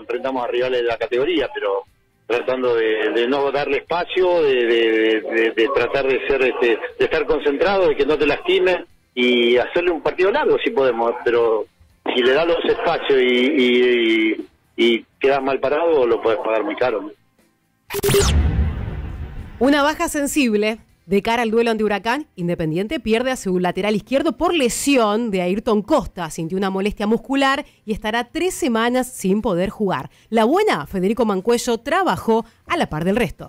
enfrentamos a rivales de la categoría, pero tratando de no darle espacio, de tratar de ser de estar concentrado, de que no te lastime y hacerle un partido largo si podemos, pero si le das los espacios y quedas mal parado, lo puedes pagar muy caro. Una baja sensible de cara al duelo ante Huracán. Independiente pierde a su lateral izquierdo por lesión de Ayrton Costa. Sintió una molestia muscular y estará 3 semanas sin poder jugar. La buena, Federico Mancuello trabajó a la par del resto.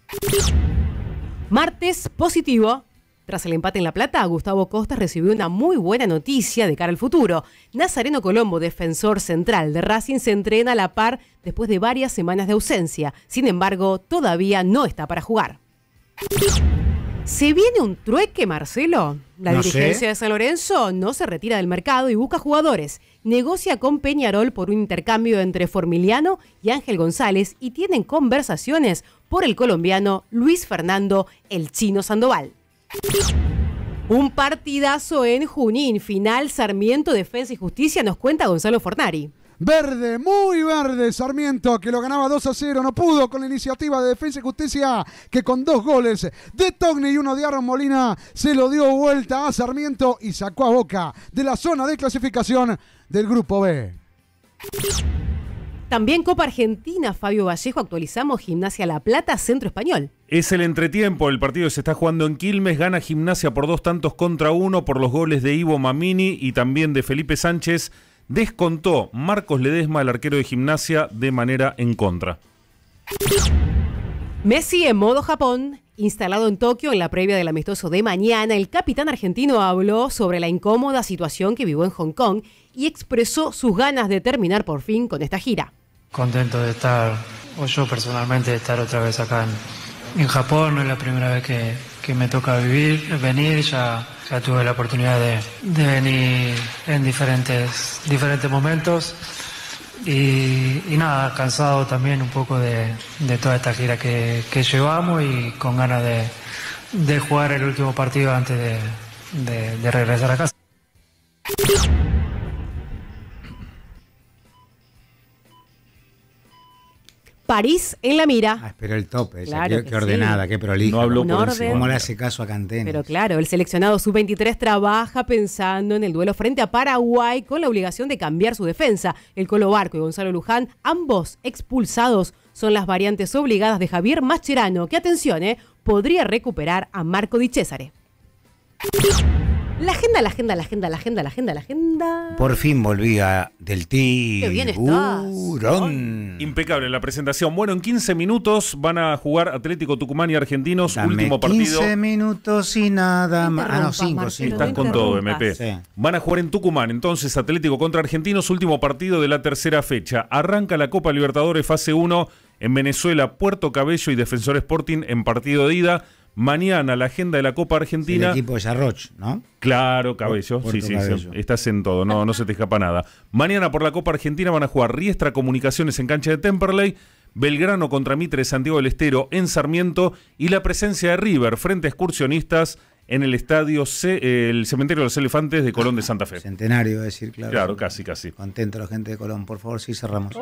Martes positivo. Tras el empate en La Plata, Gustavo Costa recibió una muy buena noticia de cara al futuro. Nazareno Colombo, defensor central de Racing, se entrena a la par después de varias semanas de ausencia. Sin embargo, todavía no está para jugar. ¿Se viene un trueque, Marcelo? La dirigencia de San Lorenzo no se retira del mercado y busca jugadores. Negocia con Peñarol por un intercambio entre Formiliano y Ángel González y tienen conversaciones por el colombiano Luis Fernando El Chino Sandoval. Un partidazo en Junín, final Sarmiento, Defensa y Justicia, nos cuenta Gonzalo Fornari. Verde, muy verde, Sarmiento, que lo ganaba 2-0, no pudo con la iniciativa de Defensa y Justicia, que con 2 goles de Togni y uno de Aaron Molina se lo dio vuelta a Sarmiento y sacó a Boca de la zona de clasificación del Grupo B. También Copa Argentina, Fabio Vallejo, actualizamos Gimnasia La Plata, Centro Español. Es el entretiempo, el partido se está jugando en Quilmes, gana Gimnasia por 2-1 por los goles de Ivo Mamini y también de Felipe Sánchez. Descontó Marcos Ledesma, el arquero de Gimnasia, de manera en contra. Messi en modo Japón, instalado en Tokio en la previa del amistoso de mañana. El capitán argentino habló sobre la incómoda situación que vivió en Hong Kong y expresó sus ganas de terminar por fin con esta gira. Contento de estar, o yo personalmente, de estar otra vez acá en Japón. No es la primera vez que me toca venir, ya tuve la oportunidad de venir en diferentes momentos y nada, cansado también un poco de toda esta gira que llevamos y con ganas de jugar el último partido antes de regresar a casa. París en la mira. Espera el tope, Claro qué ordenada, sí. qué prolija. No habló por orden. ¿Cómo le hace caso a Cantena? Pero claro, el seleccionado sub-23 trabaja pensando en el duelo frente a Paraguay con la obligación de cambiar su defensa. El Colo Barco y Gonzalo Luján, ambos expulsados, son las variantes obligadas de Javier Mascherano, que, atención, podría recuperar a Marco Di Cesare. La agenda. Por fin volvía del Qué bien estás. tiburón. Impecable la presentación. Bueno, en 15 minutos van a jugar Atlético Tucumán y Argentinos, Dame último partido. 15 minutos y nada más. Ah, no, 5, Marcelo, 5. Estás con todo, MP. Sí. Van a jugar en Tucumán, entonces Atlético contra Argentinos, último partido de la tercera fecha. Arranca la Copa Libertadores fase 1 en Venezuela, Puerto Cabello y Defensor Sporting en partido de ida. Mañana la agenda de la Copa Argentina. El equipo de Yarroch, ¿no? Claro, Cabello. Puerto Sí, Cabello. estás en todo, no se te escapa nada. Mañana por la Copa Argentina van a jugar Riestra Comunicaciones en cancha de Temperley, Belgrano contra Mitre de Santiago del Estero en Sarmiento y la presencia de River frente a Excursionistas en el estadio el Cementerio de los Elefantes de Colón de Santa Fe. Centenario, es decir, claro. Claro, casi. Contento la gente de Colón, por favor, sí, cerramos.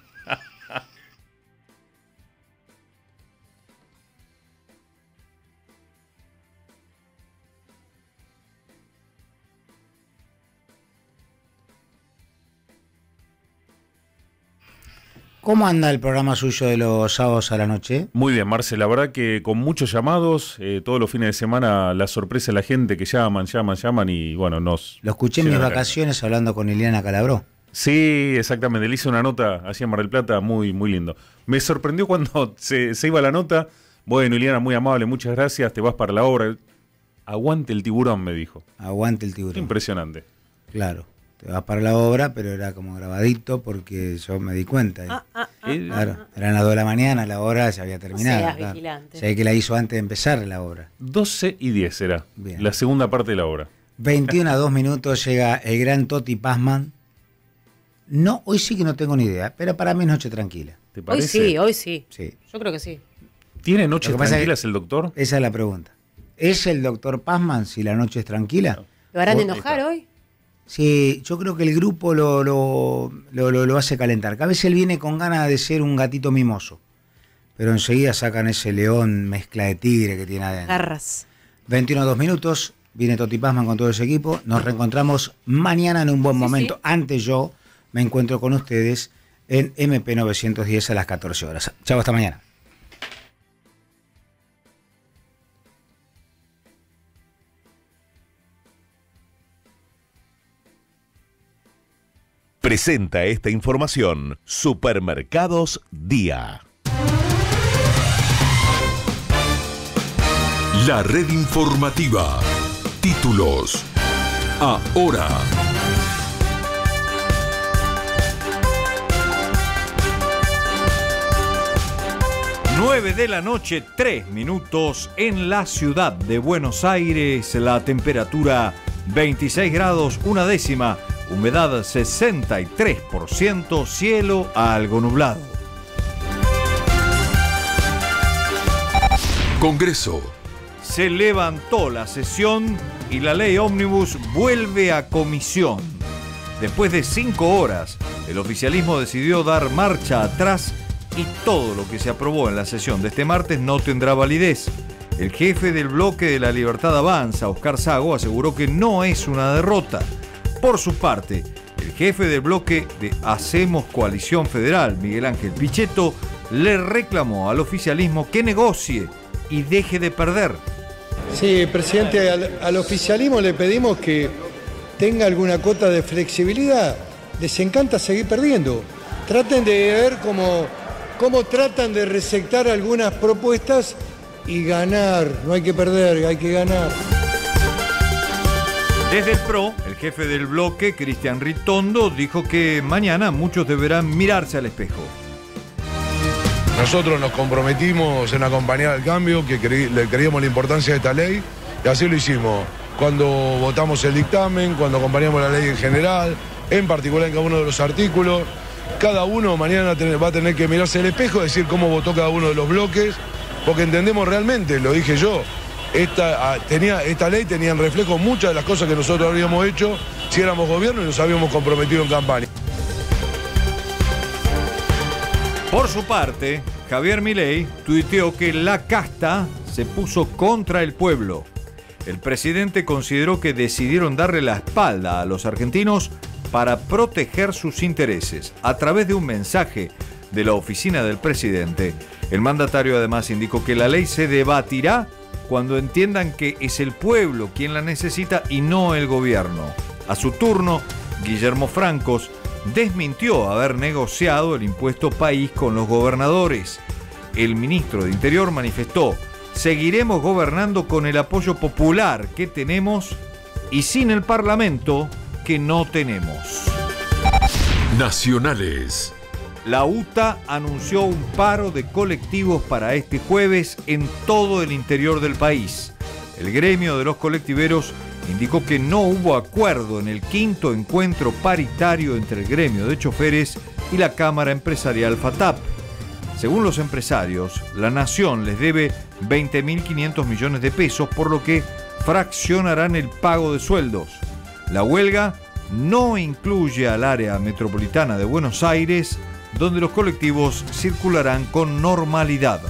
¿Cómo anda el programa suyo de los sábados a la noche? Muy bien, Marce, la verdad que con muchos llamados, todos los fines de semana la sorpresa de la gente que llaman y bueno, nos... Lo escuché en mis llena la vacaciones hablando con Ileana Calabró. Sí, exactamente, le hice una nota así en Mar del Plata muy lindo. Me sorprendió cuando se iba la nota. Bueno, Ileana, muy amable, muchas gracias, te vas para la obra. Aguante el tiburón, me dijo. Aguante el tiburón. Impresionante. Claro, te vas para la obra, pero era como grabadito porque yo me di cuenta. Claro, eran las 2 de la mañana, la obra ya había terminado. seas claro. vigilante. O sea, que la hizo antes de empezar la obra. 12:10 era Bien. la segunda parte de la obra. 21:02 llega el gran Toti Pazman. No, hoy sí que no tengo ni idea, pero para mí es noche tranquila. ¿Te Hoy parece? sí. Sí, Yo creo que sí. ¿Tiene noches Lo que pasa tranquilas el doctor? esa es la pregunta. ¿Es el doctor Pazman si la noche es tranquila? ¿Lo harán Oh, enojar está. hoy? Sí, yo creo que el grupo lo hace calentar. Que a veces él viene con ganas de ser un gatito mimoso, pero enseguida sacan ese león mezcla de tigre que tiene adentro. Garras. 21-2 minutos, viene Toti Pazman con todo ese equipo. Nos reencontramos mañana en un buen momento. Sí. Antes yo me encuentro con ustedes en MP 910 a las 14 horas. Chau, hasta mañana. Presenta esta información Supermercados Día. La red informativa. Títulos. Ahora. Nueve de la noche, 3 minutos en la ciudad de Buenos Aires. La temperatura 26 grados, 1 décima. Humedad 63%, cielo algo nublado. Congreso. Se levantó la sesión y la ley ómnibus vuelve a comisión. Después de 5 horas, el oficialismo decidió dar marcha atrás y todo lo que se aprobó en la sesión de este martes no tendrá validez. El jefe del bloque de La Libertad Avanza, Oscar Sago, aseguró que no es una derrota. Por su parte, el jefe del bloque de Hacemos Coalición Federal, Miguel Ángel Pichetto, le reclamó al oficialismo que negocie y deje de perder. Sí, presidente, al oficialismo le pedimos que tenga alguna cuota de flexibilidad. Les encanta seguir perdiendo. Traten de ver cómo tratan de receptar algunas propuestas y ganar. No hay que perder, hay que ganar. Desde el PRO, el jefe del bloque, Cristian Ritondo, dijo que mañana muchos deberán mirarse al espejo. Nosotros nos comprometimos en acompañar al cambio, que le creíamos la importancia de esta ley, y así lo hicimos. Cuando votamos el dictamen, cuando acompañamos la ley en general, en particular en cada uno de los artículos, cada uno mañana va a tener que mirarse al espejo, decir cómo votó cada uno de los bloques, porque entendemos realmente, lo dije yo, esta ley tenía en reflejo muchas de las cosas que nosotros habríamos hecho si éramos gobierno y nos habíamos comprometido en campaña. Por su parte, Javier Milei tuiteó que la casta se puso contra el pueblo. El presidente consideró que decidieron darle la espalda a los argentinos para proteger sus intereses. A través de un mensaje de la oficina del presidente, el mandatario además indicó que la ley se debatirá cuando entiendan que es el pueblo quien la necesita y no el gobierno. A su turno, Guillermo Francos desmintió haber negociado el impuesto país con los gobernadores. El ministro de Interior manifestó: seguiremos gobernando con el apoyo popular que tenemos y sin el Parlamento que no tenemos. Nacionales. La UTA anunció un paro de colectivos para este jueves en todo el interior del país. El gremio de los colectiveros indicó que no hubo acuerdo en el 5º encuentro paritario entre el gremio de choferes y la Cámara Empresarial FATAP. Según los empresarios, la nación les debe 20.500 millones de pesos, por lo que fraccionarán el pago de sueldos. La huelga no incluye al área metropolitana de Buenos Aires, donde los colectivos circularán con normalidad.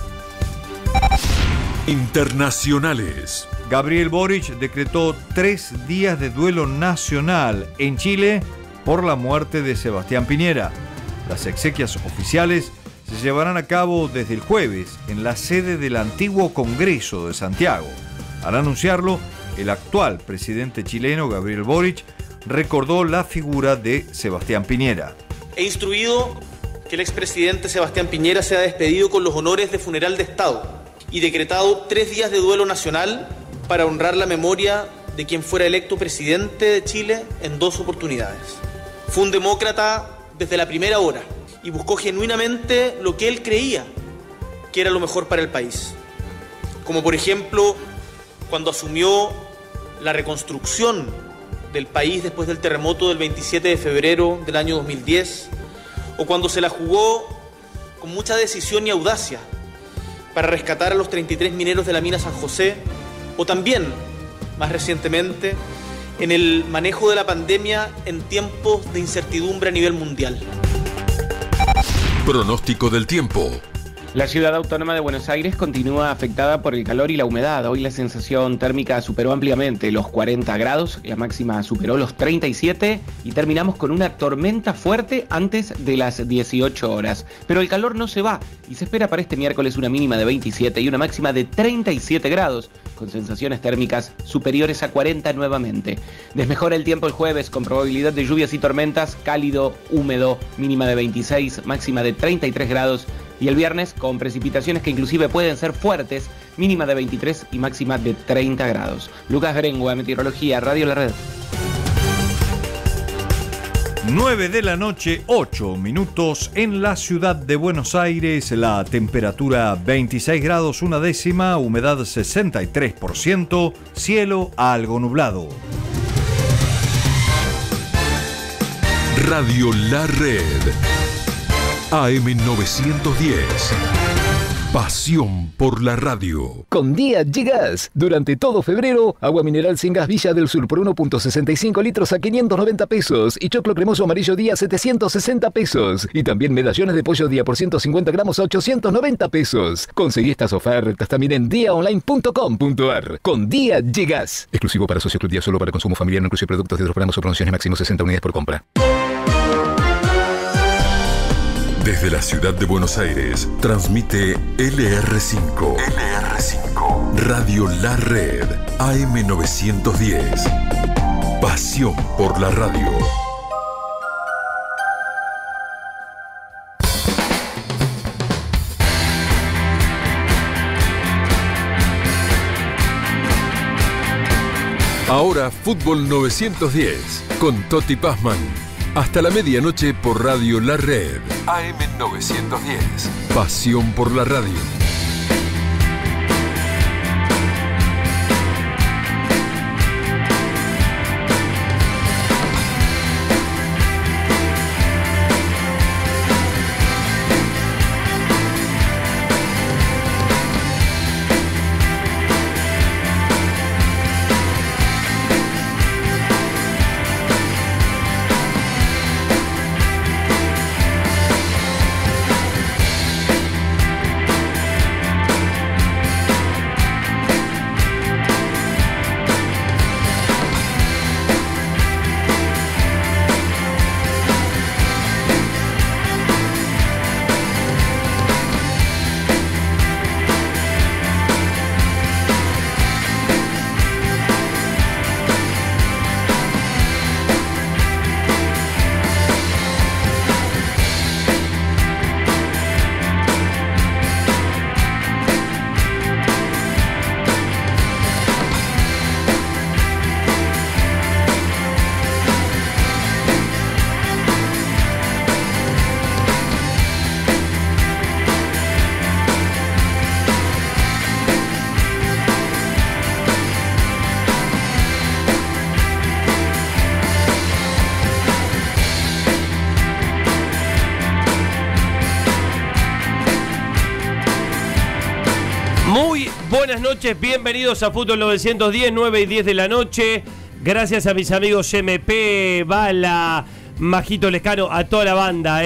Internacionales. Gabriel Boric decretó 3 días de duelo nacional en Chile por la muerte de Sebastián Piñera. Las exequias oficiales se llevarán a cabo desde el jueves en la sede del antiguo Congreso de Santiago. Al anunciarlo, el actual presidente chileno, Gabriel Boric, recordó la figura de Sebastián Piñera. He instruido que el expresidente Sebastián Piñera sea despedido con los honores de funeral de Estado y decretado 3 días de duelo nacional para honrar la memoria de quien fuera electo presidente de Chile en 2 oportunidades. Fue un demócrata desde la primera hora y buscó genuinamente lo que él creía que era lo mejor para el país. Como por ejemplo, cuando asumió la reconstrucción del país después del terremoto del 27 de febrero del año 2010, o cuando se la jugó con mucha decisión y audacia para rescatar a los 33 mineros de la mina San José, o también, más recientemente, en el manejo de la pandemia en tiempos de incertidumbre a nivel mundial. Pronóstico del tiempo. La ciudad autónoma de Buenos Aires continúa afectada por el calor y la humedad. Hoy la sensación térmica superó ampliamente los 40 grados, la máxima superó los 37 y terminamos con una tormenta fuerte antes de las 18 horas. Pero el calor no se va y se espera para este miércoles una mínima de 27 y una máxima de 37 grados, con sensaciones térmicas superiores a 40 nuevamente. Desmejora el tiempo el jueves con probabilidad de lluvias y tormentas, cálido, húmedo, mínima de 26, máxima de 33 grados. Y el viernes con precipitaciones que inclusive pueden ser fuertes, mínima de 23 y máxima de 30 grados. Lucas Grengua, Meteorología, Radio La Red. 9 de la noche, 8 minutos en la ciudad de Buenos Aires. La temperatura 26 grados, una décima, humedad 63%, cielo algo nublado. Radio La Red. AM910. Pasión por la radio. Con Día Llegas. Durante todo febrero, agua mineral sin gas Villa del Sur por 1.65 litros a 590 pesos y choclo cremoso amarillo Día 760 pesos. Y también medallones de pollo Día por 150 gramos a 890 pesos. Conseguí estas ofertas también en diaonline.com.ar. Con Día Llegas. Exclusivo para Socio Club Día, solo para consumo familiar, no incluye productos de otros programas o promociones, máximo 60 unidades por compra. Desde la ciudad de Buenos Aires, transmite LR5. Radio La Red, AM910. Pasión por la radio. Ahora Fútbol 910 con Toti Pazman. Hasta la medianoche por Radio La Red. AM910. Pasión por la radio. Buenas noches, bienvenidos a Fútbol 910, 9 y 10 de la noche. Gracias a mis amigos MP, Bala, Majito Lescano, a toda la banda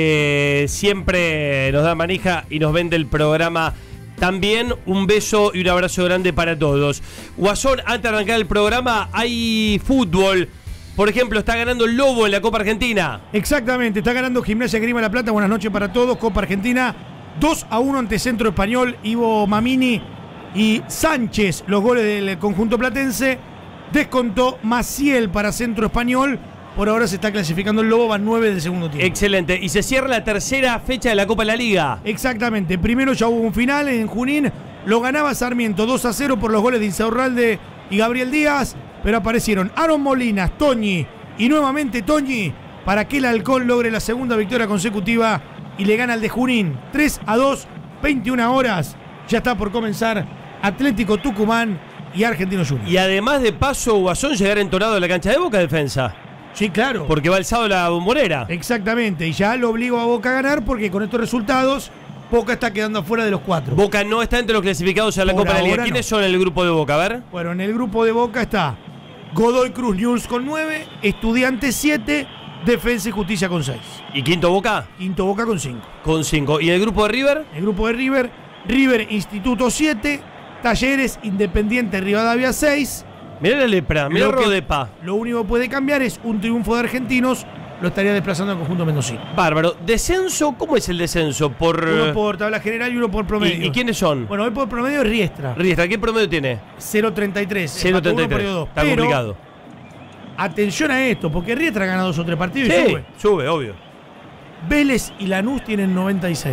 que siempre nos da manija y nos vende el programa. También un beso y un abrazo grande para todos. Guasón, antes de arrancar el programa, hay fútbol. Por ejemplo, está ganando el Lobo en la Copa Argentina. Exactamente, está ganando Gimnasia Grima La Plata. Buenas noches para todos. Copa Argentina 2-1 ante Centro Español. Ivo Mamini y Sánchez, los goles del conjunto platense. Descontó Maciel para Centro Español. Por ahora se está clasificando el Lobo, van 9 del segundo tiempo. Excelente. Y se cierra la tercera fecha de la Copa de la Liga. Exactamente. Primero ya hubo un final en Junín. Lo ganaba Sarmiento 2-0 por los goles de Insaurralde y Gabriel Díaz. Pero aparecieron Aaron Molinas, Toñi y nuevamente Toñi para que el Halcón logre la segunda victoria consecutiva y le gana al de Junín 3-2, 21 horas. Ya está por comenzar Atlético Tucumán y Argentino Juniors. Y además de paso, Guasón llegar entonado a la cancha de Boca defensa. Sí, claro. Porque va el sábado la Bombonera. Exactamente, y ya lo obligó a Boca a ganar porque con estos resultados Boca está quedando afuera de los 4. Boca no está entre los clasificados a la Copa de la Liga. ¿Quiénes son en el grupo de Boca? A ver. Bueno, en el grupo de Boca está Godoy Cruz News con 9, Estudiantes 7, Defensa y Justicia con 6. ¿Y quinto Boca? Quinto Boca con 5. Con 5. ¿Y el grupo de River? El grupo de River, River Instituto 7, Talleres Independiente Rivadavia 6. Mirá la lepra, mirá Rodepa. Lo único que puede cambiar es un triunfo de Argentinos, lo estaría desplazando al conjunto mendocino. Bárbaro. ¿Descenso? ¿Cómo es el descenso? Uno por tabla general y uno por promedio. ¿Y quiénes son? Bueno, hoy por promedio es Riestra. Riestra, ¿qué promedio tiene? 0.33. 0.33. Está complicado. Atención a esto, porque Riestra gana 2 o 3 partidos y sube. Sube, obvio. Vélez y Lanús tienen 96.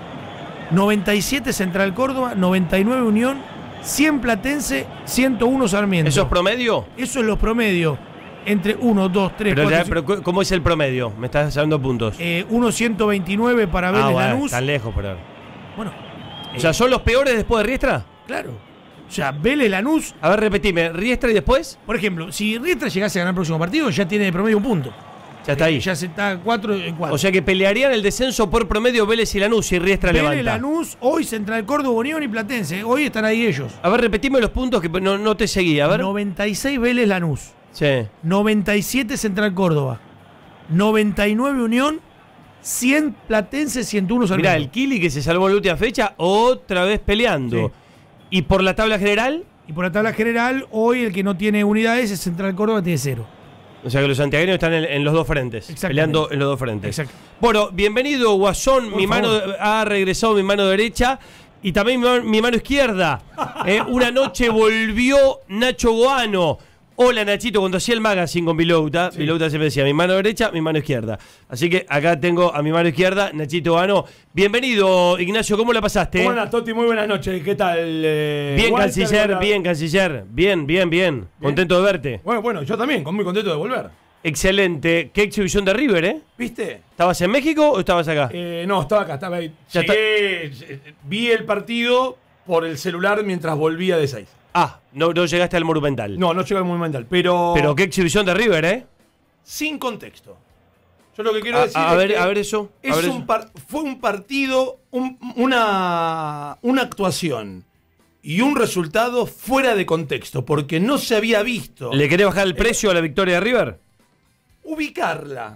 97 Central Córdoba, 99 Unión, 100 Platense, 101 Sarmiento. ¿Eso es promedio? Eso es los promedios. Entre 1, 2, 3, 4, 5. Pero ¿cómo es el promedio? Me estás dando puntos. 1.129 para Vélez Lanús. Tan lejos, pero. Bueno. O sea, ¿son los peores después de Riestra? Claro. O sea, Vélez Lanús. A ver, repetime. ¿Riestra y después? Por ejemplo, si Riestra llegase a ganar el próximo partido, ya tiene de promedio un punto. Ya está ahí. Ya se está 4 en 4. O sea que pelearían el descenso por promedio Vélez y Lanús si Riestra levanta. Vélez, Lanús, hoy Central Córdoba, Unión y Platense. Hoy están ahí ellos. A ver, repetime los puntos que no te seguí. A ver. 96 Vélez Lanús. Sí. 97 Central Córdoba. 99 Unión. 100 Platense, 101 Sarmiento. Mirá, el Kili que se salvó en la última fecha, otra vez peleando. Sí. ¿Y por la tabla general? Y por la tabla general, hoy el que no tiene unidades es Central Córdoba, tiene 0. O sea que los santiagueños están en los dos frentes. Peleando en los dos frentes. Exacto. Bueno, bienvenido, Guasón. Por favor. Ha regresado mi mano derecha y también mi mano izquierda. Una noche volvió Nacho Goano. Hola, Nachito, cuando hacía el magazine con Vilouta, sí. Vilouta siempre decía mi mano derecha, mi mano izquierda. Así que acá tengo a mi mano izquierda, Nachito Goano. Bienvenido, Ignacio, ¿cómo la pasaste? ¿Cómo andas, Toti? Muy buenas noches. ¿Qué tal? Bien, Walter, canciller, bien, canciller. Bien. Contento de verte. Bueno, yo también, muy contento de volver. Excelente. Qué exhibición de River, ¿eh? ¿Viste? ¿Estabas en México o estabas acá? No, estaba acá, estaba ahí. Llegué, vi el partido por el celular mientras volvía de 6. Ah, no llegaste al Monumental. No llegué al Monumental, pero... Pero qué exhibición de River, ¿eh? Sin contexto. Yo lo que quiero decir a ver eso. Fue un partido, una actuación y un resultado fuera de contexto, porque no se había visto. ¿Le querés bajar el precio a la victoria de River? Ubicarla.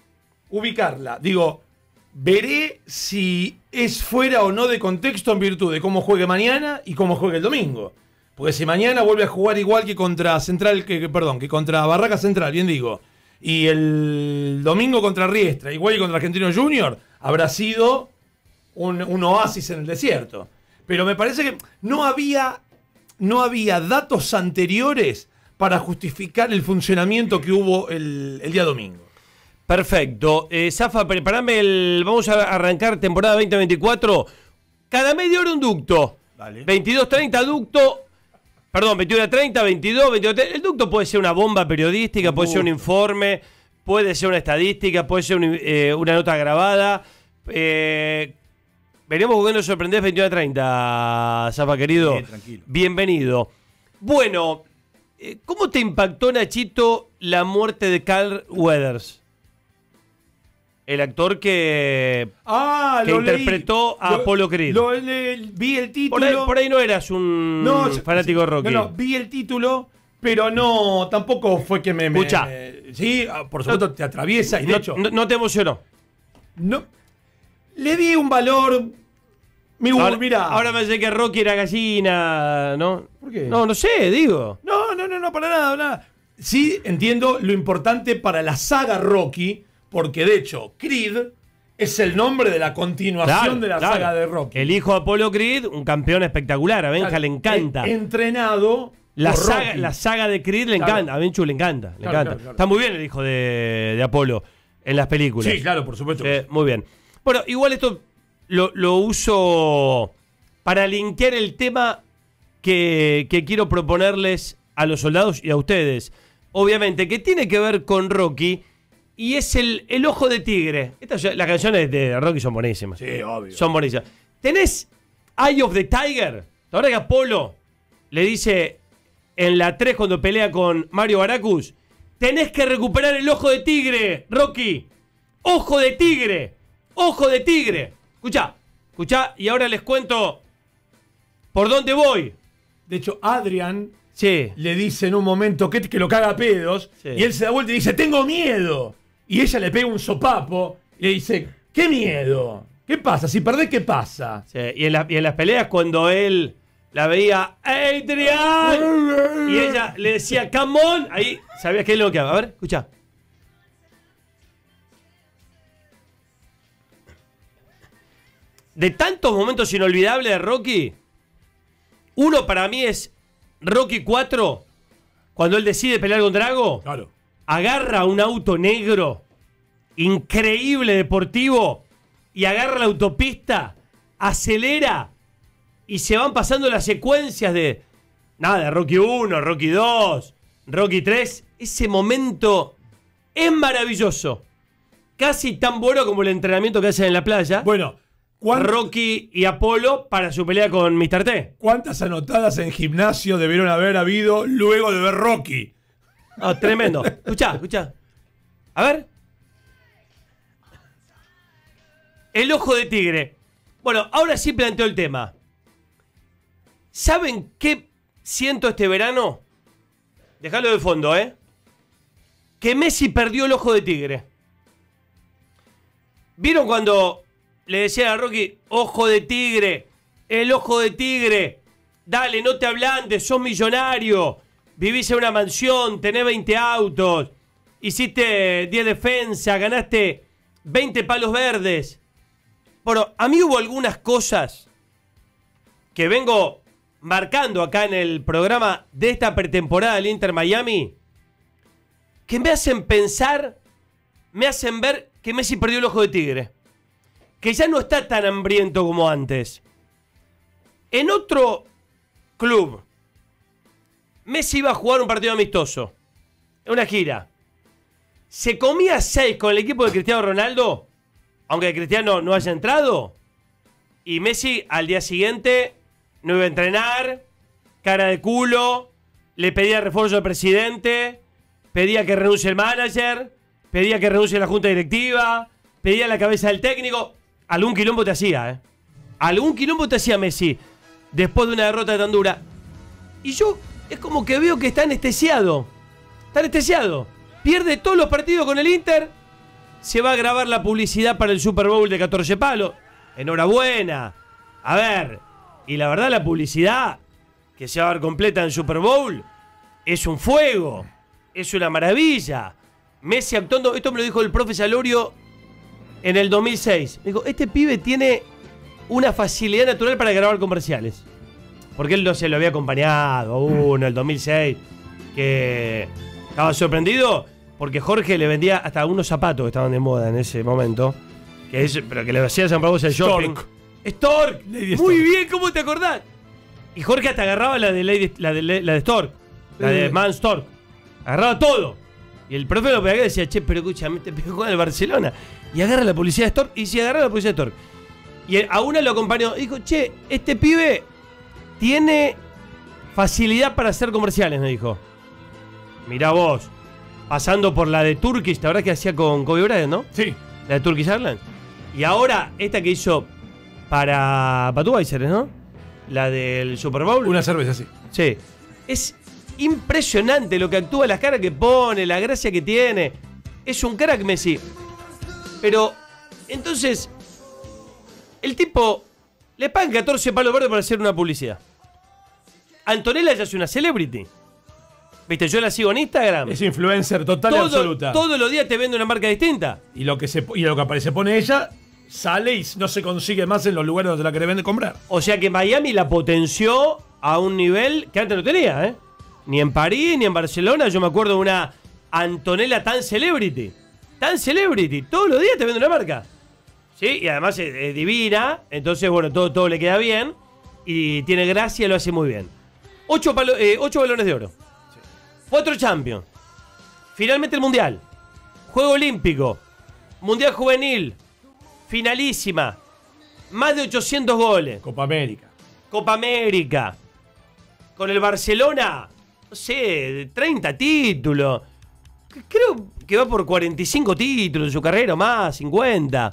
Digo, veré si es fuera o no de contexto en virtud de cómo juegue mañana y cómo juegue el domingo. Porque si mañana vuelve a jugar igual que contra que contra Barraca Central, bien digo, y el domingo contra Riestra, igual que contra Argentino Junior, habrá sido un oasis en el desierto. Pero me parece que no había datos anteriores para justificar el funcionamiento que hubo el día domingo. Perfecto. Zafa, preparame vamos a arrancar temporada 2024. Cada media hora un ducto. Dale. 22:30 ducto. Perdón, 21:30, 22, 22. El ducto puede ser una bomba periodística, puede ser un informe, puede ser una estadística, puede ser una nota grabada. Veremos con qué nos sorprendés 21:30, Zafa, querido. Bien, tranquilo. Bienvenido. Bueno, ¿cómo te impactó, Nachito, la muerte de Carl Weathers? El actor que interpretó a Apollo Creed. Vi el título. Por ahí no eras un fanático de Rocky. No, vi el título, pero tampoco fue que me... Escuchá. Sí, por supuesto te atraviesa y de hecho... No te emocionó. No. Le di un valor... Mirá. Ahora me sé que Rocky era gallina, ¿no? ¿Por qué? No sé, digo. No, para nada. Sí, entiendo lo importante para la saga Rocky... Porque de hecho, Creed es el nombre de la continuación de la saga de Rocky. El hijo de Apollo Creed, un campeón espectacular. A Benja le encanta. Entrenado la por saga, Rocky. La saga de Creed le encanta. A Benchu le encanta. Claro. Está muy bien el hijo de Apollo en las películas. Sí, claro, por supuesto. Muy bien. Bueno, igual esto lo uso para linkear el tema que quiero proponerles a los soldados y a ustedes. Obviamente, que tiene que ver con Rocky. Y es el ojo de tigre. Las canciones de Rocky son buenísimas. Sí, obvio. Son buenísimas. ¿Tenés Eye of the Tiger? Ahora que Apolo le dice en la 3 cuando pelea con Mario Baracus, tenés que recuperar el ojo de tigre, Rocky. Ojo de tigre. Ojo de tigre. Escuchá. Y ahora les cuento por dónde voy. De hecho, Adrian le dice en un momento que lo caga a pedos, y él se da vuelta y dice, tengo miedo. Y ella le pega un sopapo y le dice, ¿qué miedo? ¿Qué pasa? Si perdés, ¿qué pasa? Sí, y en las peleas cuando él la veía, Adrian, y ella le decía, come on, ahí sabías qué es lo que haga. A ver, escucha. De tantos momentos inolvidables de Rocky, uno para mí es Rocky 4, cuando él decide pelear con Drago. Claro. Agarra un auto negro, increíble, deportivo, y agarra la autopista, acelera, y se van pasando las secuencias de Rocky 1, Rocky 2, Rocky 3. Ese momento es maravilloso. Casi tan bueno como el entrenamiento que hacen en la playa. Bueno, Rocky y Apolo para su pelea con Mr. T. ¿Cuántas anotadas en gimnasio debieron haber habido luego de ver Rocky? Oh, tremendo. Escuchá. A ver. El ojo de tigre. Bueno, ahora sí planteo el tema. ¿Saben qué siento este verano? Dejalo de fondo, Que Messi perdió el ojo de tigre. ¿Vieron cuando le decían a Rocky, ojo de tigre, el ojo de tigre, dale, no te ablandes, sos millonario, vivís en una mansión, tenés 20 autos, hiciste 10 defensas, ganaste 20 palos verdes? Bueno, a mí hubo algunas cosas que vengo marcando acá en el programa de esta pretemporada del Inter Miami que me hacen pensar, me hacen ver que Messi perdió el ojo de tigre. Que ya no está tan hambriento como antes. En otro club, Messi iba a jugar un partido amistoso. En una gira. Se comía 6 con el equipo de Cristiano Ronaldo, aunque Cristiano no haya entrado. Y Messi al día siguiente no iba a entrenar, cara de culo, le pedía refuerzo al presidente, pedía que renuncie el manager, pedía que renuncie la junta directiva, pedía la cabeza del técnico. Algún quilombo te hacía, Algún quilombo te hacía Messi después de una derrota tan dura. Y yo es como que veo que está anestesiado. Está anestesiado. Pierde todos los partidos con el Inter. Se va a grabar la publicidad para el Super Bowl de 14 palos. Enhorabuena. A ver. Y la verdad, la publicidad que se va a ver completa en el Super Bowl es un fuego. Es una maravilla. Messi actuando. Esto me lo dijo el profe Salorio en el 2006. Me dijo, este pibe tiene una facilidad natural para grabar comerciales. Porque él no se lo había acompañado a uno en el 2006. Que estaba sorprendido porque Jorge le vendía hasta unos zapatos que estaban de moda en ese momento. Pero que le hacía San Pablo el shopping. Stork. Muy bien, ¿cómo te acordás? Y Jorge hasta agarraba la de Stork. La de Man Stork. Agarraba todo. Y el profe lo pegaba y decía, che, pero escúchame, te pegó en el Barcelona. Y agarra la publicidad de Stork. Y si agarra la publicidad de Stork. Y a una lo acompañó. Dijo, che, este pibe tiene facilidad para hacer comerciales, me dijo. Mirá vos. Pasando por la de Turkish, la verdad que hacía con Kobe Bryant, ¿no? Sí. La de Turkish Airlines. Y ahora, esta que hizo para Budweiser, ¿no? La del Super Bowl. Una cerveza, sí. Sí. Es impresionante lo que actúa, las caras que pone, la gracia que tiene. Es un crack Messi. Pero, entonces, el tipo le pagan 14 palos verdes para hacer una publicidad. Antonella ya es una celebrity. Viste, yo la sigo en Instagram. Es influencer total y absoluta. Todos los días te vende una marca distinta. Y lo que aparece pone ella, sale y no se consigue más en los lugares donde la querés comprar. O sea que Miami la potenció a un nivel que antes no tenía, Ni en París, ni en Barcelona. Yo me acuerdo de una Antonella tan celebrity. Tan celebrity. Todos los días te vende una marca. ¿Sí? Y además es divina. Entonces, bueno, todo le queda bien. Y tiene gracia y lo hace muy bien. 8 balones de oro. 4 Champions. Finalmente el Mundial. Juego Olímpico. Mundial Juvenil. Finalísima. Más de 800 goles. Copa América. Con el Barcelona, no sé, 30 títulos. Creo que va por 45 títulos en su carrera, más, 50.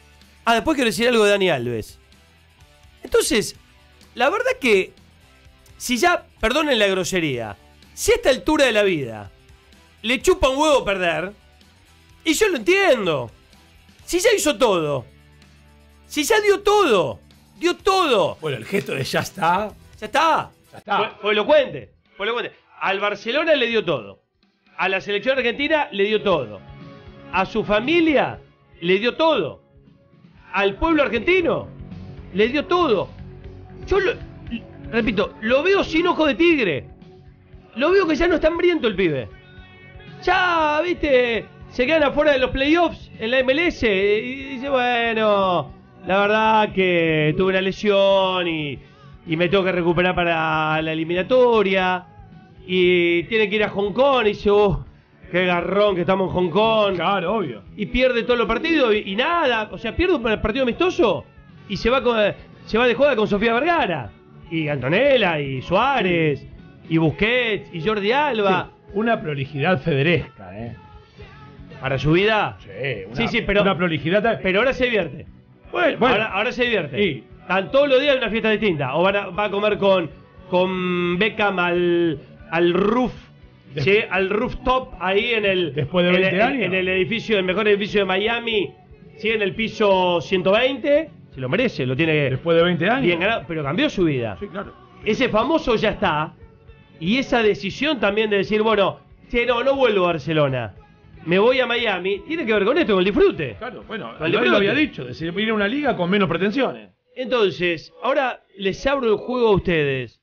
Después quiero decir algo de Dani Alves. Entonces, la verdad que Si ya, perdonen la grosería, si a esta altura de la vida le chupa un huevo perder, y yo lo entiendo. Si ya hizo todo, si ya dio todo. Bueno, el gesto de ya está. Ya está. Fue elocuente. Al Barcelona le dio todo. A la selección argentina le dio todo. A su familia le dio todo. Al pueblo argentino le dio todo. Yo repito, lo veo sin ojo de tigre. Lo veo que ya no está hambriento el pibe. Ya, viste, se quedan afuera de los playoffs en la MLS. Y dice, bueno, la verdad que tuve una lesión y me tengo que recuperar para la eliminatoria. Y tiene que ir a Hong Kong. Y dice, qué garrón que estamos en Hong Kong. Claro, obvio. Y pierde todos los partidos y nada. O sea, pierde un partido amistoso y se va de joda con Sofía Vergara. Y Antonella, y Suárez, y Busquets, y Jordi Alba. Sí, una prolijidad federesca, ¿Para su vida? Sí, pero una prolijidad. Pero ahora se divierte. Bueno. Ahora se divierte. Sí. Están todos los días en una fiesta distinta. O va a comer con Beckham al roof. Sí, al rooftop ahí en el. Después de 20 años. En el edificio, el mejor edificio de Miami. Sí, en el piso 120. Se lo merece, lo tiene. Después de 20 años. Bien ganado, pero cambió su vida. Sí, claro. Ese famoso ya está. Y esa decisión también de decir, bueno, no vuelvo a Barcelona. Me voy a Miami. Tiene que ver con esto, con el disfrute. Claro, bueno, lo había dicho. Decir, ir a una liga con menos pretensiones. Entonces, ahora les abro el juego a ustedes.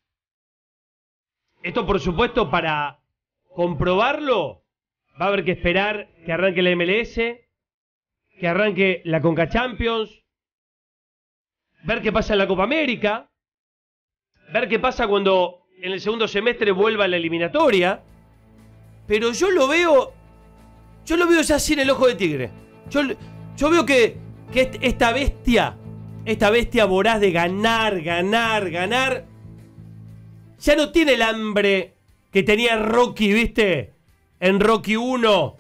Esto, por supuesto, para comprobarlo, va a haber que esperar que arranque la MLS, que arranque la Conca Champions, ver qué pasa en la Copa América, ver qué pasa cuando en el segundo semestre vuelva la eliminatoria. Pero yo lo veo ya sin el ojo de tigre. Yo veo que esta bestia voraz de ganar, ya no tiene el hambre que tenía Rocky, ¿viste? En Rocky 1,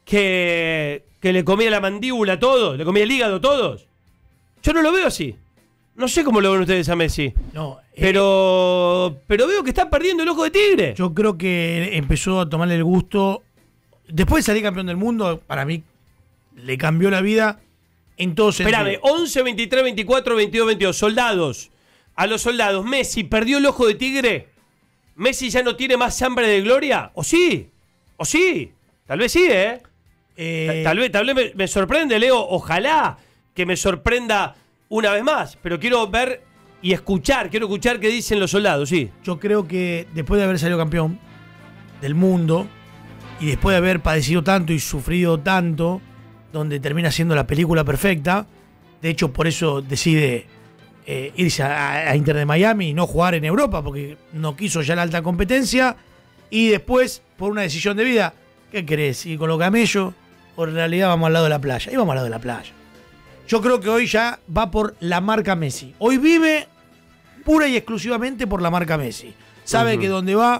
que le comía la mandíbula a todos, le comía el hígado a todos. Yo no lo veo así. No sé cómo lo ven ustedes a Messi. No, pero veo que está perdiendo el ojo de tigre. Yo creo que empezó a tomarle el gusto. Después de salir campeón del mundo, para mí le cambió la vida en todo sentido. Espérame, 11, 23, 24, 22, 22. Soldados. A los soldados. Messi perdió el ojo de tigre. ¿Messi ya no tiene más hambre de gloria? ¿O sí? Tal vez sí, Tal vez me sorprende, Leo. Ojalá que me sorprenda una vez más. Pero quiero ver y escuchar. Quiero escuchar qué dicen los soldados, sí. Yo creo que después de haber salido campeón del mundo y después de haber padecido tanto y sufrido tanto, donde termina siendo la película perfecta, de hecho por eso decide irse a Inter de Miami y no jugar en Europa, porque no quiso ya la alta competencia, y después, por una decisión de vida, ¿qué querés? ¿Ir con los camellos? O en realidad vamos al lado de la playa. Y vamos al lado de la playa. Yo creo que hoy ya va por la marca Messi. Hoy vive pura y exclusivamente por la marca Messi. Sabe que donde va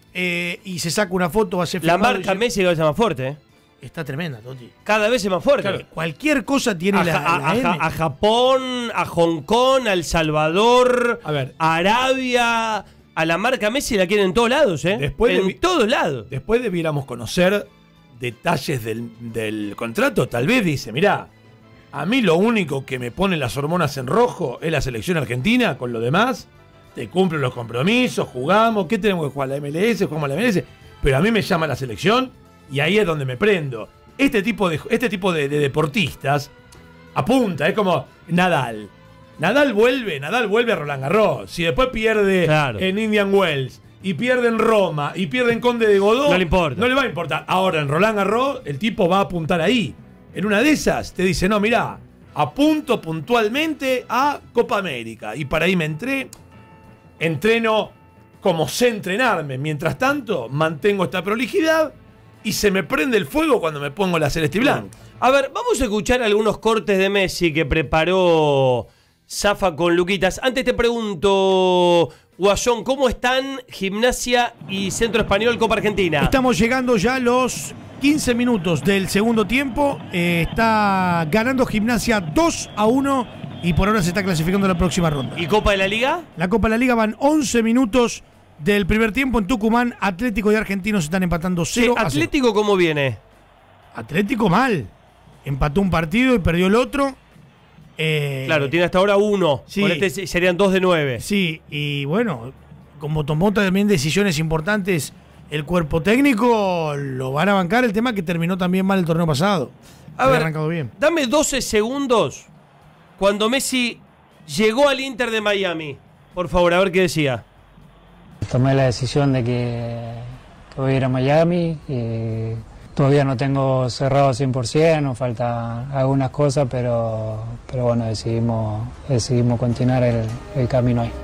y se saca una foto va a ser filmado. La marca Messi cada vez es más fuerte, Está tremenda, Toti. Cada vez es más fuerte. Claro, cualquier cosa tiene a Japón, a Hong Kong, a El Salvador, a Arabia. A la marca Messi la quieren en todos lados, en todos lados. Después debiéramos conocer detalles del contrato. Tal vez dice, mirá, a mí lo único que me pone las hormonas en rojo es la selección argentina. Con lo demás, te cumplen los compromisos, jugamos. ¿Qué tenemos que jugar? ¿La MLS? Jugamos la MLS. Pero a mí me llama la selección y ahí es donde me prendo. Este tipo de deportistas apunta, es como Nadal. Nadal vuelve a Roland Garros. Si después pierde en Indian Wells y pierde en Roma y pierde en Conde de Godó, no le importa. No le va a importar. Ahora en Roland Garros el tipo va a apuntar ahí. En una de esas te dice, no, mirá, apunto puntualmente a Copa América. Y para ahí me entreno como sé entrenarme. Mientras tanto, mantengo esta prolijidad y se me prende el fuego cuando me pongo la celeste y blanca. A ver, vamos a escuchar algunos cortes de Messi que preparó Zafa con Luquitas. Antes te pregunto, Guasón, ¿cómo están Gimnasia y Centro Español Copa Argentina? Estamos llegando ya a los 15 minutos del segundo tiempo. Está ganando Gimnasia 2-1 y por ahora se está clasificando a la próxima ronda. ¿Y Copa de la Liga? La Copa de la Liga van 11 minutos del primer tiempo en Tucumán. Atlético y Argentinos están empatando 0-0. ¿Atlético cómo viene? Atlético mal. Empató un partido y perdió el otro. Claro, tiene hasta ahora 1. Sí. Con este serían 2 de 9. Sí, y bueno, como tomó también decisiones importantes el cuerpo técnico, lo van a bancar. El tema que terminó también mal el torneo pasado. A ver, arrancado bien. Dame 12 segundos cuando Messi llegó al Inter de Miami. Por favor, a ver qué decía. Tomé la decisión de que voy a ir a Miami. Y todavía no tengo cerrado 100%, nos faltan algunas cosas, pero bueno, decidimos continuar el camino ahí.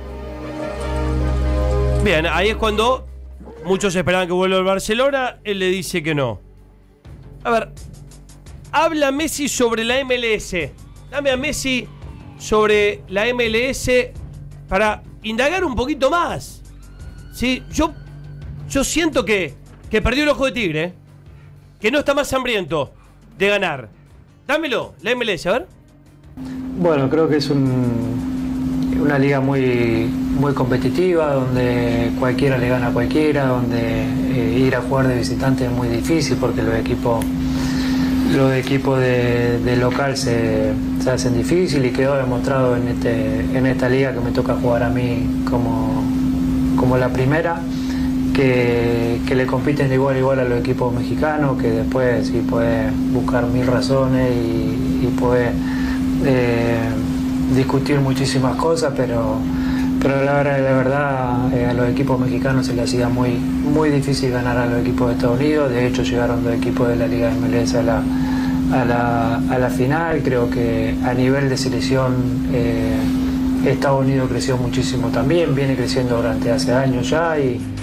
Bien, ahí es cuando muchos esperaban que vuelva al Barcelona, él le dice que no. A ver, habla Messi sobre la MLS. Dame a Messi sobre la MLS para indagar un poquito más. ¿Sí? Yo siento que perdió el ojo de tigre, que no está más hambriento de ganar. Dámelo, la MLS, a ver. Bueno, creo que es una liga muy competitiva, donde cualquiera le gana a cualquiera, donde ir a jugar de visitante es muy difícil porque los equipos de local se hacen difícil, y quedó demostrado en esta liga que me toca jugar a mí como la primera, que le compiten de igual a igual a los equipos mexicanos, que después sí puede buscar mil razones y puede discutir muchísimas cosas, pero la verdad a los equipos mexicanos se les hacía muy difícil ganar a los equipos de Estados Unidos. De hecho, llegaron dos equipos de la Liga MLS a la final. Creo que a nivel de selección Estados Unidos creció muchísimo también, viene creciendo durante hace años ya.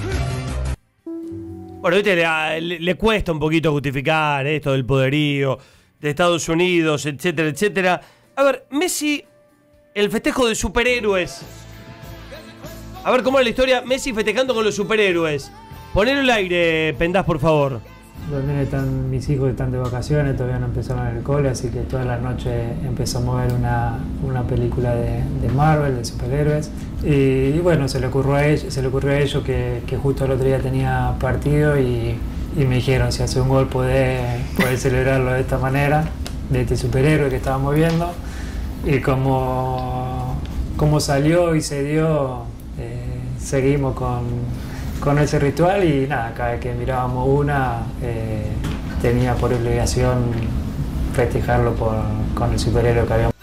Bueno, viste, le cuesta un poquito justificar esto del poderío de Estados Unidos, etcétera, etcétera. A ver, Messi, el festejo de superhéroes. A ver cómo es la historia. Messi festejando con los superhéroes. Ponelo al aire, Pendás, por favor. También mis hijos están de vacaciones, todavía no empezaron el cole, así que todas las noches empezamos a ver una película de Marvel, de superhéroes. Y bueno, se le ocurrió a ellos que justo el otro día tenía partido y me dijeron, si hace un gol podés celebrarlo de esta manera, de este superhéroe que estábamos viendo. Y como salió y se dio, seguimos con ese ritual, y nada, cada vez que mirábamos una, tenía por obligación festejarlo con el superhéroe que habíamos.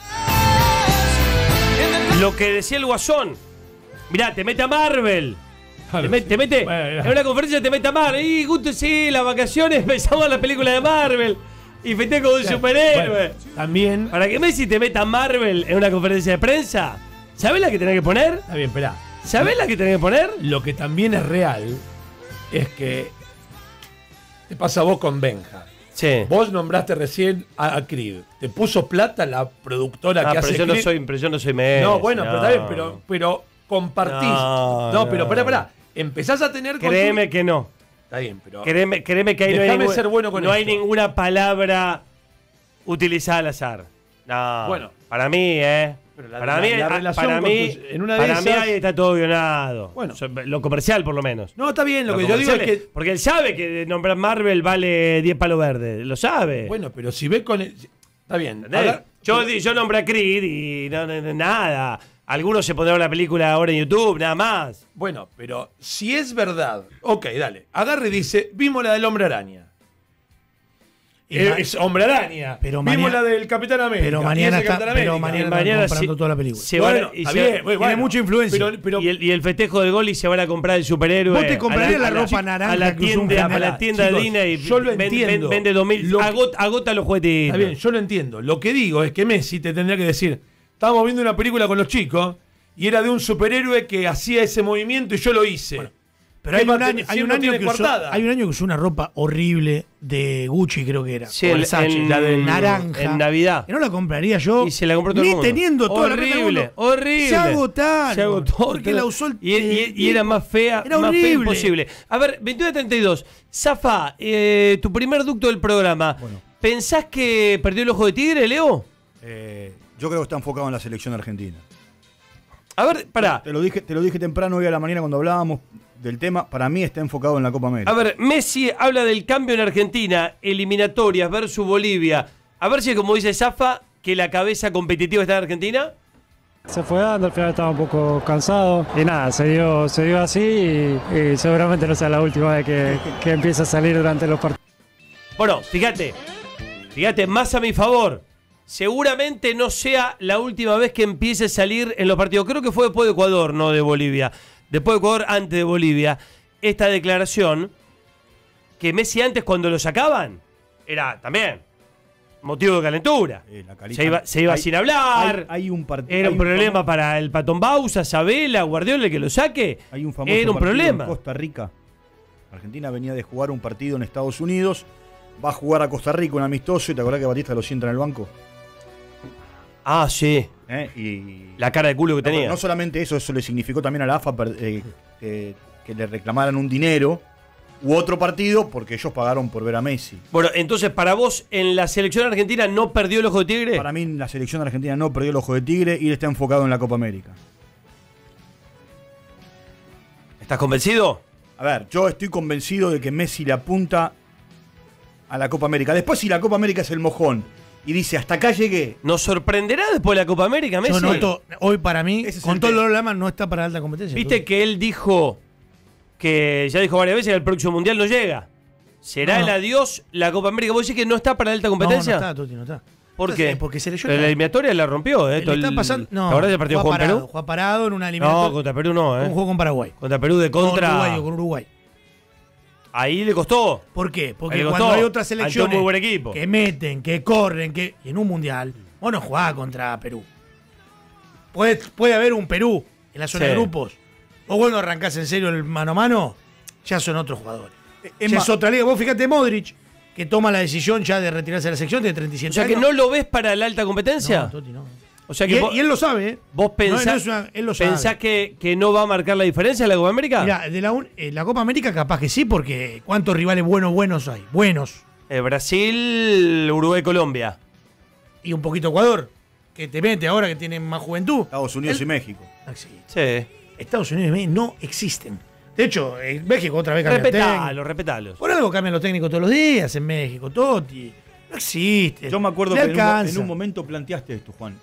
Lo que decía el Guasón. Mirá, te mete a Marvel. Te mete en una conferencia, te mete a Marvel. Y justo sí, las vacaciones empezamos la película de Marvel y festejo con un superhéroe. Bueno, también. Para que Messi te meta a Marvel en una conferencia de prensa, ¿sabés la que tenés que poner? Está bien, esperá. ¿Sabés la que tenés que poner? Lo que también es real es que te pasa a vos con Benja. Sí. Vos nombraste recién a Creed. Te puso plata la productora que hace Creed. Pero yo no soy Messi. No, bueno, pero está bien, pero compartís. No, pero pará. Empezás a tener... Créeme que no. Está bien, pero... Créeme que ahí ser bueno con no hay esto. ninguna palabra utilizada al azar. No. Bueno. Para mí, para mí, en una de para esas... mí ahí está todo guionado. Bueno. Lo comercial, por lo menos. No, está bien, lo que yo digo es que... Porque él sabe que nombrar Marvel vale 10 palos verdes. Lo sabe. Bueno, pero si ve con... Está bien. Yo nombré a Creed y nada. Algunos se pondrán la película ahora en YouTube, nada más. Bueno, pero si es verdad... Ok, dale. Agarre y dice, vimos la del Hombre Araña. Es Hombre Araña. Pero vimos la del Capitán América. Pero mañana están comprando toda la película. Tiene mucha influencia. Y el festejo del gol, y se van a comprar el superhéroe. Vos te comprarías la ropa naranja a la tienda de Dina, y yo lo entiendo. Vende 2000, agota los juguetitos. Está bien, yo lo entiendo. Lo que digo es que Messi te tendría que decir, estábamos viendo una película con los chicos y era de un superhéroe que hacía ese movimiento y yo lo hice. Bueno, pero hay un año que usó una ropa horrible de Gucci, creo que era. Sí, la de naranja. En Navidad. Que no la compraría yo. Y se la compró todo el mundo. Teniendo toda horrible. Se agotaron. Se agotó. Porque la usó y era más fea. Era más horrible. Fea imposible. A ver, 21:32. Zafá, tu primer ducto del programa. Bueno. ¿Pensás que perdió el ojo de tigre, Leo? Yo creo que está enfocado en la selección argentina. A ver, pará. Te lo dije temprano hoy a la mañana cuando hablábamos. del tema, para mí está enfocado en la Copa América. A ver, Messi habla del cambio en Argentina, eliminatorias versus Bolivia. A ver si es como dice Zafa, que la cabeza competitiva está en Argentina. Se fue dando, al final estaba un poco cansado y nada, se dio así y seguramente no sea la última vez que empiece a salir durante los partidos. Bueno, fíjate, más a mi favor. Seguramente no sea la última vez que empiece a salir en los partidos. Creo que fue después de Ecuador, no de Bolivia. Después de Ecuador, antes de Bolivia. Esta declaración, que Messi antes cuando lo sacaban, era también motivo de calentura. Se iba sin hablar. Era un problema para el Patón Bausa, Sabela, Guardiola, el que lo saque. Hay un famoso era un problema. En Costa Rica. Argentina venía de jugar un partido en Estados Unidos. Va a jugar a Costa Rica un amistoso. ¿Y te acordás que Batista lo sienta en el banco? Ah, sí. Y la cara de culo que tenía. No solamente eso le significó también a la AFA que le reclamaran un dinero u otro partido porque ellos pagaron por ver a Messi. Bueno, entonces para vos en la selección argentina no perdió el ojo de tigre. Para mí la selección argentina no perdió el ojo de tigre y él está enfocado en la Copa América. ¿Estás convencido? A ver, yo estoy convencido de que Messi le apunta a la Copa América. Después si la Copa América es el mojón y dice, hasta acá llegué. ¿Nos sorprenderá después de la Copa América, Messi? Yo noto, hoy para mí, con todo el dolor de la mano, no está para alta competencia. Viste que él dijo, que ya dijo varias veces, que el próximo Mundial no llega. ¿Será el adiós la Copa América? ¿Vos decís que no está para alta competencia? No está, Toti, no está. ¿Por qué? Porque se leyó la eliminatoria la rompió, Le está pasando, no, ¿Ahora el partido juega con Perú? Juega parado en una eliminatoria. No, contra Perú no, Un juego con Paraguay. Contra Perú de contra. Con Uruguay. Ahí le costó. ¿Por qué? Porque cuando hay otras selecciones muy buen equipo. que meten, que corren, que en un mundial, vos no jugás contra Perú. Puede haber un Perú en la zona de grupos. Vos cuando arrancás en serio el mano a mano, ya son otros jugadores. Ya es otra liga. Vos fíjate Modric, que toma la decisión ya de retirarse de la sección, tiene 37 años. O sea, que no lo ves para la alta competencia. No, Toti, no. O sea que y él lo sabe, ¿eh? ¿Vos pensás, él lo sabe. ¿Pensás que no va a marcar la diferencia en la Copa América? Mira, de la Copa América capaz que sí, porque ¿cuántos rivales buenos hay? Buenos. Brasil, Uruguay, Colombia. Y un poquito Ecuador, que te mete ahora que tienen más juventud. Estados Unidos y México. Sí. Estados Unidos y México no existen. De hecho, en México otra vez cambian Respetalos. Por algo cambian los técnicos todos los días en México, Toti. No existe. Yo me acuerdo que en un momento planteaste esto, Juan.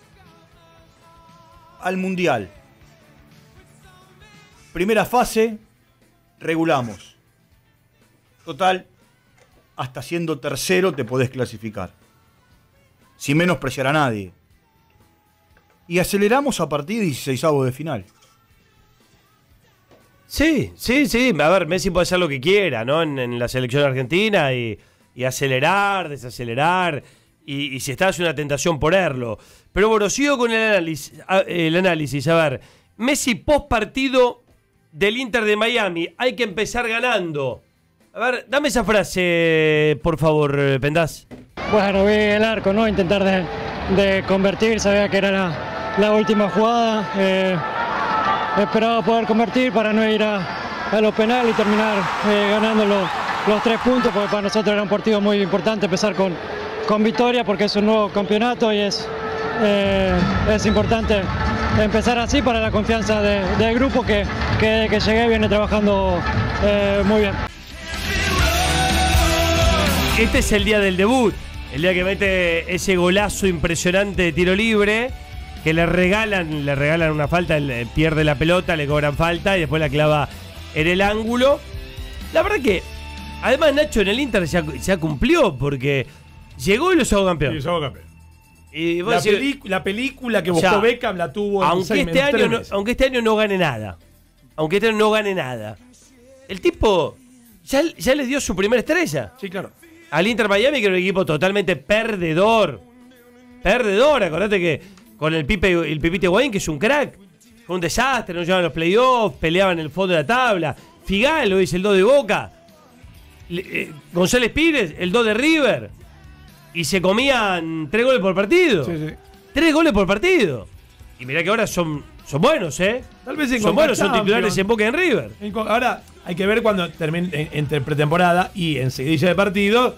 Al Mundial. Primera fase, regulamos. Total, hasta siendo tercero te podés clasificar. Sin menospreciar a nadie. Y aceleramos a partir de 16avos de final. Sí. A ver, Messi puede hacer lo que quiera, ¿no? En la selección argentina y acelerar, desacelerar. Y si está, es una tentación ponerlo. Pero bueno, sigo con el análisis. A ver, Messi post partido del Inter de Miami. Hay que empezar ganando. A ver, dame esa frase, por favor, Pendás. Bueno, vi el arco, ¿no? Intentar de convertir. Sabía que era la última jugada. Esperaba poder convertir para no ir a los penales y terminar ganando los 3 puntos. Porque para nosotros era un partido muy importante empezar con victoria porque es un nuevo campeonato y es importante empezar así para la confianza del grupo que llegué viene trabajando muy bien. Este es el día del debut, el día que mete ese golazo impresionante de tiro libre, que le regalan una falta, él pierde la pelota, le cobran falta y después la clava en el ángulo. La verdad que, además Nacho en el Inter ya cumplió porque llegó y lo sacó campeón. Y la película que buscó Beckham la tuvo aunque este año no gane nada. El tipo ya le dio su primera estrella. Sí, claro. Al Inter Miami, que era un equipo totalmente perdedor. Acordate que con el Pipite Higuaín, que es un crack. Fue un desastre, no llegaban a los playoffs, peleaban en el fondo de la tabla. Figal, lo dice el 2 de Boca. González Pires, el 2 de River. Y se comían 3 goles por partido. Sí. 3 goles por partido. Y mirá que ahora son buenos, ¿eh? Tal vez son buenos, son titulares en Boca y en River. Ahora hay que ver cuando termine entre pretemporada y en seguidilla de partido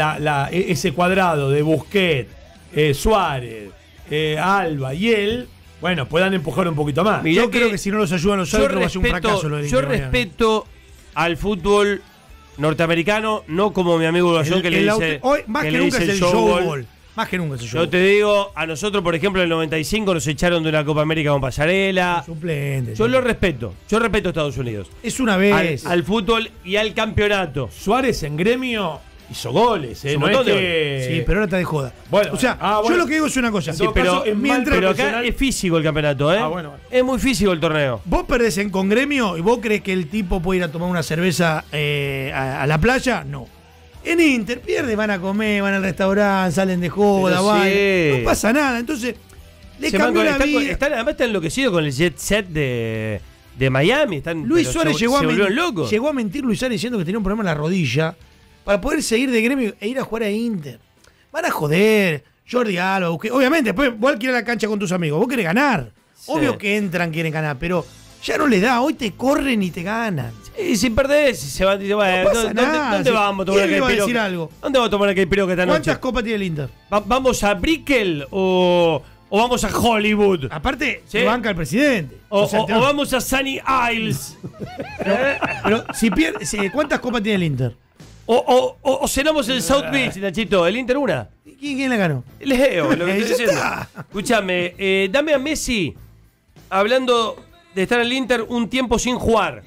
ese cuadrado de Busquets, Suárez, Alba y él bueno, puedan empujar un poquito más. Mirá Yo creo que si no los ayudan los árbitros va a ser un fracaso lo del Yo Inter Miami. respeto al fútbol norteamericano, no como mi amigo Guayón que le dice hoy más que nunca es el showball. Más que nunca es el showball. Yo te digo, a nosotros, por ejemplo, en el 95 nos echaron de una Copa América con Pasarela. Suplente. Yo lo respeto. Yo respeto a Estados Unidos. Es una vez. Al fútbol y al campeonato. Suárez en Gremio hizo goles, Un no es montón de que... Sí, pero ahora está de joda. Bueno, o sea, bueno. yo lo que digo es una cosa. Sí, pero acá profesional. es físico el campeonato, ¿eh? Bueno. Es muy físico el torneo. Vos perdés en Congremio y vos crees que el tipo puede ir a tomar una cerveza a la playa. No. En Inter pierde, van a comer, van al restaurante, salen de joda, Pero van. sí. No pasa nada. Entonces, le Se cambió van la con- vida. además está enloquecido con el jet set de Miami. Luis pero Suárez se llegó volvieron locos. llegó a mentir Luis Suárez diciendo que tenía un problema en la rodilla para poder seguir de Gremio e ir a jugar a Inter. Van a joder. Jordi Alba, obviamente, después vos querés ir a la cancha con tus amigos, vos querés ganar. Sí. Obvio que entran, quieren ganar, pero ya no les da, hoy te corren y te ganan. Y si perdés, se van. No pasa nada. ¿Dónde vamos a tomar ¿Quién le aquel va a decir piroca? algo? ¿Dónde vamos a tomar aquel piroca esta noche? ¿Cuántas copas tiene el Inter? ¿Vamos a Brickell o vamos a Hollywood? Aparte, ¿Sí? se banca el presidente. O sea, o vamos a Sunny Isles. pero si pierde, ¿cuántas copas tiene el Inter? O cenamos en South Beach, Nachito. ¿El Inter una? ¿Quién la ganó? Leo, lo que Ahí estoy ya diciendo. está. Escúchame, dame a Messi, hablando de estar en el Inter, un tiempo sin jugar.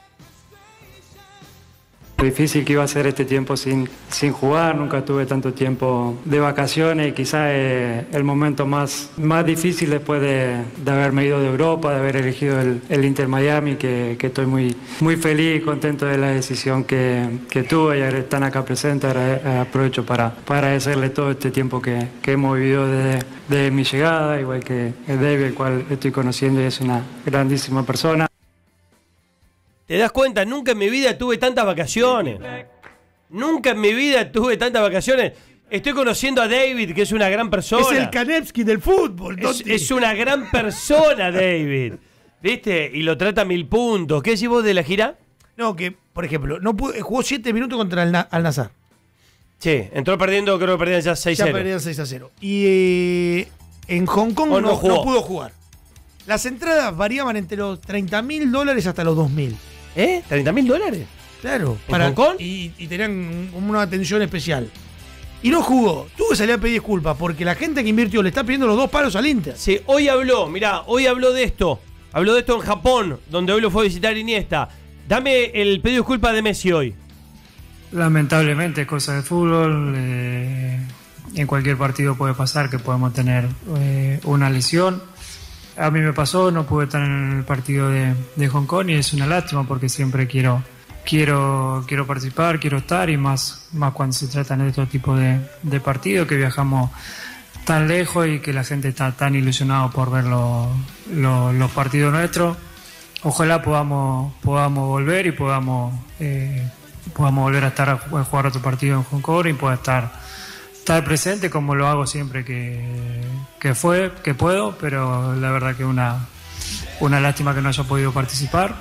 Difícil que iba a ser este tiempo sin jugar, nunca tuve tanto tiempo de vacaciones y quizás el momento más difícil después de haberme ido de Europa, de haber elegido el Inter Miami, que estoy muy feliz y contento de la decisión que tuve y estar acá presente. Aprovecho para agradecerle todo este tiempo que hemos vivido desde mi llegada, igual que David, el cual estoy conociendo y es una grandísima persona. ¿Te das cuenta? Nunca en mi vida tuve tantas vacaciones. Nunca en mi vida tuve tantas vacaciones. Estoy conociendo a David, que es una gran persona. Es el Kanevsky del fútbol. Es una gran persona, David. ¿Viste? Y lo trata a 1000 puntos. ¿Qué decís vos de la gira? No, que, por ejemplo, jugó 7 minutos contra el Al-Nassr. Sí, entró perdiendo, creo que perdían ya 6-0. Ya perdían 6-0. Y en Hong Kong no pudo jugar. Las entradas variaban entre los $30.000 hasta los $2.000. ¿Eh? ¿$30.000? Claro. ¿En Hong Kong? Y tenían como una atención especial. Y no jugó. Tuvo que salir a pedir disculpas porque la gente que invirtió le está pidiendo los 2 palos al Inter. Sí, hoy habló, mirá, hoy habló de esto. Habló de esto en Japón, donde hoy lo fue a visitar Iniesta. Dame el pedido de disculpas de Messi hoy. Lamentablemente es cosa de fútbol, en cualquier partido puede pasar que podemos tener una lesión. A mí me pasó, no pude estar en el partido de Hong Kong y es una lástima porque siempre quiero participar, quiero estar y más cuando se tratan de estos tipos de partidos que viajamos tan lejos y que la gente está tan ilusionada por ver los partidos nuestros. Ojalá podamos volver y podamos volver a jugar otro partido en Hong Kong y pueda estar presente como lo hago siempre que puedo, pero la verdad que una lástima que no haya podido participar.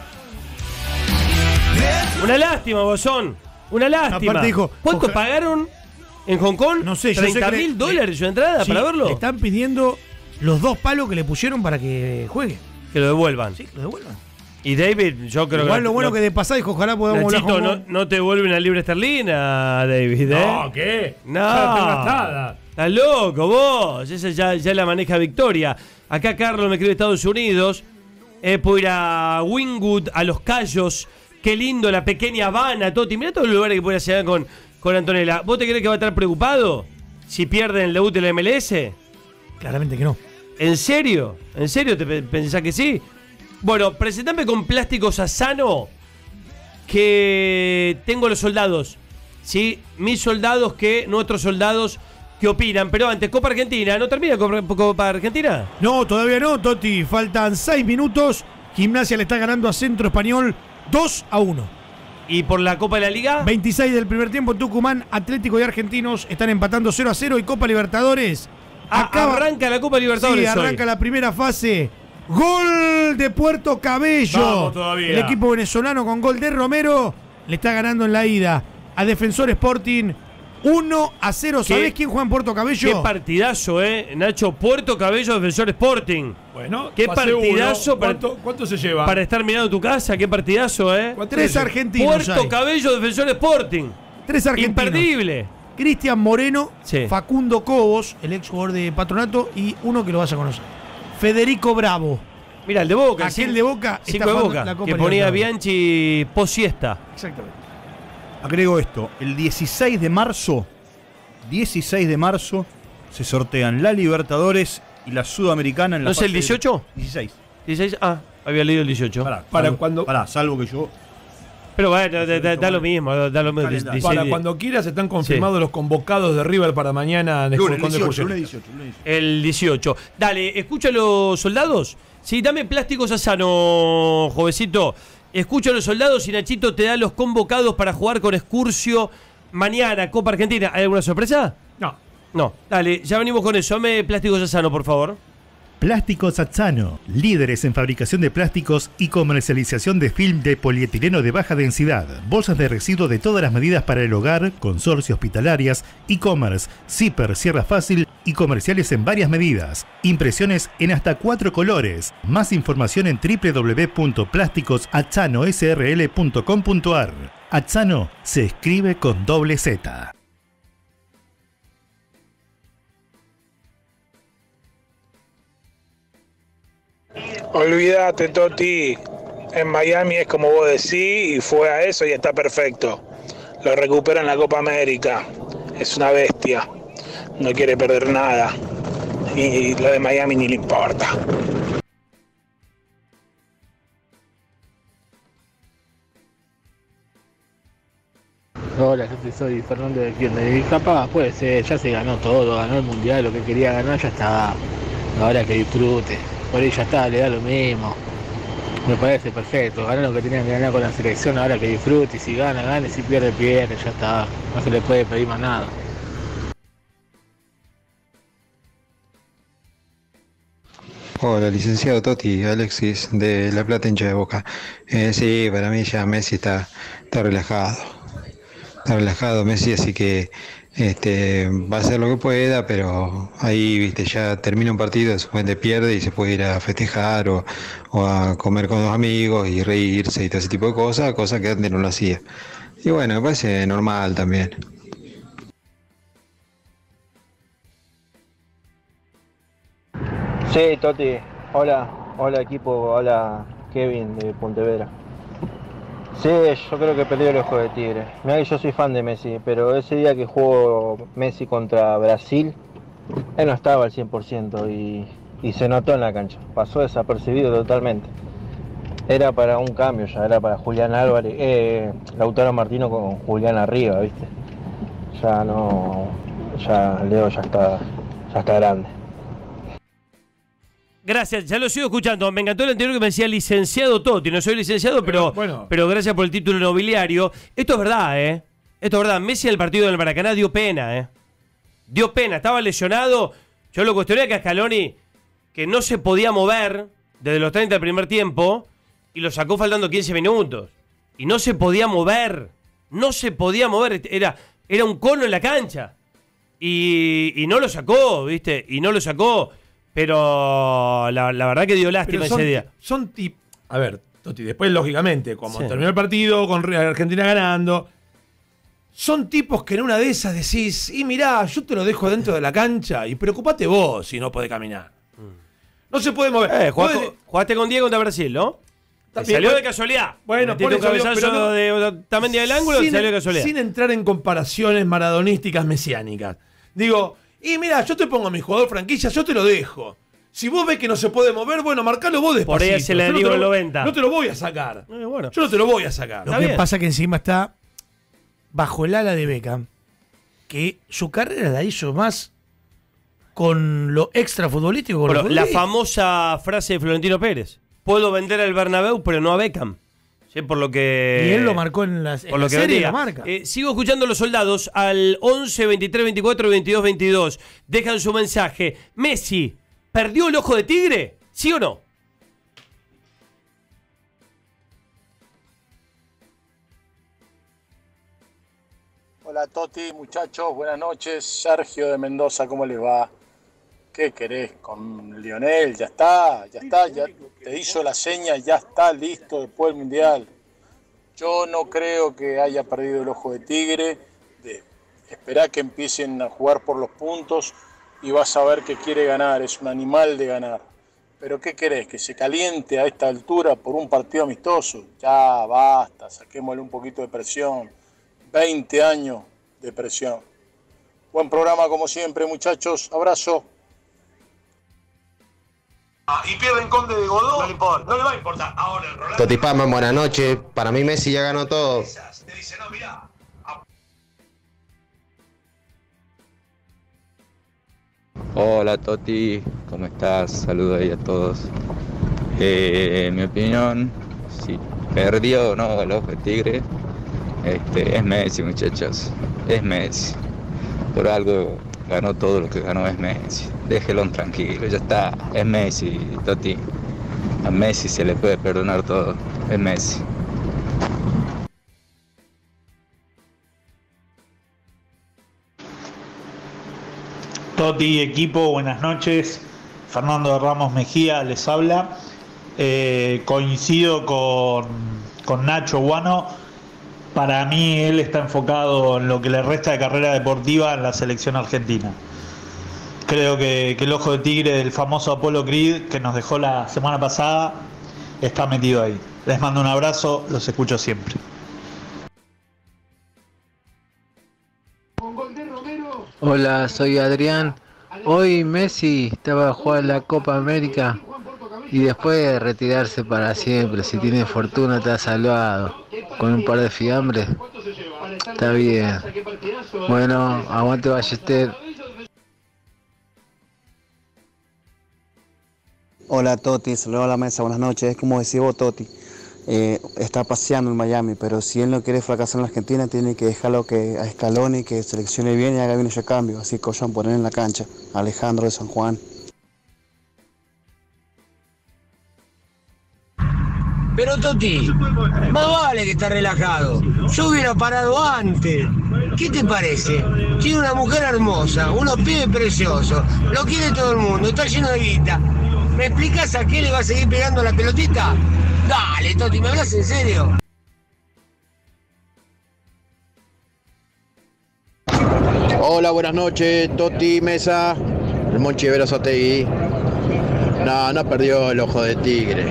Una lástima, Bozón. Una lástima. Aparte dijo, ¿cuánto pagaron en Hong Kong? No sé, yo sé que $30.000 su entrada Sí, para verlo. le están pidiendo los 2 palos que le pusieron para que juegue. Que lo devuelvan. Sí, que lo devuelvan. Y David, yo creo Igual que. lo bueno que de pasada dijo, ojalá podamos volver a Nachito, Hong Kong. no te devuelve una libre esterlina, David, ¿eh? No, ¿qué? No. Ya la tengo gastada. Estás loco, vos. Esa ya la maneja Victoria. Acá Carlos me escribe de Estados Unidos. Puedo ir a Wingwood, a Los Cayos. Qué lindo, la pequeña Habana, Toti. Mirá todos los lugares que puede hacer con Antonella. ¿Vos te crees que va a estar preocupado si pierden el debut de la MLS? Claramente que no. ¿En serio? ¿En serio te pensás que sí? Bueno, presentame con plásticos a Sano que tengo los soldados. ¿Sí? Mis soldados nuestros soldados que opinan. Pero antes, Copa Argentina. ¿No termina Copa Argentina? No, todavía no, Toti. Faltan 6 minutos. Gimnasia le está ganando a Centro Español 2-1. ¿Y por la Copa de la Liga? 26 del primer tiempo, Tucumán, Atlético y Argentinos están empatando 0-0 y Copa Libertadores. Arranca la Copa Libertadores. Sí, arranca hoy. la primera fase. Gol de Puerto Cabello. Vamos todavía. El equipo venezolano con gol de Romero le está ganando en la ida a Defensor Sporting 1-0. ¿Sabés quién juega en Puerto Cabello? Qué partidazo, Nacho. Puerto Cabello, Defensor Sporting. Bueno, qué partidazo. ¿Cuánto se lleva? Para estar mirando tu casa, qué partidazo, 3 argentinos. Puerto Cabello, Defensor Sporting. 3 argentinos. Imperdible. Cristian Moreno, Facundo Cobos, el ex jugador de Patronato, y uno que lo vas a conocer. Federico Bravo. Mira, el de Boca. Aquel de Boca. 5 de Boca. La Copa que ponía Libertadores. Bianchi post-siesta. Exactamente. Agrego esto, el 16 de marzo se sortean la Libertadores y la Sudamericana en la ¿No es el 18? 16. Había leído el 18. Salvo que yo... Pero bueno, da lo mismo. Para cuando quieras están confirmados los convocados de River para mañana en Lunes Conde 18. El 18. Dale, escucha a los soldados. Sí, dame plásticos a sano, jovencito. Escucha a los soldados y Nachito te da los convocados para jugar con Excursio mañana, Copa Argentina. ¿Hay alguna sorpresa? No. Dale, ya venimos con eso. Dame plásticos a sano, por favor. Plásticos Azzano, líderes en fabricación de plásticos y comercialización de film de polietileno de baja densidad, bolsas de residuos de todas las medidas para el hogar, consorcio hospitalarias, e-commerce, zipper, cierra fácil y comerciales en varias medidas. Impresiones en hasta 4 colores. Más información en www.plásticosazzanosrl.com.ar. Azzano se escribe con doble Z. Olvídate, Toti. En Miami es como vos decís y fue a eso y está perfecto. Lo recupera en la Copa América. Es una bestia. No quiere perder nada. Y lo de Miami ni le importa. Hola, yo soy Fernando de Kirchner. Y capaz, puede ser, ya se ganó todo, ganó el mundial, lo que quería ganar ya está. Ahora que disfrute. Por ahí ya está, le da lo mismo. Me parece perfecto. Ganó lo que tenían que ganar con la selección, ahora que disfrute. Y si gana, gane. Si pierde, pierde. Ya está. No se le puede pedir más nada. Hola, licenciado Toti, Alexis de La Plata, hincha de Boca. Sí, para mí ya Messi está relajado. Está relajado Messi, así que va a hacer lo que pueda, pero ahí ya termina un partido, supuestamente pierde y se puede ir a festejar o a comer con los amigos y reírse y todo ese tipo de cosas que antes no lo hacía. Y bueno, me parece normal también. Sí, Toti, hola equipo, hola Kevin de Pontevedra. Sí, yo creo que perdió el ojo de tigre. Mirá que yo soy fan de Messi, pero ese día que jugó Messi contra Brasil, él no estaba al 100% y se notó en la cancha. Pasó desapercibido totalmente. Era para un cambio ya, era para Julián Álvarez, Lautaro Martino con Julián arriba, ¿viste? Ya Leo ya está grande. Gracias, ya lo sigo escuchando. Me encantó el anterior que me decía licenciado Totti. No soy licenciado, pero gracias por el título nobiliario. Esto es verdad, Esto es verdad. Messi al partido del Maracaná dio pena, Dio pena, estaba lesionado. Yo lo cuestioné a Scaloni, que no se podía mover desde los 30 del primer tiempo, y lo sacó faltando 15 minutos. Y no se podía mover. No se podía mover. Era un cono en la cancha. Y no lo sacó, ¿viste? Y no lo sacó. Pero la verdad que dio lástima ese día. A ver, Toti, después lógicamente, como terminó el partido, con Argentina ganando, son tipos que en una de esas decís, y mirá, yo te lo dejo dentro de la cancha y preocupate vos si no podés caminar. No se puede mover. Jugaste con Diego contra Brasil, ¿no? Salió de casualidad. Bueno, por un cabezazo de Tamendi del ángulo y salió de casualidad. Sin entrar en comparaciones maradonísticas mesiánicas. Digo, y mira, yo te pongo a mi jugador franquicia, yo te lo dejo. Si vos ves que no se puede mover, bueno, marcalo vos despacito. Por ahí se le digo el 90. No te lo voy a sacar. Yo no te lo voy a sacar. Lo que pasa es que encima está bajo el ala de Beckham, que su carrera la hizo más con lo extra futbolístico. Bueno, la famosa frase de Florentino Pérez. Puedo vender al Bernabéu, pero no a Beckham. Sí, por lo que... Y él lo marcó en la serie, la marca. Sigo escuchando a los soldados al 11, 23, 24 y 22, 22. Dejan su mensaje. Messi, ¿perdió el ojo de tigre? ¿Sí o no? Hola Toti, muchachos, buenas noches. Sergio de Mendoza, ¿cómo les va? ¿Qué querés con Lionel? Ya está, ya te hizo la seña, ya está listo después del Mundial. Yo no creo que haya perdido el ojo de tigre. Esperá que empiecen a jugar por los puntos y vas a ver que quiere ganar, es un animal de ganar. Pero ¿qué querés? ¿Que se caliente a esta altura por un partido amistoso? Ya, basta, saquémosle un poquito de presión. 20 años de presión. Buen programa como siempre, muchachos. Abrazo. Y pierden Conde de Godó, no le importa, no le va a importar. Ahora Rolando. Toti Pazman, buenas noches. Para mí Messi ya ganó todo. Te dice, no, mirá. Hola Toti, ¿cómo estás? Saludos ahí a todos. En mi opinión, si perdió o no el ojo de tigre, es Messi, muchachos. Es Messi. Por algo ganó todo lo que ganó, es Messi. Déjelo tranquilo, ya está. Es Messi, Toti. A Messi se le puede perdonar todo. Es Messi. Toti, equipo, buenas noches. Fernando Ramos Mejía les habla. Coincido con Nacho Guano. Para mí él está enfocado en lo que le resta de carrera deportiva en la selección argentina. Creo que el ojo de tigre del famoso Apollo Creed que nos dejó la semana pasada está metido ahí. Les mando un abrazo, los escucho siempre. Hola, soy Adrián. Hoy Messi estaba a jugar la Copa América y después de retirarse para siempre. Si tiene fortuna te ha salvado con un par de fiambres. Está bien. Bueno, aguante Ballester. Hola Toti, saludos a la mesa, buenas noches. Es como decís vos, Toti, está paseando en Miami, pero si él no quiere fracasar en la Argentina, tiene que dejarlo que a Scaloni, que seleccione bien y haga bien ese cambio. Así que vayan a poner en la cancha. Alejandro de San Juan. Pero Toti, más vale que está relajado. Yo hubiera parado antes. ¿Qué te parece? Tiene una mujer hermosa, unos pibes preciosos, lo quiere todo el mundo, está lleno de guita. ¿Me explicas a qué le va a seguir pegando la pelotita? Dale, Toti, ¿me hablas en serio? Hola, buenas noches, Toti, Mesa. El Monchi Verazategui. No perdió el ojo de tigre.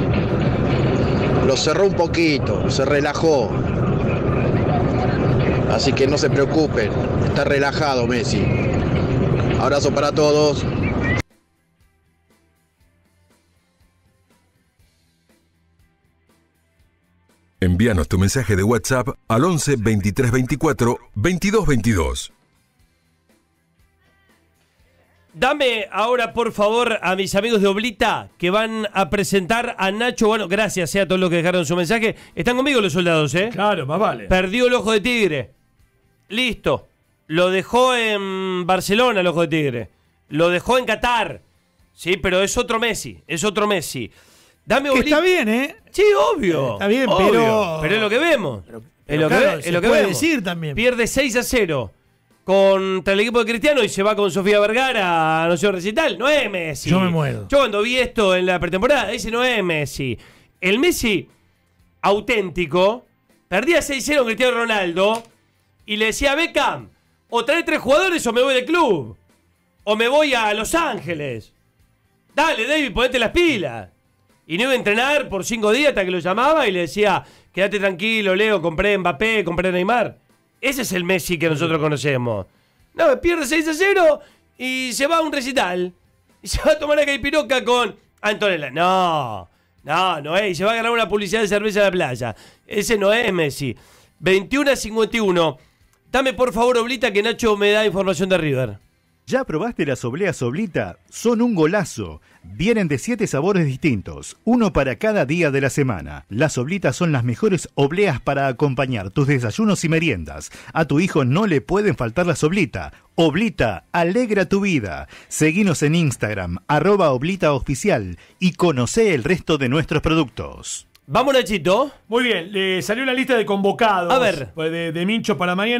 Lo cerró un poquito, se relajó. Así que no se preocupen, está relajado Messi. Abrazo para todos. Envíanos tu mensaje de WhatsApp al 11 23 24 22 22. Dame ahora, por favor, a mis amigos de Oblita que van a presentar a Nacho. Bueno, gracias a todos los que dejaron su mensaje. Están conmigo los soldados, ¿eh? Claro, más vale. Perdió el ojo de tigre. Listo. Lo dejó en Barcelona el ojo de tigre. Lo dejó en Qatar. Sí, pero es otro Messi. Es otro Messi. Dame que está bien, ¿eh? Sí, obvio. Está bien, obvio. Pero es lo que vemos. Es lo claro, que puede vemos. decir también. Pierde 6-0 contra el equipo de Cristiano y se va con Sofía Vergara a no sé, recital. No es Messi. Yo me muero. Yo cuando vi esto en la pretemporada, ese no es Messi. El Messi auténtico perdía 6-0 con Cristiano Ronaldo y le decía a Beckham, o trae 3 jugadores o me voy del club. O me voy a Los Ángeles. Dale, David, ponete las pilas. Y no iba a entrenar por 5 días hasta que lo llamaba y le decía, quédate tranquilo, Leo, compré Mbappé, compré Neymar. Ese es el Messi que nosotros conocemos. No, pierde 6-0 y se va a un recital. Y se va a tomar a caipiroca con Antonella. No es. Y se va a ganar una publicidad de cerveza en la playa. Ese no es Messi. 21-51. Dame por favor, Oblita, que Nacho me da información de River. ¿Ya probaste las obleas Oblita? Son un golazo. Vienen de 7 sabores distintos, uno para cada día de la semana. Las Oblitas son las mejores obleas para acompañar tus desayunos y meriendas. A tu hijo no le pueden faltar las Oblita. Oblita, alegra tu vida. Seguinos en Instagram, @oblitaoficial y conocé el resto de nuestros productos. Vamos, Nachito. Muy bien, le salió la lista de convocados. A ver. De Mincho para mañana.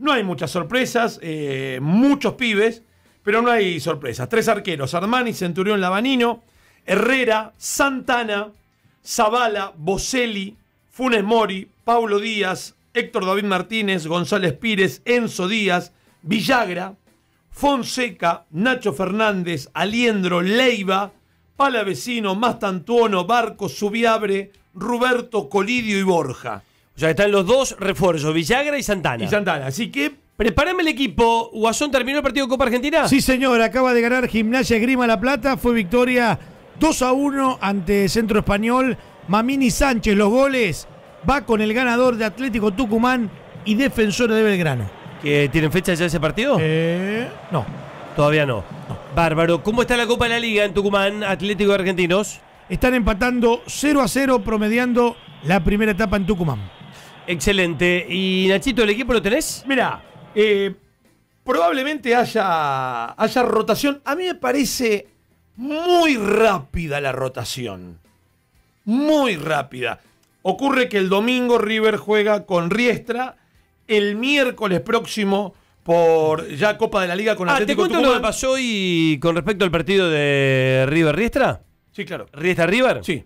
No hay muchas sorpresas, muchos pibes, pero no hay sorpresas. 3 arqueros: Armani, Centurión, Lavanino, Herrera, Santana, Zavala, Boselli, Funes Mori, Paulo Díaz, Héctor David Martínez, González Pires, Enzo Díaz, Villagra, Fonseca, Nacho Fernández, Aliendro, Leiva, Palavecino, Mastantuono, Barcos, Subiabre, Ruberto, Colidio y Borja. O sea, están los 2 refuerzos, Villagra y Santana. Y Santana, así que... Prepárame el equipo. Guasón, ¿terminó el partido de Copa Argentina? Sí, señor, acaba de ganar Gimnasia Esgrima La Plata, fue victoria 2-1 ante Centro Español. Mamini Sánchez, los goles, va con el ganador de Atlético Tucumán y Defensor de Belgrano. ¿Que tienen fecha ya ese partido? No. Todavía no. Bárbaro. ¿Cómo está la Copa de la Liga en Tucumán, Atlético de Argentinos? Están empatando 0-0, promediando la primera etapa en Tucumán. Excelente. ¿Y Nachito, el equipo lo tenés? Mirá, probablemente haya rotación. A mí me parece muy rápida la rotación. Muy rápida. Ocurre que el domingo River juega con Riestra. El miércoles próximo por ya Copa de la Liga con Atlético Tucumán. ¿Te cuento lo que pasó hoy con respecto al partido de River-Riestra? Sí, claro. ¿Riestra-River? Sí.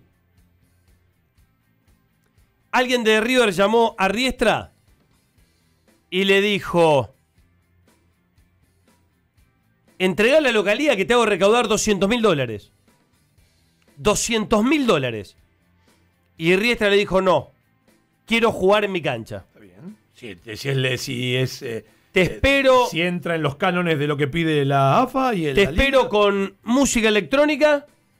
Alguien de River llamó a Riestra y le dijo: entregá la localía que te hago recaudar $200.000. $200.000. Y Riestra le dijo: no, quiero jugar en mi cancha. Está bien. Si te espero. Si entra en los cánones de lo que pide la AFA y te espero con música electrónica,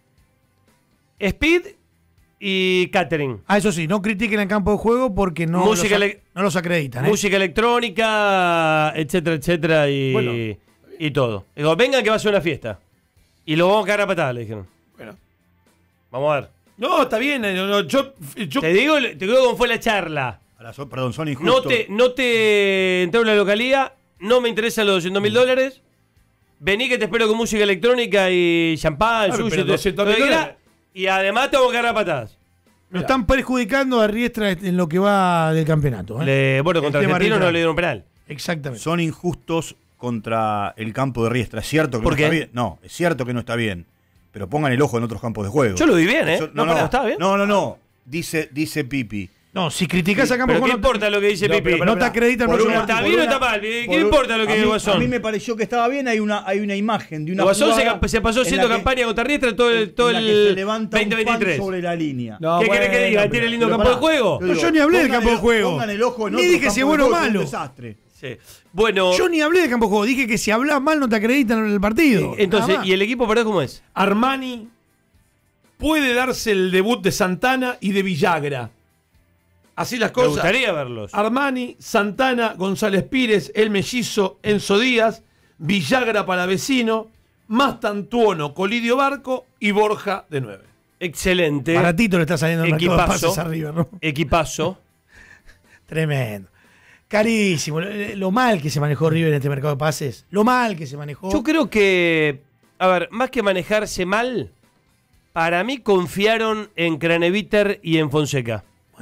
speed y catering. Eso sí, no critiquen el campo de juego porque no los acreditan. Música electrónica, etcétera, etcétera, y todo. Digo, vengan que va a ser una fiesta. Y lo vamos a cagar a patadas, le dijeron. Bueno. Vamos a ver. No, está bien. Yo te digo cómo fue la charla. Perdón, son injustos. No te entrego la localía, no me interesan los $200.000. Vení que te espero con música electrónica y champán, sushi, y además te vamos a cagar a patadas. Lo están perjudicando a Riestra en lo que va del campeonato. Bueno, contra Argentinos no le dieron penal. Exactamente. Son injustos contra el campo de Riestra. Es cierto que no está bien. No, es cierto que no está bien. Pero pongan el ojo en otros campos de juego. Yo lo vi bien, ¿eh? ¿Está bien? No. Dice Pipi. No, si criticás a campo de juego. ¿Qué importa lo que dice Pipi? No te acreditan. ¿Está bien o está mal? ¿Qué importa lo que dice Guasón? A mí me pareció que estaba bien. Hay una imagen de una Guasón se pasó haciendo campaña contra Riestra todo el 2023. Sobre la línea. ¿Qué querés que diga? ¿Tiene lindo campo de juego? Yo ni hablé del campo de juego. Pongan el ojo en ni dije si es bueno o malo. Desastre. Sí. Bueno, yo ni hablé de campo de juego. Dije que si hablas mal no te acreditan en el partido. Entonces, ¿y el equipo para cómo es? Armani puede darse el debut de Santana y de Villagra. Así las cosas. Me gustaría verlos. Armani, Santana, González Pires, El Mellizo, Enzo Díaz, Villagra Palavecino, Mastantuono, Colidio Barco y Borja de 9. Excelente. Baratito le está saliendo el mercado de pases arriba, ¿no? Equipazo. Tremendo. Carísimo. Lo mal que se manejó River en este mercado de pases. Lo mal que se manejó. Yo creo que, a ver, más que manejarse mal, para mí confiaron en Craneviter y en Fonseca.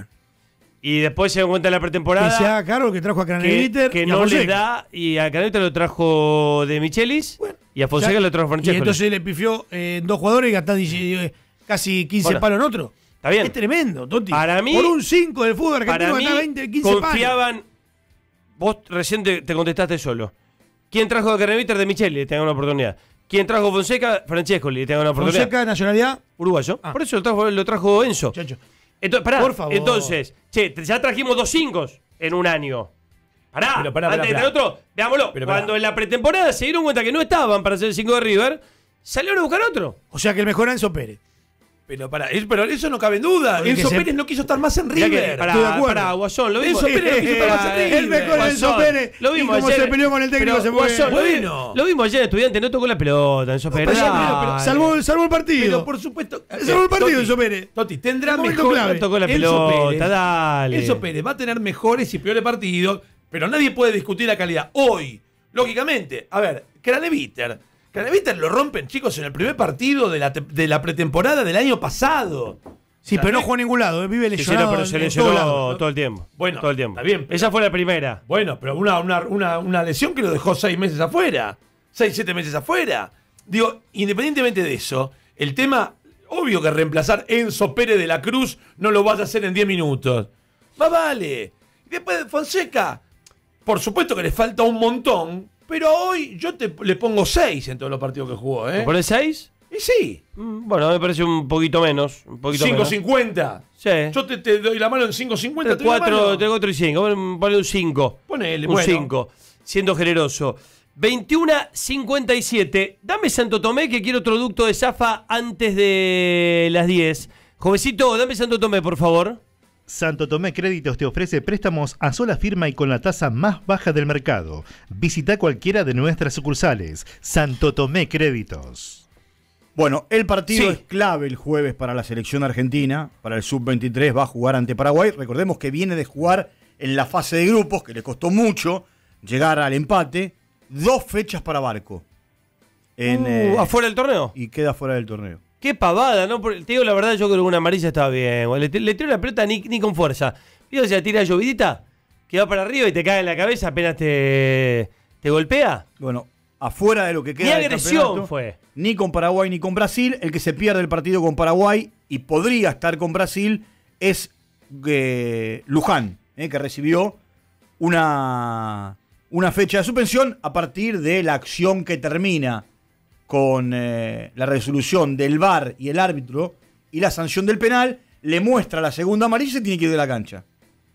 Y después se dan cuenta en la pretemporada. Que se haga cargo que trajo a Craneviter. Que no le da. Y a Craneviter lo trajo de Michelis. Y a Fonseca lo trajo Francesco. Y entonces le pifió 2 jugadores y gastó casi 15 palos en otro. Está bien. Es tremendo, Toti. Para mí. Por un 5 del fútbol argentino gasta 20, 15 palos. Confiaban. Vos recién te contestaste solo. ¿Quién trajo a Craneviter de Michelis? Le tengo una oportunidad. ¿Quién trajo a Fonseca? Francesco, le tengo una oportunidad. Fonseca, nacionalidad uruguayo. Por eso lo trajo Enzo. Chacho. Entonces, pará, por favor. Entonces, ya trajimos 2 5 en un año. Pará, antes de tener otro, veámoslo. Cuando en la pretemporada se dieron cuenta que no estaban para ser el 5 de River, salieron a buscar otro. O sea que el mejor Enzo Pérez. Pero eso no cabe en duda. Enzo Pérez no quiso estar más en River. Estoy de acuerdo. Pará, Guasón, lo vimos. Enzo Pérez no quiso estar más en River. El mejor Enzo Pérez. Lo vimos y como ayer. se peleó con el técnico se fue. Guasón, lo vimos ayer, Estudiante, no tocó la pelota, Enzo Pérez. Salvó el partido. Pero por supuesto. Salvó el partido, Enzo Pérez. Toti, tendrá mejor. No tocó la pelota, dale. Enzo Pérez va a tener mejores y peores partidos, pero nadie puede discutir la calidad. Hoy, lógicamente, a ver, Craneviter lo rompen, chicos, en el primer partido de la pretemporada del año pasado. Sí, pero no jugó a ningún lado, vive lesionado. pero se lesionó todo el tiempo. Bueno, todo el tiempo. está bien. Esa fue la primera. Bueno, pero una lesión que lo dejó 6 meses afuera. 6, 7 meses afuera. Digo, independientemente de eso, el tema, obvio que reemplazar Enzo Pérez de la Cruz no lo vas a hacer en 10 minutos. Más vale. Y después de Fonseca, por supuesto que le falta un montón, pero hoy yo le pongo 6 en todos los partidos que jugó. ¿Le pones 6? Y sí. Bueno, me parece un poquito menos. 5.50. Sí. Yo te doy la mano en 5.50. Entre 4 y 5. Ponle un 5. Ponele, un 5. Siendo generoso. 21.57. Dame Santo Tomé, que quiero otro ducto de Zafa antes de las 10. Jovencito, dame Santo Tomé, por favor. Santo Tomé Créditos te ofrece préstamos a sola firma y con la tasa más baja del mercado. Visita cualquiera de nuestras sucursales. Santo Tomé Créditos. Bueno, el partido es clave el jueves para la selección argentina. Para el Sub-23 va a jugar ante Paraguay. Recordemos que viene de jugar en la fase de grupos, que le costó mucho llegar al empate. 2 fechas para Barco. ¿Afuera del torneo? Y queda fuera del torneo. Qué pavada, ¿no? Te digo la verdad, yo creo que una amarilla estaba bien. Le tiro la pelota ni con fuerza. ¿Viste si la tira llovidita? Que va para arriba y te cae en la cabeza apenas te golpea. Bueno, afuera de lo que queda. Ni agresión fue. Ni con Paraguay ni con Brasil. El que se pierde el partido con Paraguay y podría estar con Brasil es Luján, que recibió una fecha de suspensión a partir de la acción que termina con la resolución del VAR y el árbitro y la sanción del penal. Le muestra la segunda amarilla y se tiene que ir de la cancha.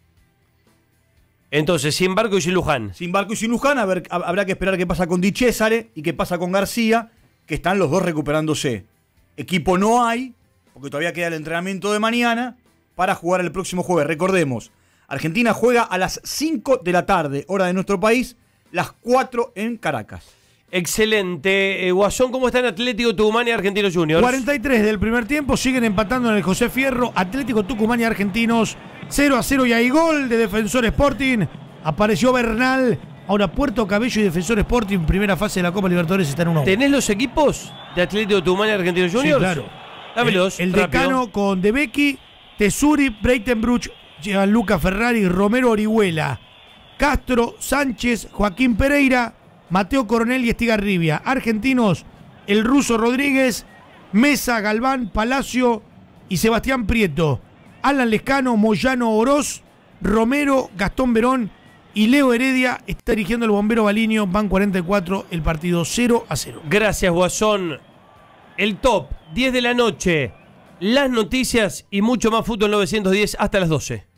Entonces, sin Barco y sin Luján. Sin Barco y sin Luján, habrá que esperar qué pasa con Di Cesare y qué pasa con García, que están los dos recuperándose. Equipo no hay, porque todavía queda el entrenamiento de mañana, para jugar el próximo jueves. Recordemos, Argentina juega a las 5 de la tarde, hora de nuestro país, las 4 en Caracas. Excelente. Guasón, ¿cómo están Atlético Tucumán y Argentinos Juniors? 43 del primer tiempo, siguen empatando en el José Fierro. Atlético Tucumán y Argentinos 0-0 y hay gol de Defensor Sporting. Apareció Bernal. Ahora Puerto Cabello y Defensor Sporting, primera fase de la Copa Libertadores, están 1-1. ¿Tenés los equipos de Atlético Tucumán y Argentinos Juniors? Sí, claro. Dámelos. El Decano con De Becchi, Tesuri, Breitenbruch, Gianluca Ferrari, Romero Orihuela, Castro, Sánchez, Joaquín Pereira, Mateo Coronel y Estigarribia. Argentinos, el ruso Rodríguez, Mesa, Galván, Palacio y Sebastián Prieto. Alan Lescano, Moyano Oroz, Romero, Gastón Verón y Leo Heredia. Está dirigiendo el bombero Baliño. Van 44, el partido 0-0. Gracias, Guasón. El top, 10 de la noche. Las noticias y mucho más fútbol 910 hasta las 12.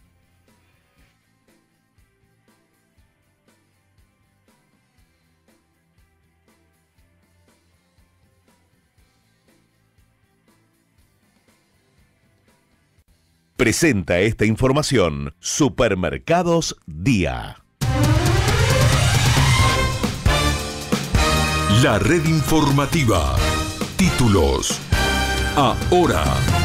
Presenta esta información Supermercados Día. La red informativa. Títulos. Ahora.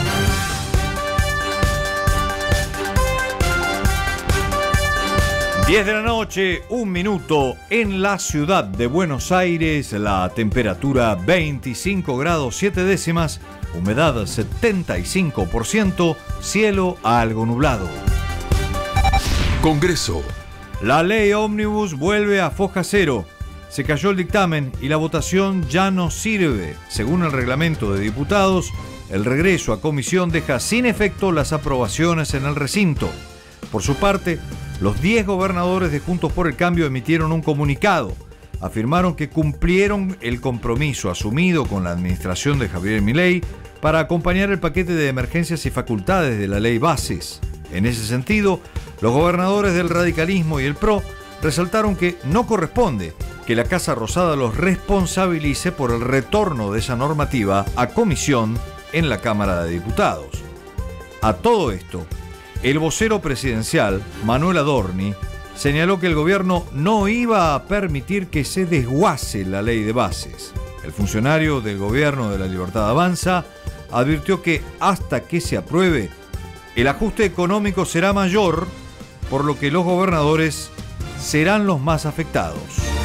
...10 de la noche, 1 minuto, en la ciudad de Buenos Aires, la temperatura 25 grados 7 décimas, humedad 75%, cielo algo nublado. Congreso. La ley ómnibus vuelve a foja cero. Se cayó el dictamen y la votación ya no sirve. Según el reglamento de diputados, el regreso a comisión deja sin efecto las aprobaciones en el recinto. Por su parte, los 10 gobernadores de Juntos por el Cambio emitieron un comunicado. Afirmaron que cumplieron el compromiso asumido con la administración de Javier Milei para acompañar el paquete de emergencias y facultades de la ley Bases. En ese sentido, los gobernadores del radicalismo y el PRO resaltaron que no corresponde que la Casa Rosada los responsabilice por el retorno de esa normativa a comisión en la Cámara de Diputados. A todo esto, el vocero presidencial, Manuel Adorni, señaló que el gobierno no iba a permitir que se desguace la ley de bases. El funcionario del gobierno de la Libertad Avanza advirtió que hasta que se apruebe, el ajuste económico será mayor, por lo que los gobernadores serán los más afectados.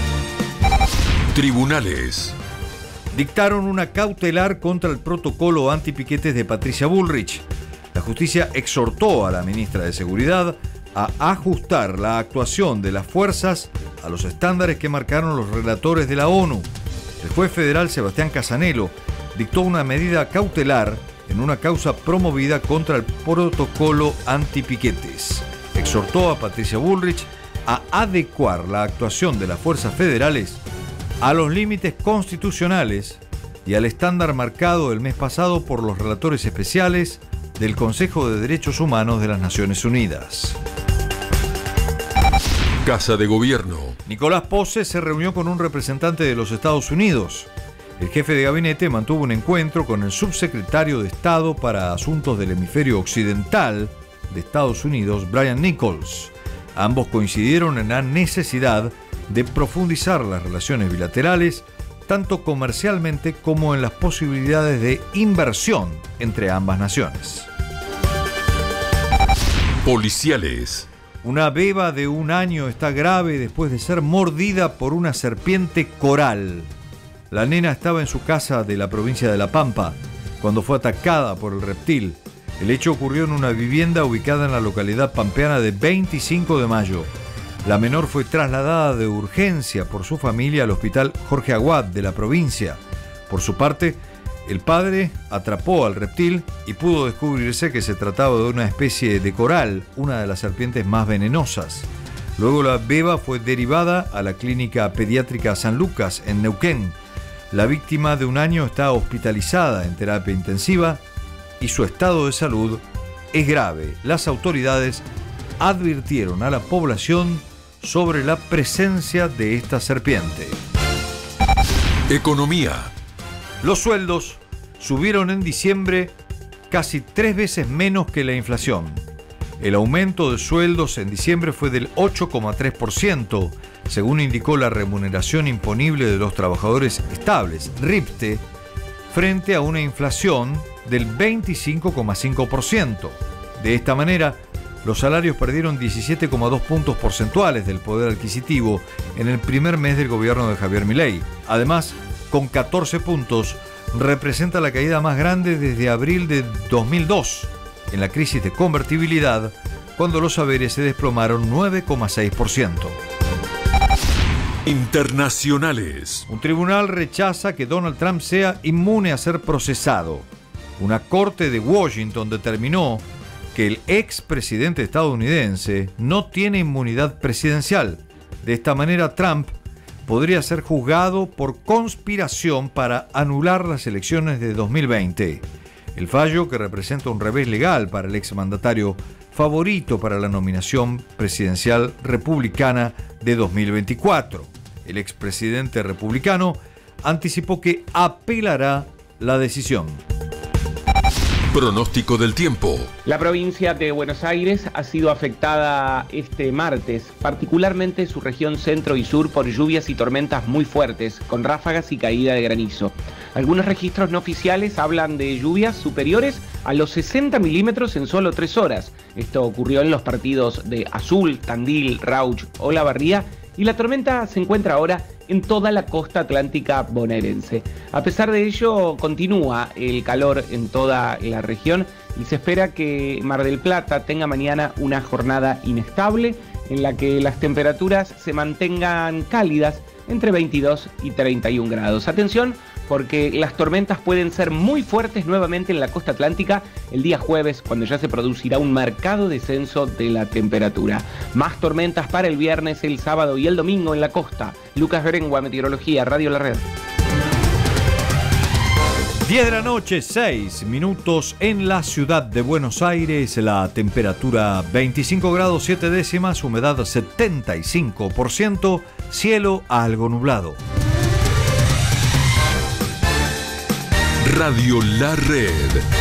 Tribunales. Dictaron una cautelar contra el protocolo antipiquetes de Patricia Bullrich. La La justicia exhortó a la ministra de Seguridad a ajustar la actuación de las fuerzas a los estándares que marcaron los relatores de la ONU. El juez federal Sebastián Casanelo dictó una medida cautelar en una causa promovida contra el protocolo antipiquetes. Exhortó a Patricia Bullrich a adecuar la actuación de las fuerzas federales a los límites constitucionales y al estándar marcado el mes pasado por los relatores especiales del Consejo de Derechos Humanos de las Naciones Unidas. Casa de Gobierno. Nicolás Posse se reunió con un representante de los Estados Unidos. El jefe de gabinete mantuvo un encuentro con el subsecretario de Estado para Asuntos del Hemisferio Occidental de Estados Unidos, Brian Nichols. Ambos coincidieron en la necesidad de profundizar las relaciones bilaterales, tanto comercialmente como en las posibilidades de inversión entre ambas naciones. Policiales. Una beba de 1 año está grave después de ser mordida por una serpiente coral. La nena estaba en su casa de la provincia de La Pampa cuando fue atacada por el reptil. El hecho ocurrió en una vivienda ubicada en la localidad pampeana de 25 de Mayo. La menor fue trasladada de urgencia por su familia al hospital Jorge Aguad de la provincia. Por su parte, el padre atrapó al reptil y pudo descubrirse que se trataba de una especie de coral, una de las serpientes más venenosas. Luego la beba fue derivada a la clínica pediátrica San Lucas en Neuquén. La víctima de 1 año está hospitalizada en terapia intensiva y su estado de salud es grave. Las autoridades advirtieron a la población sobre la presencia de esta serpiente. Economía. Los sueldos subieron en diciembre casi 3 veces menos que la inflación. El aumento de sueldos en diciembre fue del 8,3%, según indicó la remuneración imponible de los trabajadores estables, RIPTE, frente a una inflación del 25,5%. De esta manera, los salarios perdieron 17,2 puntos porcentuales del poder adquisitivo en el primer mes del gobierno de Javier Milei. Además, con 14 puntos, representa la caída más grande desde abril de 2002, en la crisis de convertibilidad, cuando los saberes se desplomaron 9,6%. Internacionales. Un tribunal rechaza que Donald Trump sea inmune a ser procesado. Una corte de Washington determinó que el expresidente estadounidense no tiene inmunidad presidencial. De esta manera, Trump podría ser juzgado por conspiración para anular las elecciones de 2020. El fallo, que representa un revés legal para el exmandatario favorito para la nominación presidencial republicana de 2024. El expresidente republicano anticipó que apelará la decisión. Pronóstico del tiempo. La provincia de Buenos Aires ha sido afectada este martes, particularmente su región centro y sur, por lluvias y tormentas muy fuertes, con ráfagas y caída de granizo. Algunos registros no oficiales hablan de lluvias superiores a los 60 milímetros en solo 3 horas. Esto ocurrió en los partidos de Azul, Tandil, Rauch, Olavarría, y la tormenta se encuentra ahora en toda la costa atlántica bonaerense. A pesar de ello, continúa el calor en toda la región y se espera que Mar del Plata tenga mañana una jornada inestable en la que las temperaturas se mantengan cálidas entre 22 y 31 grados. Atención, porque las tormentas pueden ser muy fuertes nuevamente en la costa atlántica el día jueves, cuando ya se producirá un marcado descenso de la temperatura. Más tormentas para el viernes, el sábado y el domingo en la costa. Lucas Berengua, Meteorología, Radio La Red. 10 de la noche, 6 minutos en la ciudad de Buenos Aires. La temperatura 25 grados 7 décimas, humedad 75%, cielo algo nublado. Radio La Red.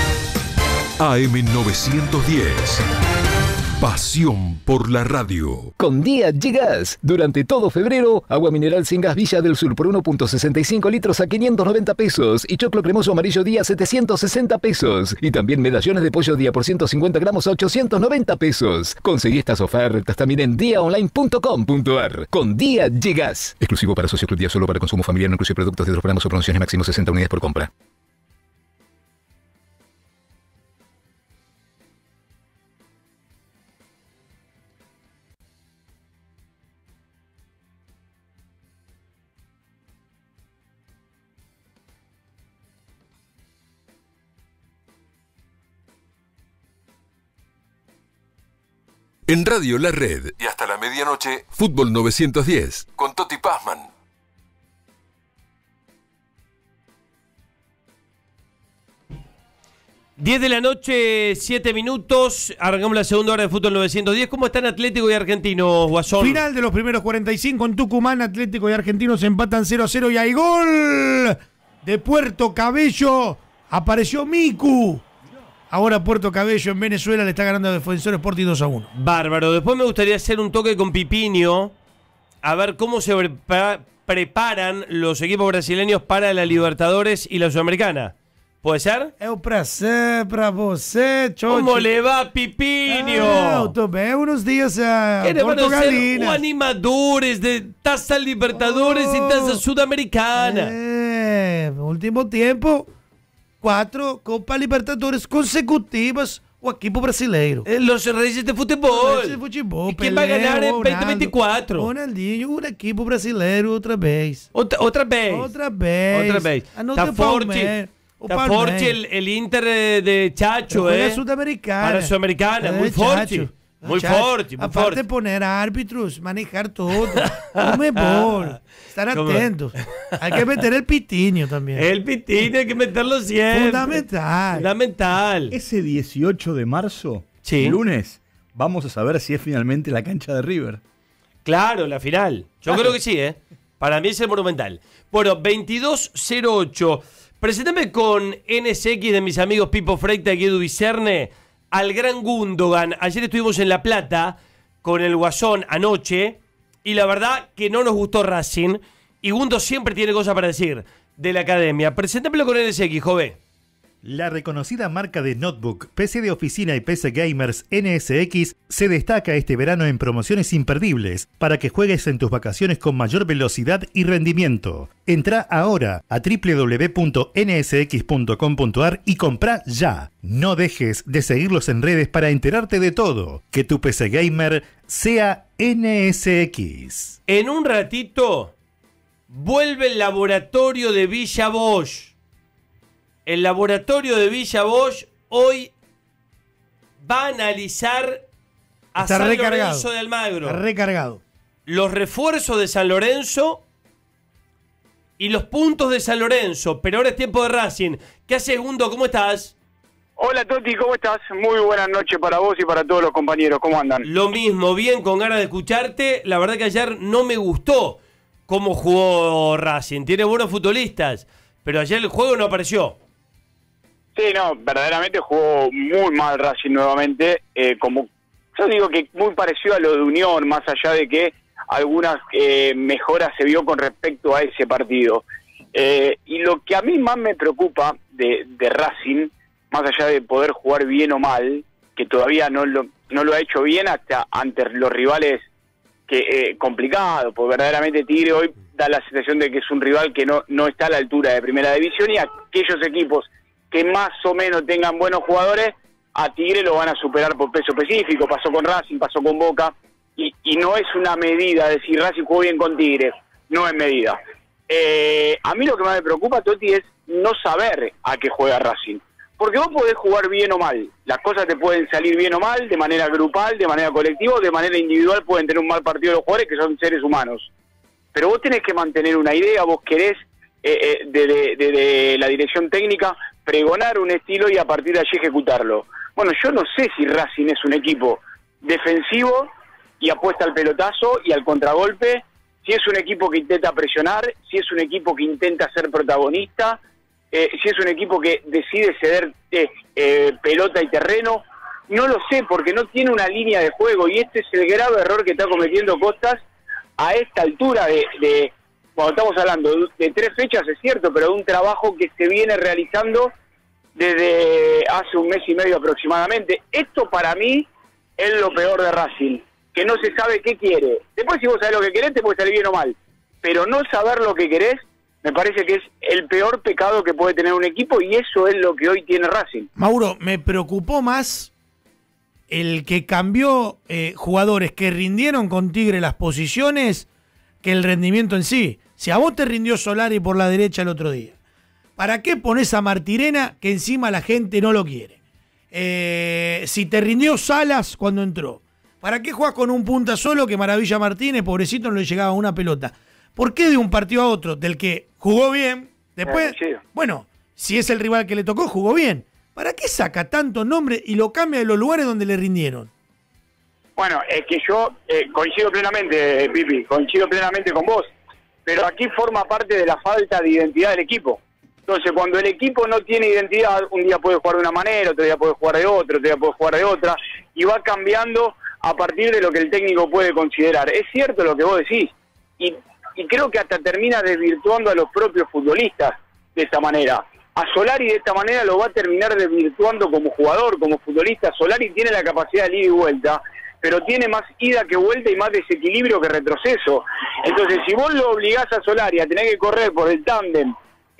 AM910. Pasión por la radio. Con Día Llegas. Durante todo febrero, agua mineral sin gas Villa del Sur por 1.65 litros a 590 pesos. Y choclo cremoso amarillo Día 760 pesos. Y también medallones de pollo Día por 150 gramos a 890 pesos. Conseguí estas ofertas también en diaonline.com.ar. Con Día Llegas. Exclusivo para socios Club Día, solo para consumo familiar, no incluye productos de otros programas o promociones, máximo 60 unidades por compra. En Radio La Red y hasta la medianoche, Fútbol 910 con Toti Pazman. Diez de la noche, 7 minutos. Arrancamos la segunda hora de Fútbol 910. ¿Cómo están Atlético y Argentinos, Guasón? Final de los primeros 45 en Tucumán. Atlético y Argentinos empatan 0-0 y hay gol de Puerto Cabello. Apareció Miku. Ahora Puerto Cabello en Venezuela le está ganando a Defensor Sporting 2-1. Bárbaro. Después me gustaría hacer un toque con Pipinio. A ver cómo se preparan los equipos brasileños para la Libertadores y la Sudamericana. ¿Puede ser? É um prazer para você, Chochi. ¿Cómo le va, Pipinio? Estou bem, unos días a Eres van a ser Portugalinas. animadores de Taça Libertadores y Taça Sudamericana. Último tiempo, 4 Copa Libertadores consecutivas o equipo brasileiro. Los Reyes de Futebol. Reyes de Futebol. ¿Y quién va a ganar en 2024? Ronaldinho, um equipo brasileiro outra vez. Outra vez. Outra vez. Otra vez. Anota Está forte. Palmeiras. Está forte el Inter de Chacho, Para Sudamericana. Para Sudamericana, muy forte. Chacho. Muy Chacho. forte, muy Aparte forte. poner árbitros, manejar todo. Conmebol. Estar ¿Cómo? atentos. Hay que meter el pitinho también. El pitinho hay que meterlo siempre. Fundamental. Fundamental. Ese 18 de marzo, Sí. lunes, vamos a saber si es finalmente la cancha de River. Claro, la final. Yo creo que sí, ¿eh? Para mí es el Monumental. Bueno, 2208. Preséntame con NSX de mis amigos Pipo Freita y Edu Vicerne al gran Gundogan. Ayer estuvimos en La Plata con el Guasón anoche y la verdad que no nos gustó Racing y Gundo siempre tiene cosas para decir de la academia. Preséntamelo con NSX, Jove. La reconocida marca de notebook, PC de oficina y PC gamers NSX se destaca este verano en promociones imperdibles para que juegues en tus vacaciones con mayor velocidad y rendimiento. Entra ahora a www.nsx.com.ar y compra ya. No dejes de seguirlos en redes para enterarte de todo. Que tu PC gamer sea NSX. En un ratito vuelve el laboratorio de Villa Bosch. El laboratorio de Villa Bosch hoy va a analizar a Está San recargado. Lorenzo de Almagro. Está recargado. Los refuerzos de San Lorenzo y los puntos de San Lorenzo. Pero ahora es tiempo de Racing. ¿Qué haces, Gundo? ¿Cómo estás? Hola Toti, ¿cómo estás? Muy buenas noches para vos y para todos los compañeros. ¿Cómo andan? Lo mismo, bien, con ganas de escucharte. La verdad que ayer no me gustó cómo jugó Racing. Tiene buenos futbolistas, pero ayer el juego no apareció. Sí, no, verdaderamente jugó muy mal Racing nuevamente, como yo digo que muy parecido a lo de Unión, más allá de que algunas mejoras se vio con respecto a ese partido. Y lo que a mí más me preocupa de Racing, más allá de poder jugar bien o mal, que todavía no lo ha hecho bien hasta ante los rivales que complicados, porque verdaderamente Tigre hoy da la sensación de que es un rival que no está a la altura de Primera División, y aquellos equipos que más o menos tengan buenos jugadores, a Tigre lo van a superar por peso específico. Pasó con Racing, pasó con Boca, y no es una medida decir Racing jugó bien con Tigre, no es medida. A mí lo que más me preocupa, Toti, es no saber a qué juega Racing. Porque vos podés jugar bien o mal, las cosas te pueden salir bien o mal, de manera grupal, de manera colectiva, o de manera individual pueden tener un mal partido los jugadores, que son seres humanos. Pero vos tenés que mantener una idea, vos querés, de la dirección técnica, pregonar un estilo y a partir de allí ejecutarlo. Bueno, yo no sé si Racing es un equipo defensivo y apuesta al pelotazo y al contragolpe, si es un equipo que intenta presionar, si es un equipo que intenta ser protagonista, si es un equipo que decide ceder pelota y terreno. No lo sé, porque no tiene una línea de juego, y este es el grave error que está cometiendo Costas a esta altura de cuando estamos hablando de 3 fechas, es cierto, pero de un trabajo que se viene realizando desde hace un mes y medio aproximadamente. Esto para mí es lo peor de Racing, que no se sabe qué quiere. Después, si vos sabés lo que querés, te puede salir bien o mal, pero no saber lo que querés me parece que es el peor pecado que puede tener un equipo, y eso es lo que hoy tiene Racing. Mauro, me preocupó más el que cambió jugadores que rindieron con Tigre las posiciones que el rendimiento en sí. Si a vos te rindió Solari por la derecha el otro día, ¿para qué pones a Martirena, que encima la gente no lo quiere? Si te rindió Salas cuando entró, ¿Para qué juegas con un punta solo que Maravilla Martínez, pobrecito, no le llegaba una pelota? ¿Por qué de un partido a otro, del que jugó bien, después, bueno, si es el rival que le tocó, jugó bien? ¿Para qué saca tanto nombre y lo cambia de los lugares donde le rindieron? Bueno, es que yo coincido plenamente, Pipi, coincido plenamente con vos, pero aquí forma parte de la falta de identidad del equipo. Entonces, cuando el equipo no tiene identidad, un día puede jugar de una manera, otro día puede jugar de otra, otro día puede jugar de otra, y va cambiando a partir de lo que el técnico puede considerar. Es cierto lo que vos decís, y creo que hasta termina desvirtuando a los propios futbolistas de esta manera. A Solari de esta manera lo va a terminar desvirtuando como jugador, como futbolista. Solari tiene la capacidad de ida y vuelta, pero tiene más ida que vuelta y más desequilibrio que retroceso. Entonces, si vos lo obligás a Solari a tener que correr por el tándem,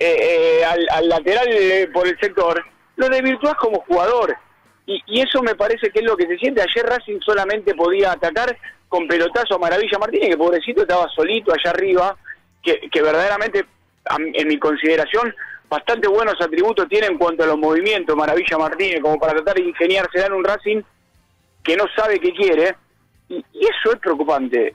al lateral por el sector, lo desvirtuás como jugador. Y eso me parece que es lo que se siente. Ayer Racing solamente podía atacar con pelotazo a Maravilla Martínez, que pobrecito estaba solito allá arriba, que verdaderamente, en mi consideración, bastante buenos atributos tiene en cuanto a los movimientos Maravilla Martínez, como para tratar de ingeniársela en un Racing que no sabe qué quiere, y eso es preocupante,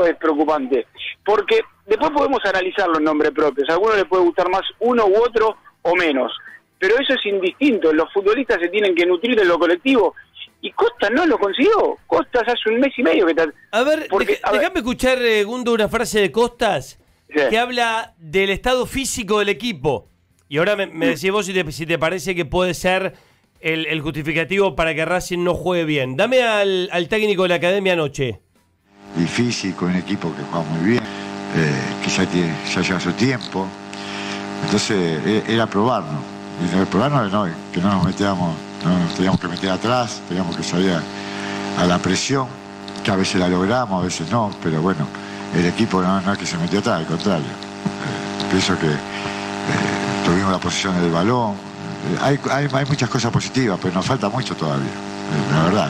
porque después podemos analizar los nombres propios, a algunos les puede gustar más uno u otro o menos, pero eso es indistinto, los futbolistas se tienen que nutrir de lo colectivo, y Costa no lo consiguió. Costas hace un mes y medio que está... A ver, déjame escuchar, Gundo, una frase de Costas que habla del estado físico del equipo. Y ahora me decís vos si te parece que puede ser el justificativo para que Racing no juegue bien. Dame al técnico de la academia anoche. Y físico, un equipo que juega muy bien, que ya lleva su tiempo. Entonces era probarnos. Y probarnos no, que no nos metíamos... No nos teníamos que meter atrás, teníamos que salir a la presión, que a veces la logramos, a veces no, pero bueno, el equipo no es que se metió atrás, al contrario. Pienso que tuvimos la posición del balón. Hay muchas cosas positivas, pero nos falta mucho todavía, la verdad.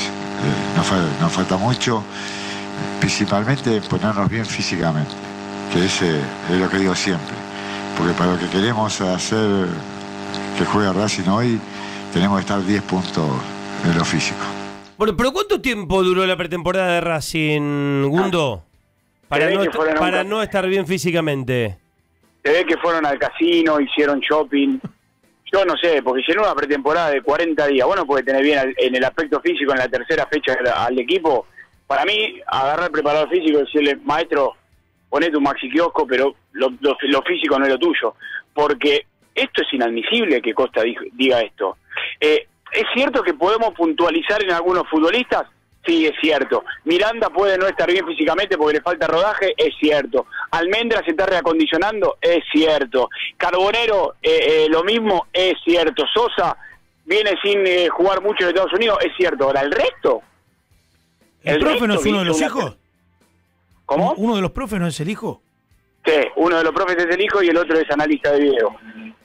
Nos falta mucho, principalmente ponernos bien físicamente, que ese es lo que digo siempre, porque para lo que queremos hacer que juegue Racing hoy, tenemos que estar 10 puntos en lo físico. Bueno, pero ¿cuánto tiempo duró la pretemporada de Racing, Gundo? Para no estar bien físicamente. Se ve que fueron al casino, hicieron shopping. Yo no sé, porque si en una pretemporada de 40 días, bueno, puede tener bien en el aspecto físico en la tercera fecha al equipo. Para mí, agarrar el preparador físico y decirle, maestro, ponete un maxi kiosco, pero lo físico no es lo tuyo. Porque esto es inadmisible que Costa diga esto. ¿Es cierto que podemos puntualizar en algunos futbolistas? Sí, es cierto. Miranda puede no estar bien físicamente porque le falta rodaje, es cierto. Almendra se está reacondicionando, es cierto. Carbonero, lo mismo, es cierto. Sosa viene sin jugar mucho en Estados Unidos, es cierto. Ahora, ¿el resto? ¿El profe no es uno de los hijos? ¿Cómo? ¿Uno de los profes no es el hijo? Sí, uno de los profes es el hijo y el otro es analista de video.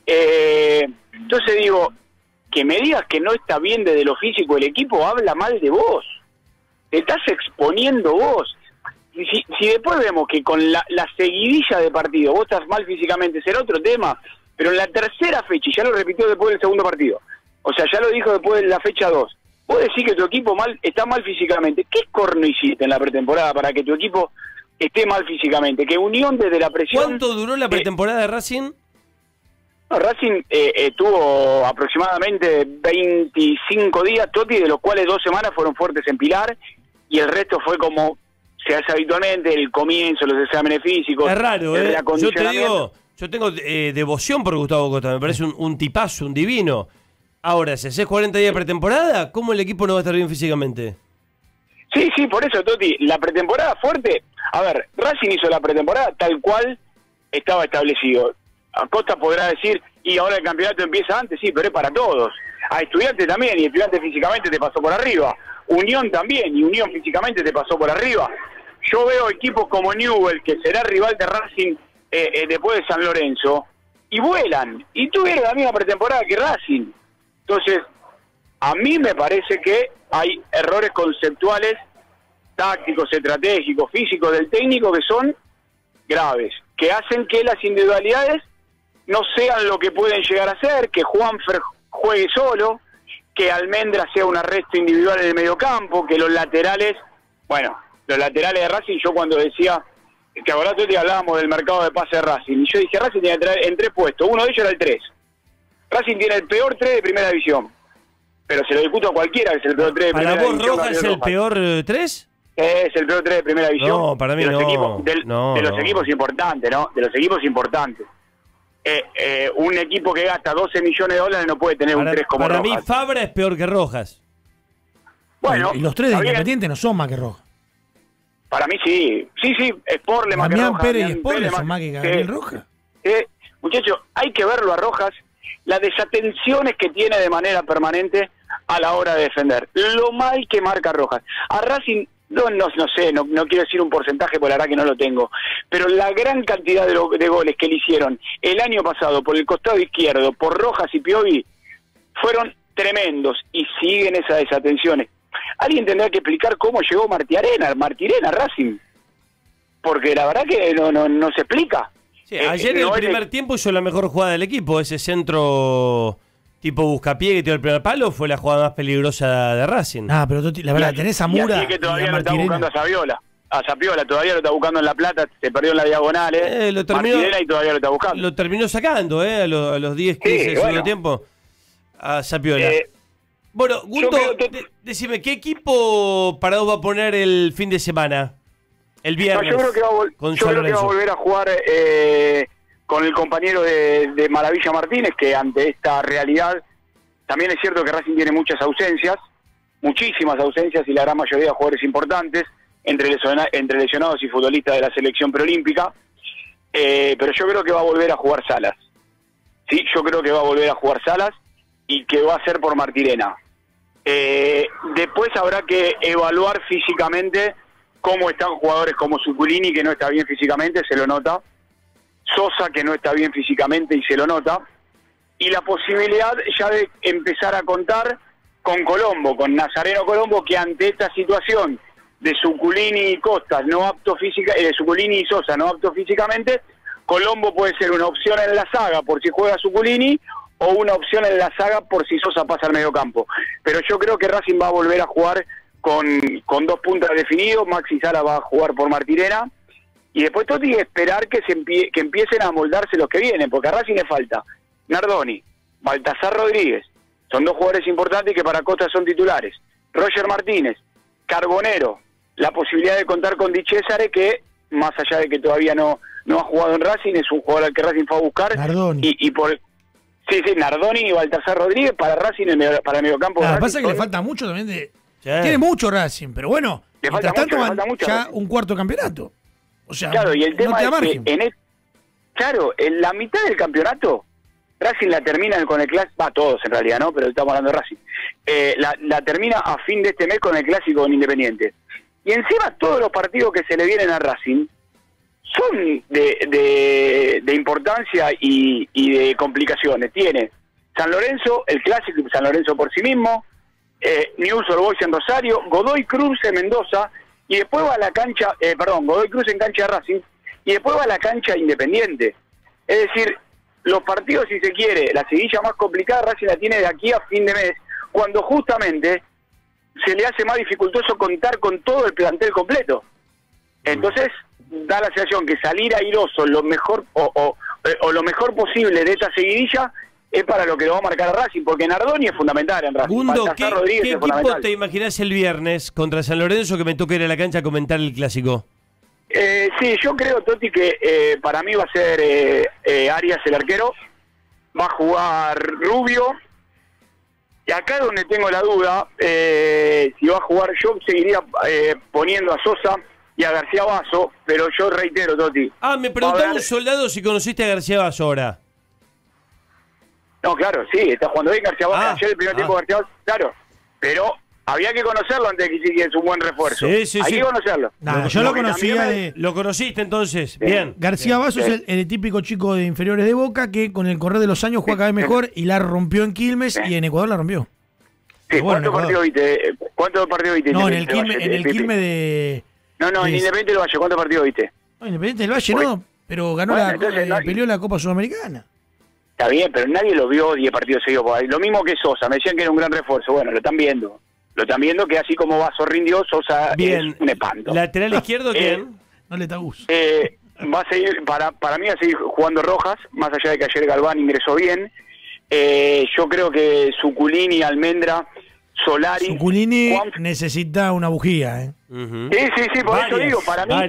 Entonces digo, que me digas que no está bien desde lo físico el equipo, habla mal de vos. Te estás exponiendo vos. Si después vemos que con la seguidilla de partido vos estás mal físicamente, será otro tema, pero en la tercera fecha, y ya lo repitió después del segundo partido, o sea, ya lo dijo después de la fecha 2, vos decís que tu equipo está mal físicamente. ¿Qué corno hiciste en la pretemporada para que tu equipo esté mal físicamente? Que Unión desde la presión... ¿Cuánto duró la pretemporada de Racing? No, Racing tuvo aproximadamente 25 días, Totti, de los cuales 2 semanas fueron fuertes en Pilar, y el resto fue como se hace habitualmente, el comienzo, los exámenes físicos. Es raro, yo te digo, yo tengo devoción por Gustavo Costa, me parece un tipazo, un divino. Ahora, si haces 40 días de pretemporada, ¿cómo el equipo no va a estar bien físicamente? Sí, por eso, Totti, la pretemporada fuerte. A ver, Racing hizo la pretemporada tal cual estaba establecido. Costa podrá decir, y ahora el campeonato empieza antes, sí, pero es para todos. A Estudiantes también, y Estudiantes físicamente te pasó por arriba. Unión también, y Unión físicamente te pasó por arriba. Yo veo equipos como Newell, que será rival de Racing después de San Lorenzo, y vuelan, y tuvieron la misma pretemporada que Racing. Entonces, a mí me parece que hay errores conceptuales, tácticos, estratégicos, físicos del técnico que son graves, que hacen que las individualidades no sean lo que pueden llegar a ser, que Juanfer juegue solo, que Almendra sea un arresto individual en el mediocampo, que los laterales, bueno, los laterales de Racing, yo cuando decía, que ahora tú te hablábamos del mercado de pase de Racing, y yo dije, Racing tiene en 3 puestos, uno de ellos era el 3. Racing tiene el peor 3 de primera división, pero se lo discuto a cualquiera que es el peor 3 de primera división. ¿Para vos Rojas es el peor 3? Es el peor 3 de primera división. No, para mí de los no. Equipos, de los equipos importantes, ¿no? De los equipos importantes. Un equipo que gasta 12 millones de dólares no puede tener un 3 como Para Rojas. mí Fabra es peor que Rojas. Bueno, y los 3 de está bien. Independiente no son más que Rojas. Para mí sí. Sí, Sporle más que Damián Rojas. Pérez y Damián Sporle Pérez son más que Gabriel Rojas. Muchachos, hay que verlo a Rojas, las desatenciones que tiene de manera permanente a la hora de defender. Lo mal que marca Rojas. A Racing, no sé, no quiero decir un porcentaje porque la verdad que no lo tengo, pero la gran cantidad de goles que le hicieron el año pasado por el costado izquierdo, por Rojas y Piovi, fueron tremendos y siguen esas desatenciones. Alguien tendrá que explicar cómo llegó Martirena a Racing, porque la verdad que no se explica. Sí, ayer en el primer tiempo hizo la mejor jugada del equipo, ese centro tipo buscapié que tiró el primer palo fue la jugada más peligrosa de Racing. Ah, pero la verdad, tenés a Mura. Y así que todavía y a lo está Martirena. buscando a Saviola. A Zapiola todavía lo está buscando en La Plata, se perdió en la diagonal. Lo terminó, Martirena y todavía lo está buscando. Lo terminó sacando, a los 10, 15 del segundo tiempo. A Zapiola. Bueno, Guto, decime, ¿qué equipo para vos va a poner el fin de semana? El viernes. Yo creo que va a volver a jugar con el compañero de Maravilla Martínez, que ante esta realidad, también es cierto que Racing tiene muchas ausencias, muchísimas ausencias y la gran mayoría de jugadores importantes, entre lesionados y futbolistas de la selección preolímpica, pero yo creo que va a volver a jugar Salas. Sí, yo creo que va a volver a jugar Salas y que va a ser por Martirena. Después habrá que evaluar físicamente cómo están jugadores como Zuculini, que no está bien físicamente, se lo nota. Sosa, que no está bien físicamente y se lo nota. Y la posibilidad ya de empezar a contar con Colombo, con Nazareno Colombo, que ante esta situación de Zuculini y Costas, no apto Zuculini y Sosa, no apto físicamente, Colombo puede ser una opción en la saga por si juega Zuculini o una opción en la saga por si Sosa pasa al medio campo. Pero yo creo que Racing va a volver a jugar con 2 puntas definidos. Maxi Sala va a jugar por Martirena y después todo tiene que esperar que empiecen a moldarse los que vienen, porque a Racing le falta Nardoni, Baltasar Rodríguez, son 2 jugadores importantes que para Costa son titulares, Roger Martínez, Carbonero, la posibilidad de contar con Di Cesare, que más allá de que todavía no ha jugado en Racing, es un jugador al que Racing fue a buscar. Nardoni. Sí, Nardoni y Baltasar Rodríguez para Racing, para el mediocampo. Lo que pasa es que le falta mucho también de... Tiene mucho Racing, pero bueno, mientras tanto van ya un cuarto campeonato. O sea, claro, y el tema no es que en la mitad del campeonato Racing la termina con el clásico, todos en realidad, ¿no? Pero estamos hablando de Racing. La termina a fin de este mes con el clásico con Independiente. Y encima todos los partidos que se le vienen a Racing son de importancia y de complicaciones. Tiene San Lorenzo, el clásico San Lorenzo por sí mismo, Newell's Old Boys en Rosario, Godoy Cruz en Mendoza, y después va a la cancha, Godoy Cruz en cancha de Racing, y después va a la cancha Independiente. Es decir, los partidos, si se quiere, la seguilla más complicada Racing la tiene de aquí a fin de mes, cuando justamente se le hace más dificultoso contar con todo el plantel completo. Entonces, da la sensación que salir airoso lo mejor o lo mejor posible de esta seguidilla es para lo que lo va a marcar a Racing, porque Nardoni es fundamental en Racing. Gundo, Baltasar ¿qué Rodríguez es equipo fundamental. te imaginás el viernes contra San Lorenzo que me toque ir a la cancha a comentar el clásico? Sí, yo creo, Toti, que para mí va a ser Arias el arquero, va a jugar Rubio, y acá es donde tengo la duda, si va a jugar, yo seguiría poniendo a Sosa y a García Basso, pero yo reitero, Toti. Me preguntaba un soldado si conociste a García Basso ahora. No, claro, sí, está jugando bien García Basso, ayer el primer tiempo García Basso, claro, pero había que conocerlo antes de que es un buen refuerzo. Hay que conocerlo. Yo lo conocía ¿Lo conociste entonces? Bien. García Basso es el típico chico de inferiores de Boca que con el correr de los años juega cada vez mejor y la rompió en Quilmes y en Ecuador la rompió. Sí, ¿cuántos partidos viste? No, en el Quilmes de... No, en Independiente del Valle, ¿cuántos partidos viste? No, Independiente del Valle no, pero ganó peleó la Copa Sudamericana. Está bien, pero nadie lo vio 10 partidos seguidos por ahí. Lo mismo que Sosa, me decían que era un gran refuerzo. Bueno, lo están viendo. Lo están viendo que así como Vaso rindió, Sosa Bien. es un espanto. ¿Lateral izquierdo quién? No le da gusto. Va a seguir, para mí va a seguir jugando Rojas, más allá de que ayer Galván ingresó bien. Yo creo que Zuculini, Almendra, Solari... Zuculini necesita una bujía, ¿eh? Sí, por eso digo, para mí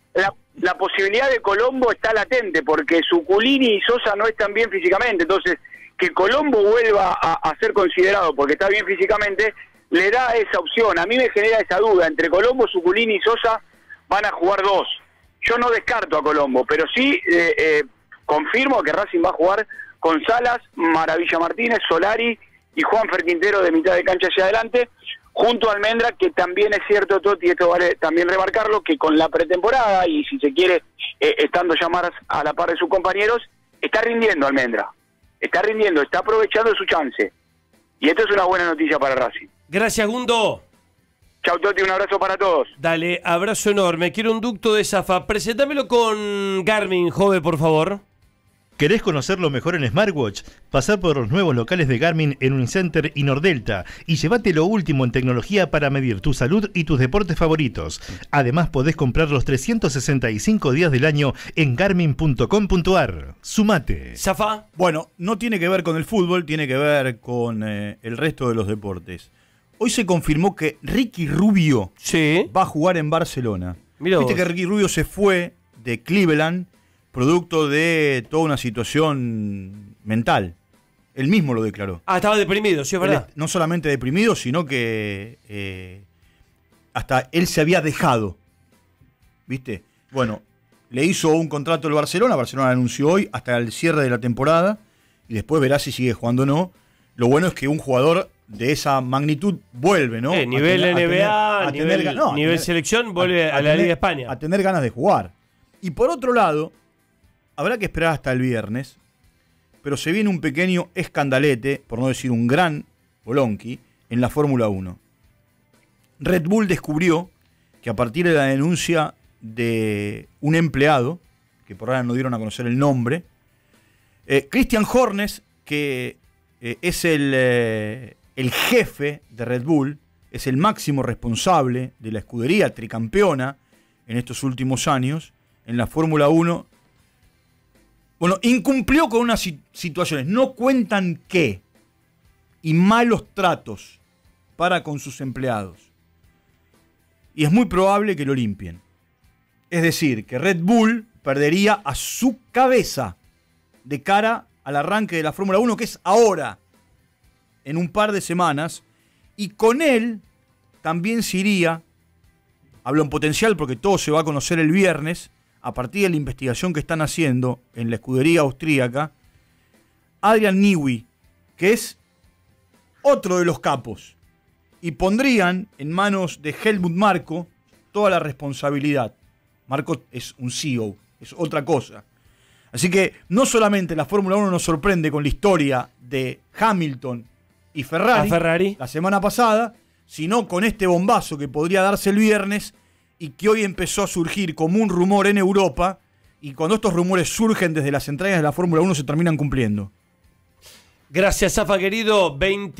la posibilidad de Colombo está latente, porque Zuculini y Sosa no están bien físicamente, entonces que Colombo vuelva a ser considerado porque está bien físicamente, le da esa opción. A mí me genera esa duda, entre Colombo, Zuculini y Sosa van a jugar dos. Yo no descarto a Colombo, pero sí confirmo que Racing va a jugar con Salas, Maravilla Martínez, Solari y Juanfer Quintero de mitad de cancha hacia adelante, junto a Almendra, que también es cierto, Toti, esto vale también remarcarlo, que con la pretemporada y si se quiere, estando ya más a la par de sus compañeros, está rindiendo Almendra, está aprovechando su chance. Y esto es una buena noticia para Racing. Gracias, Gundo. Chau, Toti, un abrazo para todos. Dale, abrazo enorme. Quiero un ducto de Zafa. Presentámelo con Garmin, Jove, por favor. ¿Querés conocerlo mejor en Smartwatch? Pasá por los nuevos locales de Garmin en Unicenter y Nordelta y llévate lo último en tecnología para medir tu salud y tus deportes favoritos. Además podés comprar los 365 días del año en garmin.com.ar. Sumate. Zafá. Bueno, no tiene que ver con el fútbol, tiene que ver con el resto de los deportes. Hoy se confirmó que Ricky Rubio va a jugar en Barcelona. Viste que Ricky Rubio se fue de Cleveland producto de toda una situación mental. Él mismo lo declaró. Estaba deprimido, sí, es verdad. No solamente deprimido, sino que hasta él se había dejado. ¿Viste? Bueno, le hizo un contrato al Barcelona. Barcelona anunció hoy hasta el cierre de la temporada. Y después verá si sigue jugando o no. Lo bueno es que un jugador de esa magnitud vuelve, ¿no? Nivel NBA, nivel selección, vuelve a la Liga de España. A tener ganas de jugar. Y por otro lado, habrá que esperar hasta el viernes, pero se viene un pequeño escandalete, por no decir un gran bolonqui, en la Fórmula 1. Red Bull descubrió que a partir de la denuncia de un empleado, que por ahora no dieron a conocer el nombre, Christian Horner, que es el jefe de Red Bull, es el máximo responsable de la escudería tricampeona en estos últimos años, en la Fórmula 1, bueno, incumplió con unas situaciones, no cuentan qué, y malos tratos para con sus empleados. Y es muy probable que lo limpien. Es decir, que Red Bull perdería a su cabeza de cara al arranque de la Fórmula 1, que es ahora, en un par de semanas, y con él también se iría, hablo en potencial porque todo se va a conocer el viernes, a partir de la investigación que están haciendo en la escudería austríaca, Adrian Newey, que es otro de los capos, y pondrían en manos de Helmut Marko toda la responsabilidad. Marko es un CEO, es otra cosa. Así que no solamente la Fórmula 1 nos sorprende con la historia de Hamilton y Ferrari la semana pasada, sino con este bombazo que podría darse el viernes y que hoy empezó a surgir como un rumor en Europa, y cuando estos rumores surgen desde las entrañas de la Fórmula 1 se terminan cumpliendo. Gracias, Zafa, querido.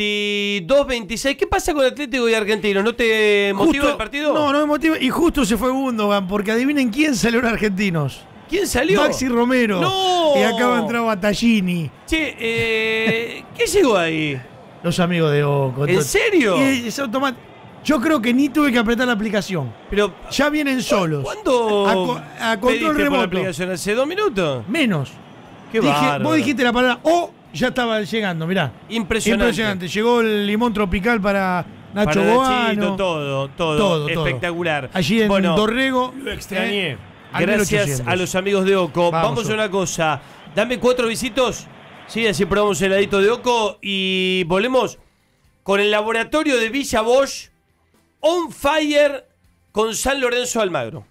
22-26. ¿Qué pasa con Atlético y Argentino? ¿No te motiva el partido? No me motiva. Y justo se fue Gundogan, porque adivinen quién salió en Argentinos. ¿Quién salió? Maxi Romero. ¡No! Y acaba de entrar Battaglini. Che, ¿qué llegó ahí? Los amigos de Oco. ¿En serio? Y es automático. Yo creo que ni tuve que apretar la aplicación. Pero ya vienen solos. ¿Cuándo a control remoto? Por la aplicación? ¿Hace 2 minutos? Menos. Qué bárbaro. Vos dijiste la palabra O, ya estaba llegando, mirá. Impresionante. Llegó el limón tropical para Nacho Boano. Todo. Espectacular. Allí en Dorrego. Lo extrañé. Gracias a los amigos de Oco. Vamos a una cosa. Dame 4 visitos. Sí, así probamos el heladito de Oco. Y volvemos con el laboratorio de Villa Bosch on fire con San Lorenzo Almagro.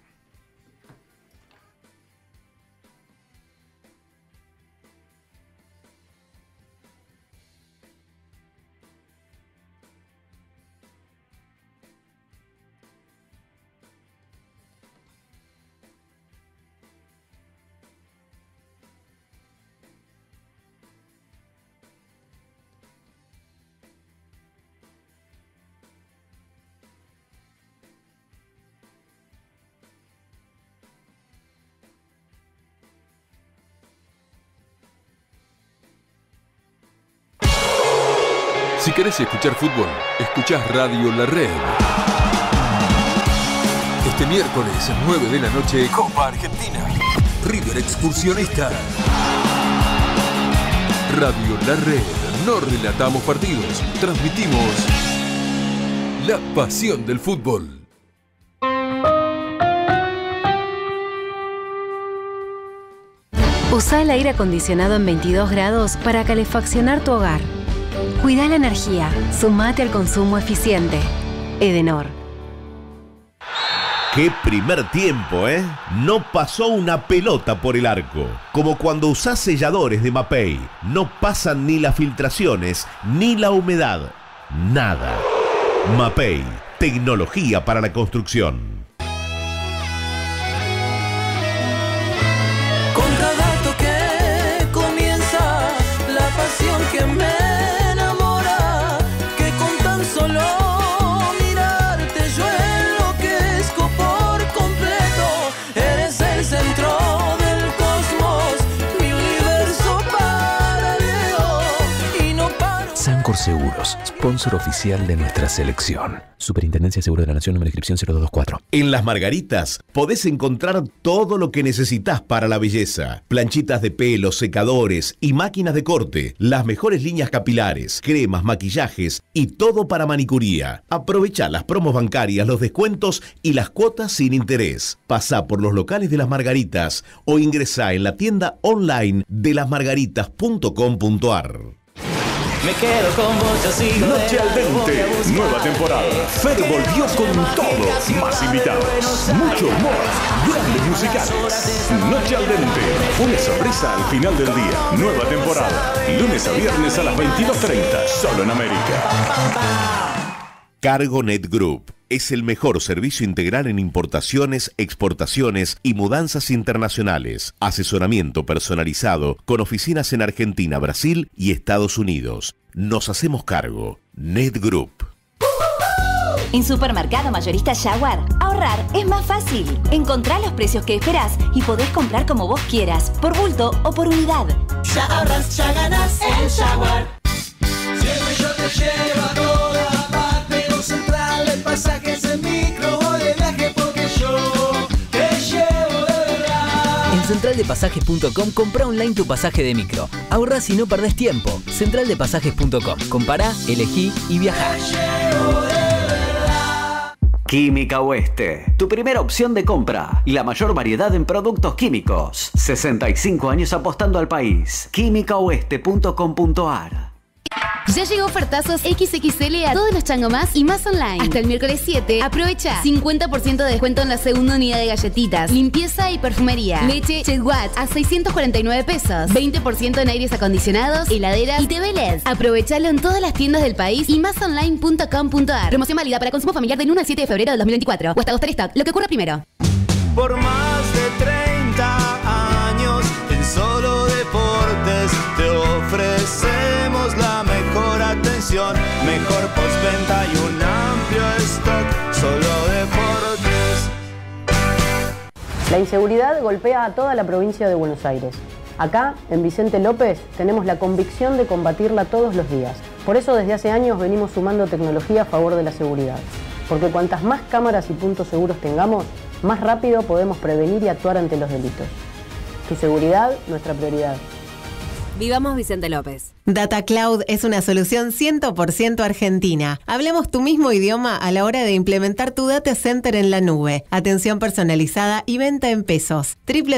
Si querés escuchar fútbol, escuchás Radio La Red. Este miércoles, 9 de la noche, Copa Argentina. River Excursionista. Radio La Red. No relatamos partidos, transmitimos la pasión del fútbol. Usa el aire acondicionado en 22 grados para calefaccionar tu hogar. Cuida la energía. Sumate al consumo eficiente. Edenor. ¡Qué primer tiempo, eh! No pasó una pelota por el arco. Como cuando usás selladores de Mapei. No pasan ni las filtraciones, ni la humedad. Nada. Mapei. Tecnología para la construcción. Con cada toque comienza la pasión que me enamora, que con tan solo mirarte yo enloquezco por completo. Eres el centro del cosmos, mi universo paralelo, y no paro. Sancor Seguros, sponsor oficial de nuestra selección. Superintendencia de Seguro de la Nación, número de inscripción 0224. En Las Margaritas podés encontrar todo lo que necesitas para la belleza. Planchitas de pelo, secadores y máquinas de corte. Las mejores líneas capilares, cremas, maquillajes y todo para manicuría. Aprovechá las promos bancarias, los descuentos y las cuotas sin interés. Pasá por los locales de Las Margaritas o ingresá en la tienda online de lasmargaritas.com.ar. Me quedo con vos, yo sigo. Noche al Dente, nueva temporada. Fer volvió con todo, más invitados, mucho humor, grandes musicales. Noche al Dente, una sorpresa al final del día. Nueva temporada, lunes a viernes a las 22:30, solo en América. Cargonet Group es el mejor servicio integral en importaciones, exportaciones y mudanzas internacionales. Asesoramiento personalizado con oficinas en Argentina, Brasil y Estados Unidos. Nos hacemos cargo. Net Group. En Supermercado Mayorista Jaguar, ahorrar es más fácil. Encontrá los precios que esperás y podés comprar como vos quieras, por bulto o por unidad. Ya ahorras, ya ganas en Jaguar. Siempre yo te llevo a toda parte, no Central de Pasajes en micro o de viaje, porque yo te llevo de verdad. En centraldepasajes.com compra online tu pasaje de micro. Ahorrás y no perdés tiempo. Centraldepasajes.com. Compará, elegí y viajá. Química Oeste, tu primera opción de compra y la mayor variedad en productos químicos. 65 años apostando al país. químicaoeste.com.ar. Ya llegó ofertazos XXL a todos los Chango Más y Más Online. Hasta el miércoles 7, aprovecha 50% de descuento en la segunda unidad de galletitas, limpieza y perfumería. Leche Chetwatt a 649 pesos. 20% en aires acondicionados, heladeras y TV LED. Aprovechalo en todas las tiendas del país y másonline.com.ar. Promoción válida para consumo familiar del 1 al 7 de febrero del 2024 o hasta agotar stock, lo que ocurra primero. Por más de 30 años en Solo Deportes te ofrecemos la mejor atención, mejor postventa y un amplio stock. Solo Deportes. La inseguridad golpea a toda la provincia de Buenos Aires. Acá, en Vicente López, tenemos la convicción de combatirla todos los días. Por eso desde hace años venimos sumando tecnología a favor de la seguridad. Porque cuantas más cámaras y puntos seguros tengamos, más rápido podemos prevenir y actuar ante los delitos. Tu seguridad, nuestra prioridad. Vivamos Vicente López. DataCloud es una solución 100% argentina. Hablamos tu mismo idioma a la hora de implementar tu data center en la nube. Atención personalizada y venta en pesos.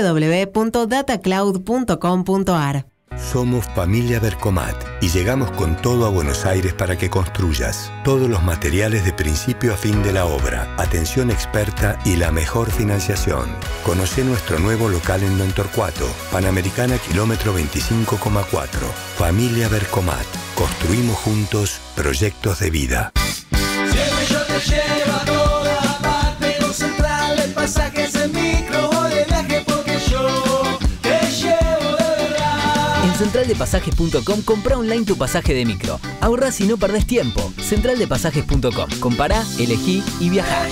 www.datacloud.com.ar. Somos Familia Vercomat y llegamos con todo a Buenos Aires para que construyas. Todos los materiales de principio a fin de la obra, atención experta y la mejor financiación. Conocé nuestro nuevo local en Don Torcuato, Panamericana kilómetro 25,4. Familia Vercomat. Construimos juntos proyectos de vida. Siempre yo te llevo a toda parte, no Central de Pasajes en micro o de viaje, porque yo te llevo de verdad. En centraldepasajes.com compra online tu pasaje de micro. Ahorrás y no perdés tiempo. Centraldepasajes.com. Compará, elegí y viajá.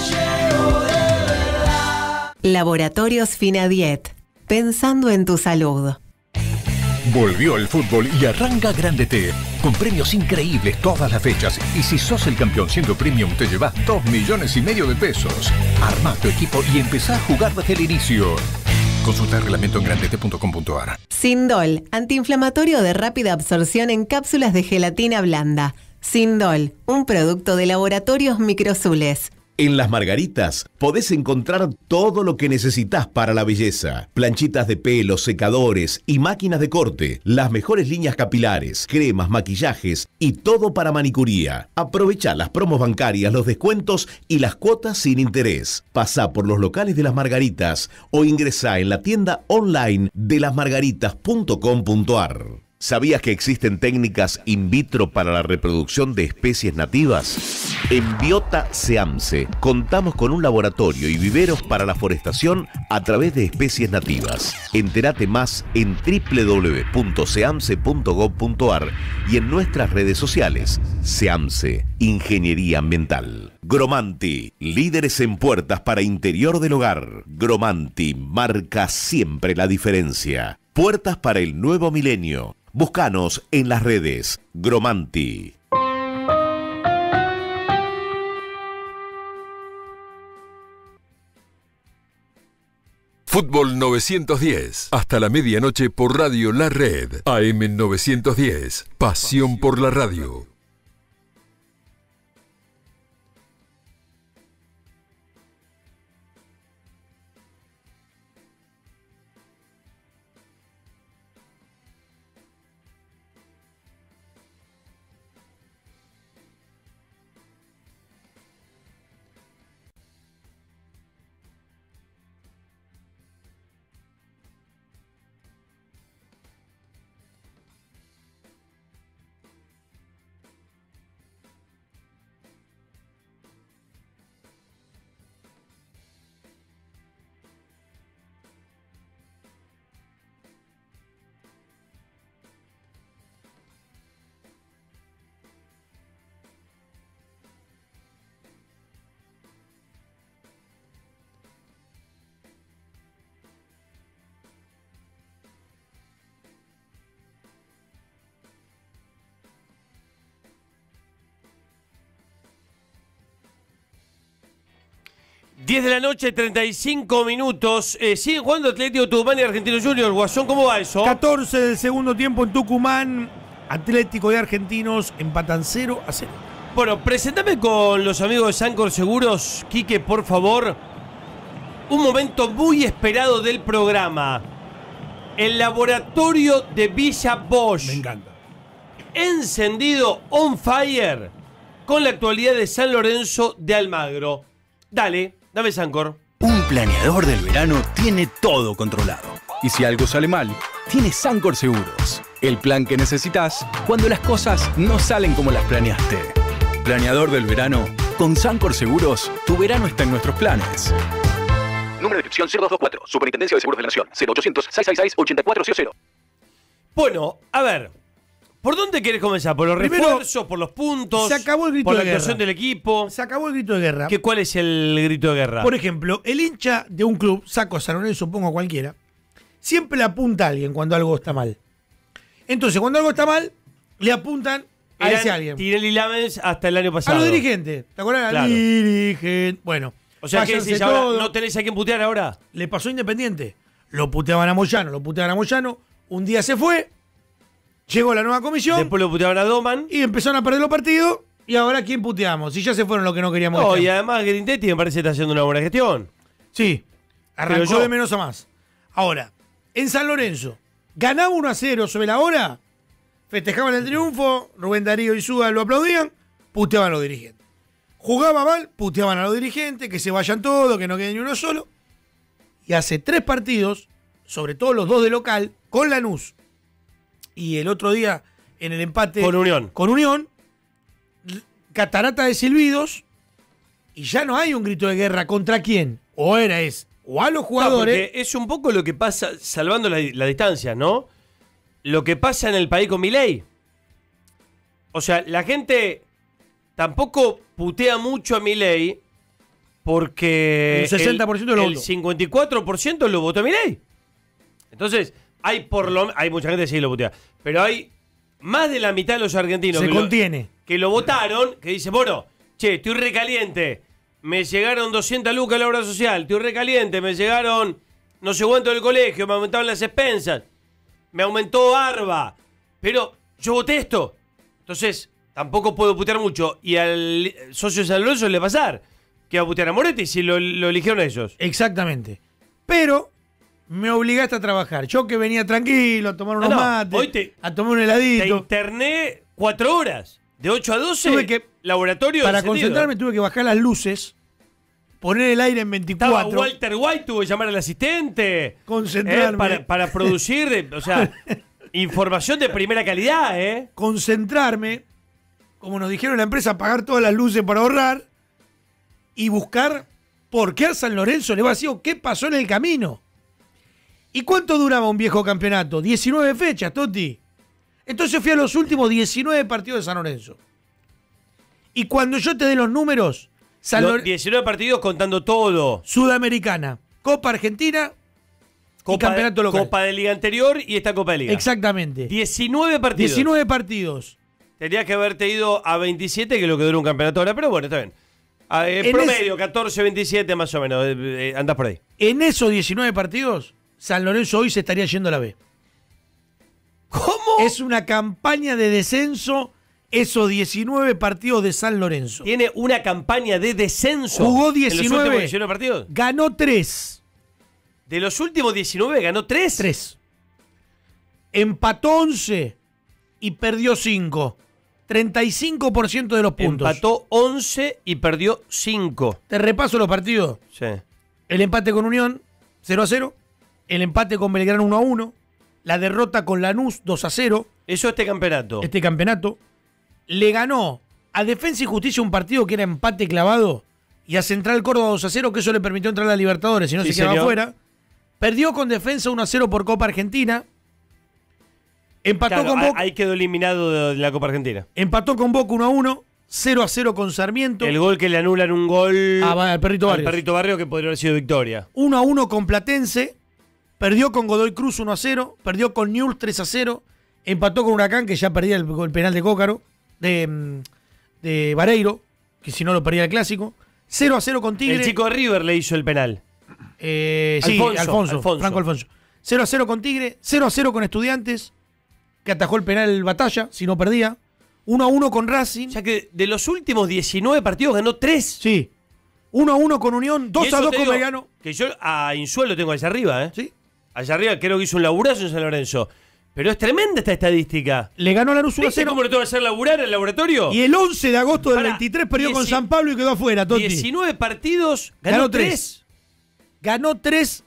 Laboratorios Finadiet. Pensando en tu salud. Volvió el fútbol y arranca Grande T, con premios increíbles todas las fechas. Y si sos el campeón siendo premium, te llevas 2,5 millones de pesos. Armá tu equipo y empezá a jugar desde el inicio. Consulta el reglamento en grandete.com.ar. Sindol, antiinflamatorio de rápida absorción en cápsulas de gelatina blanda. Sindol, un producto de Laboratorios Microzules. En Las Margaritas podés encontrar todo lo que necesitas para la belleza. Planchitas de pelo, secadores y máquinas de corte. Las mejores líneas capilares, cremas, maquillajes y todo para manicuría. Aprovecha las promos bancarias, los descuentos y las cuotas sin interés. Pasá por los locales de Las Margaritas o ingresá en la tienda online de lasmargaritas.com.ar. ¿Sabías que existen técnicas in vitro para la reproducción de especies nativas? En Biota Seamse contamos con un laboratorio y viveros para la forestación a través de especies nativas. Entérate más en www.seamse.gov.ar y en nuestras redes sociales. Seamse, Ingeniería Ambiental. Gromanti, líderes en puertas para interior del hogar. Gromanti marca siempre la diferencia. Puertas para el nuevo milenio. Búscanos en las redes. Gromanti. Fútbol 910. Hasta la medianoche por Radio La Red. AM 910. Pasión por la radio. Diez de la noche, 35 minutos. Sigue jugando Atlético Tucumán y Argentino Junior. Guasón, ¿cómo va eso? 14 del segundo tiempo en Tucumán. Atlético y Argentinos empatan 0-0. Bueno, presentame con los amigos de Sancor Seguros, Quique, por favor. Un momento muy esperado del programa. El laboratorio de Villa Bosch. Me encanta. Encendido, on fire, con la actualidad de San Lorenzo de Almagro. Dale, dame Sancor. Un planeador del verano tiene todo controlado. Y si algo sale mal, tiene Sancor Seguros. El plan que necesitas cuando las cosas no salen como las planeaste. Planeador del verano, con Sancor Seguros, tu verano está en nuestros planes. Número de inscripción 0224, Superintendencia de Seguros de la Nación, 0800-666-8400. Bueno, a ver, ¿por dónde querés comenzar? ¿Por los refuerzos? ¿Por los puntos? Se acabó el grito ¿Por la de guerra? actuación del equipo? Se acabó el grito de guerra. ¿Cuál es el grito de guerra? Por ejemplo, el hincha de un club, saco a San Lorenzo, pongo a cualquiera, siempre le apunta a alguien cuando algo está mal. Entonces, cuando algo está mal, le apuntan a ese alguien. Tinelli Lames hasta el año pasado. A los dirigentes. ¿Te acuerdas? Claro. Dirigente. Bueno. O sea, ¿qué decís ahora? ¿No tenés a quién putear ahora? Le pasó a Independiente. Lo puteaban a Moyano, Un día se fue. Llegó la nueva comisión. Después lo puteaban a Doman. Y empezaron a perder los partidos. Y ahora, ¿quién puteamos? Si ya se fueron los que no queríamos. No, y además Grindetti me parece que está haciendo una buena gestión. Sí. Arrancó de menos a más. Ahora, en San Lorenzo, ganaba 1-0 sobre la hora. Festejaban el triunfo. Rubén Darío y Suga lo aplaudían. Puteaban a los dirigentes. Jugaba mal, puteaban a los dirigentes, que se vayan todos, que no quede ni uno solo. Y hace 3 partidos, sobre todo los 2 de local, con Lanús. Y el otro día, en el empate con Unión, catarata de silbidos. Y ya no hay un grito de guerra. ¿Contra quién? O a los jugadores. No, porque es un poco lo que pasa, salvando la distancia, ¿no? Lo que pasa en el país con Milei. O sea, la gente tampoco putea mucho a Milei porque el 60% lo votó. El 54% lo votó a Milei. Entonces, hay mucha gente que sí lo putea, pero hay más de la mitad de los argentinos Se contiene. Que lo votaron, que dice, bueno, che, estoy recaliente, me llegaron 200 lucas a la obra social, estoy recaliente, me llegaron no sé cuánto del colegio, me aumentaron las expensas, me aumentó ARBA, pero yo voté esto. Entonces, tampoco puedo putear mucho. Y al socio de San Lorenzo le va a pasar que va a putear a Moretti si lo eligieron ellos. Exactamente. Pero me obligaste a trabajar. Yo que venía tranquilo a tomar unos mates, a tomar un heladito. Te interné 4 horas. De 8 a 12, tuve que, laboratorio para encendido. Concentrarme tuve que bajar las luces, poner el aire en 24. Estaba Walter White, tuve que llamar al asistente. Concentrarme. Para producir, o sea, información de primera calidad, Concentrarme, como nos dijeron en la empresa, apagar todas las luces para ahorrar y buscar por qué a San Lorenzo le va así o qué pasó en el camino. ¿Y cuánto duraba un viejo campeonato? 19 fechas, Toti. Entonces fui a los últimos 19 partidos de San Lorenzo. Y cuando yo te dé los números... Los 19 partidos contando todo. Sudamericana, Copa Argentina y Campeonato Local. Copa de Liga anterior y esta Copa de Liga. Exactamente. 19 partidos. 19 partidos. Tendrías que haberte ido a 27, que es lo que dura un campeonato ahora, pero bueno, está bien. Promedio, 14, 27 más o menos. Andás por ahí. En esos 19 partidos, San Lorenzo hoy se estaría yendo a la B. ¿Cómo? Es una campaña de descenso esos 19 partidos de San Lorenzo. Tiene una campaña de descenso. Jugó ¿En 19. los últimos 19 partidos? Ganó 3. ¿De los últimos 19 ganó 3? 3. Empató 11 y perdió 5. 35% de los puntos. Empató 11 y perdió 5. Te repaso los partidos. Sí. El empate con Unión, 0-0. El empate con Belgrano, 1-1. La derrota con Lanús, 2-0. Eso este campeonato. Este campeonato. Le ganó a Defensa y Justicia un partido que era empate clavado y a Central Córdoba 2-0, que eso le permitió entrar a la Libertadores, si no se quedaba afuera. Perdió con Defensa 1-0 por Copa Argentina. Empató con Boca. Ahí quedó eliminado de la Copa Argentina. Empató con Boca 1-1, 0-0 con Sarmiento. El gol que le anulan un gol al Perrito Barrios. Al Perrito Barrios, que podría haber sido victoria. 1-1 con Platense. Perdió con Godoy Cruz 1-0. Perdió con Newell's 3-0. Empató con Huracán, que ya perdía el penal de Cócaro. De Vareiro, que si no lo perdía el clásico. 0-0 con Tigre. El chico de River le hizo el penal. Sí, Alfonso. Franco Alfonso. 0-0 con Tigre. 0-0 con Estudiantes, que atajó el penal Batalla, si no perdía. 1-1 con Racing. O sea que de los últimos 19 partidos ganó 3. Sí. 1-1 con Unión, 2-2 con Belgrano. Que yo a Insuel lo tengo allá arriba, Sí. Allá arriba creo que hizo un laburazo en San Lorenzo. Pero es tremenda esta estadística. Le ganó a Lanús 1-0. ¿Cómo le tengo que hacer laburar en el laboratorio? Y el 11 de agosto del 23 perdió con San Pablo y quedó afuera, Toti. 19 partidos, ganó 3. Ganó 3,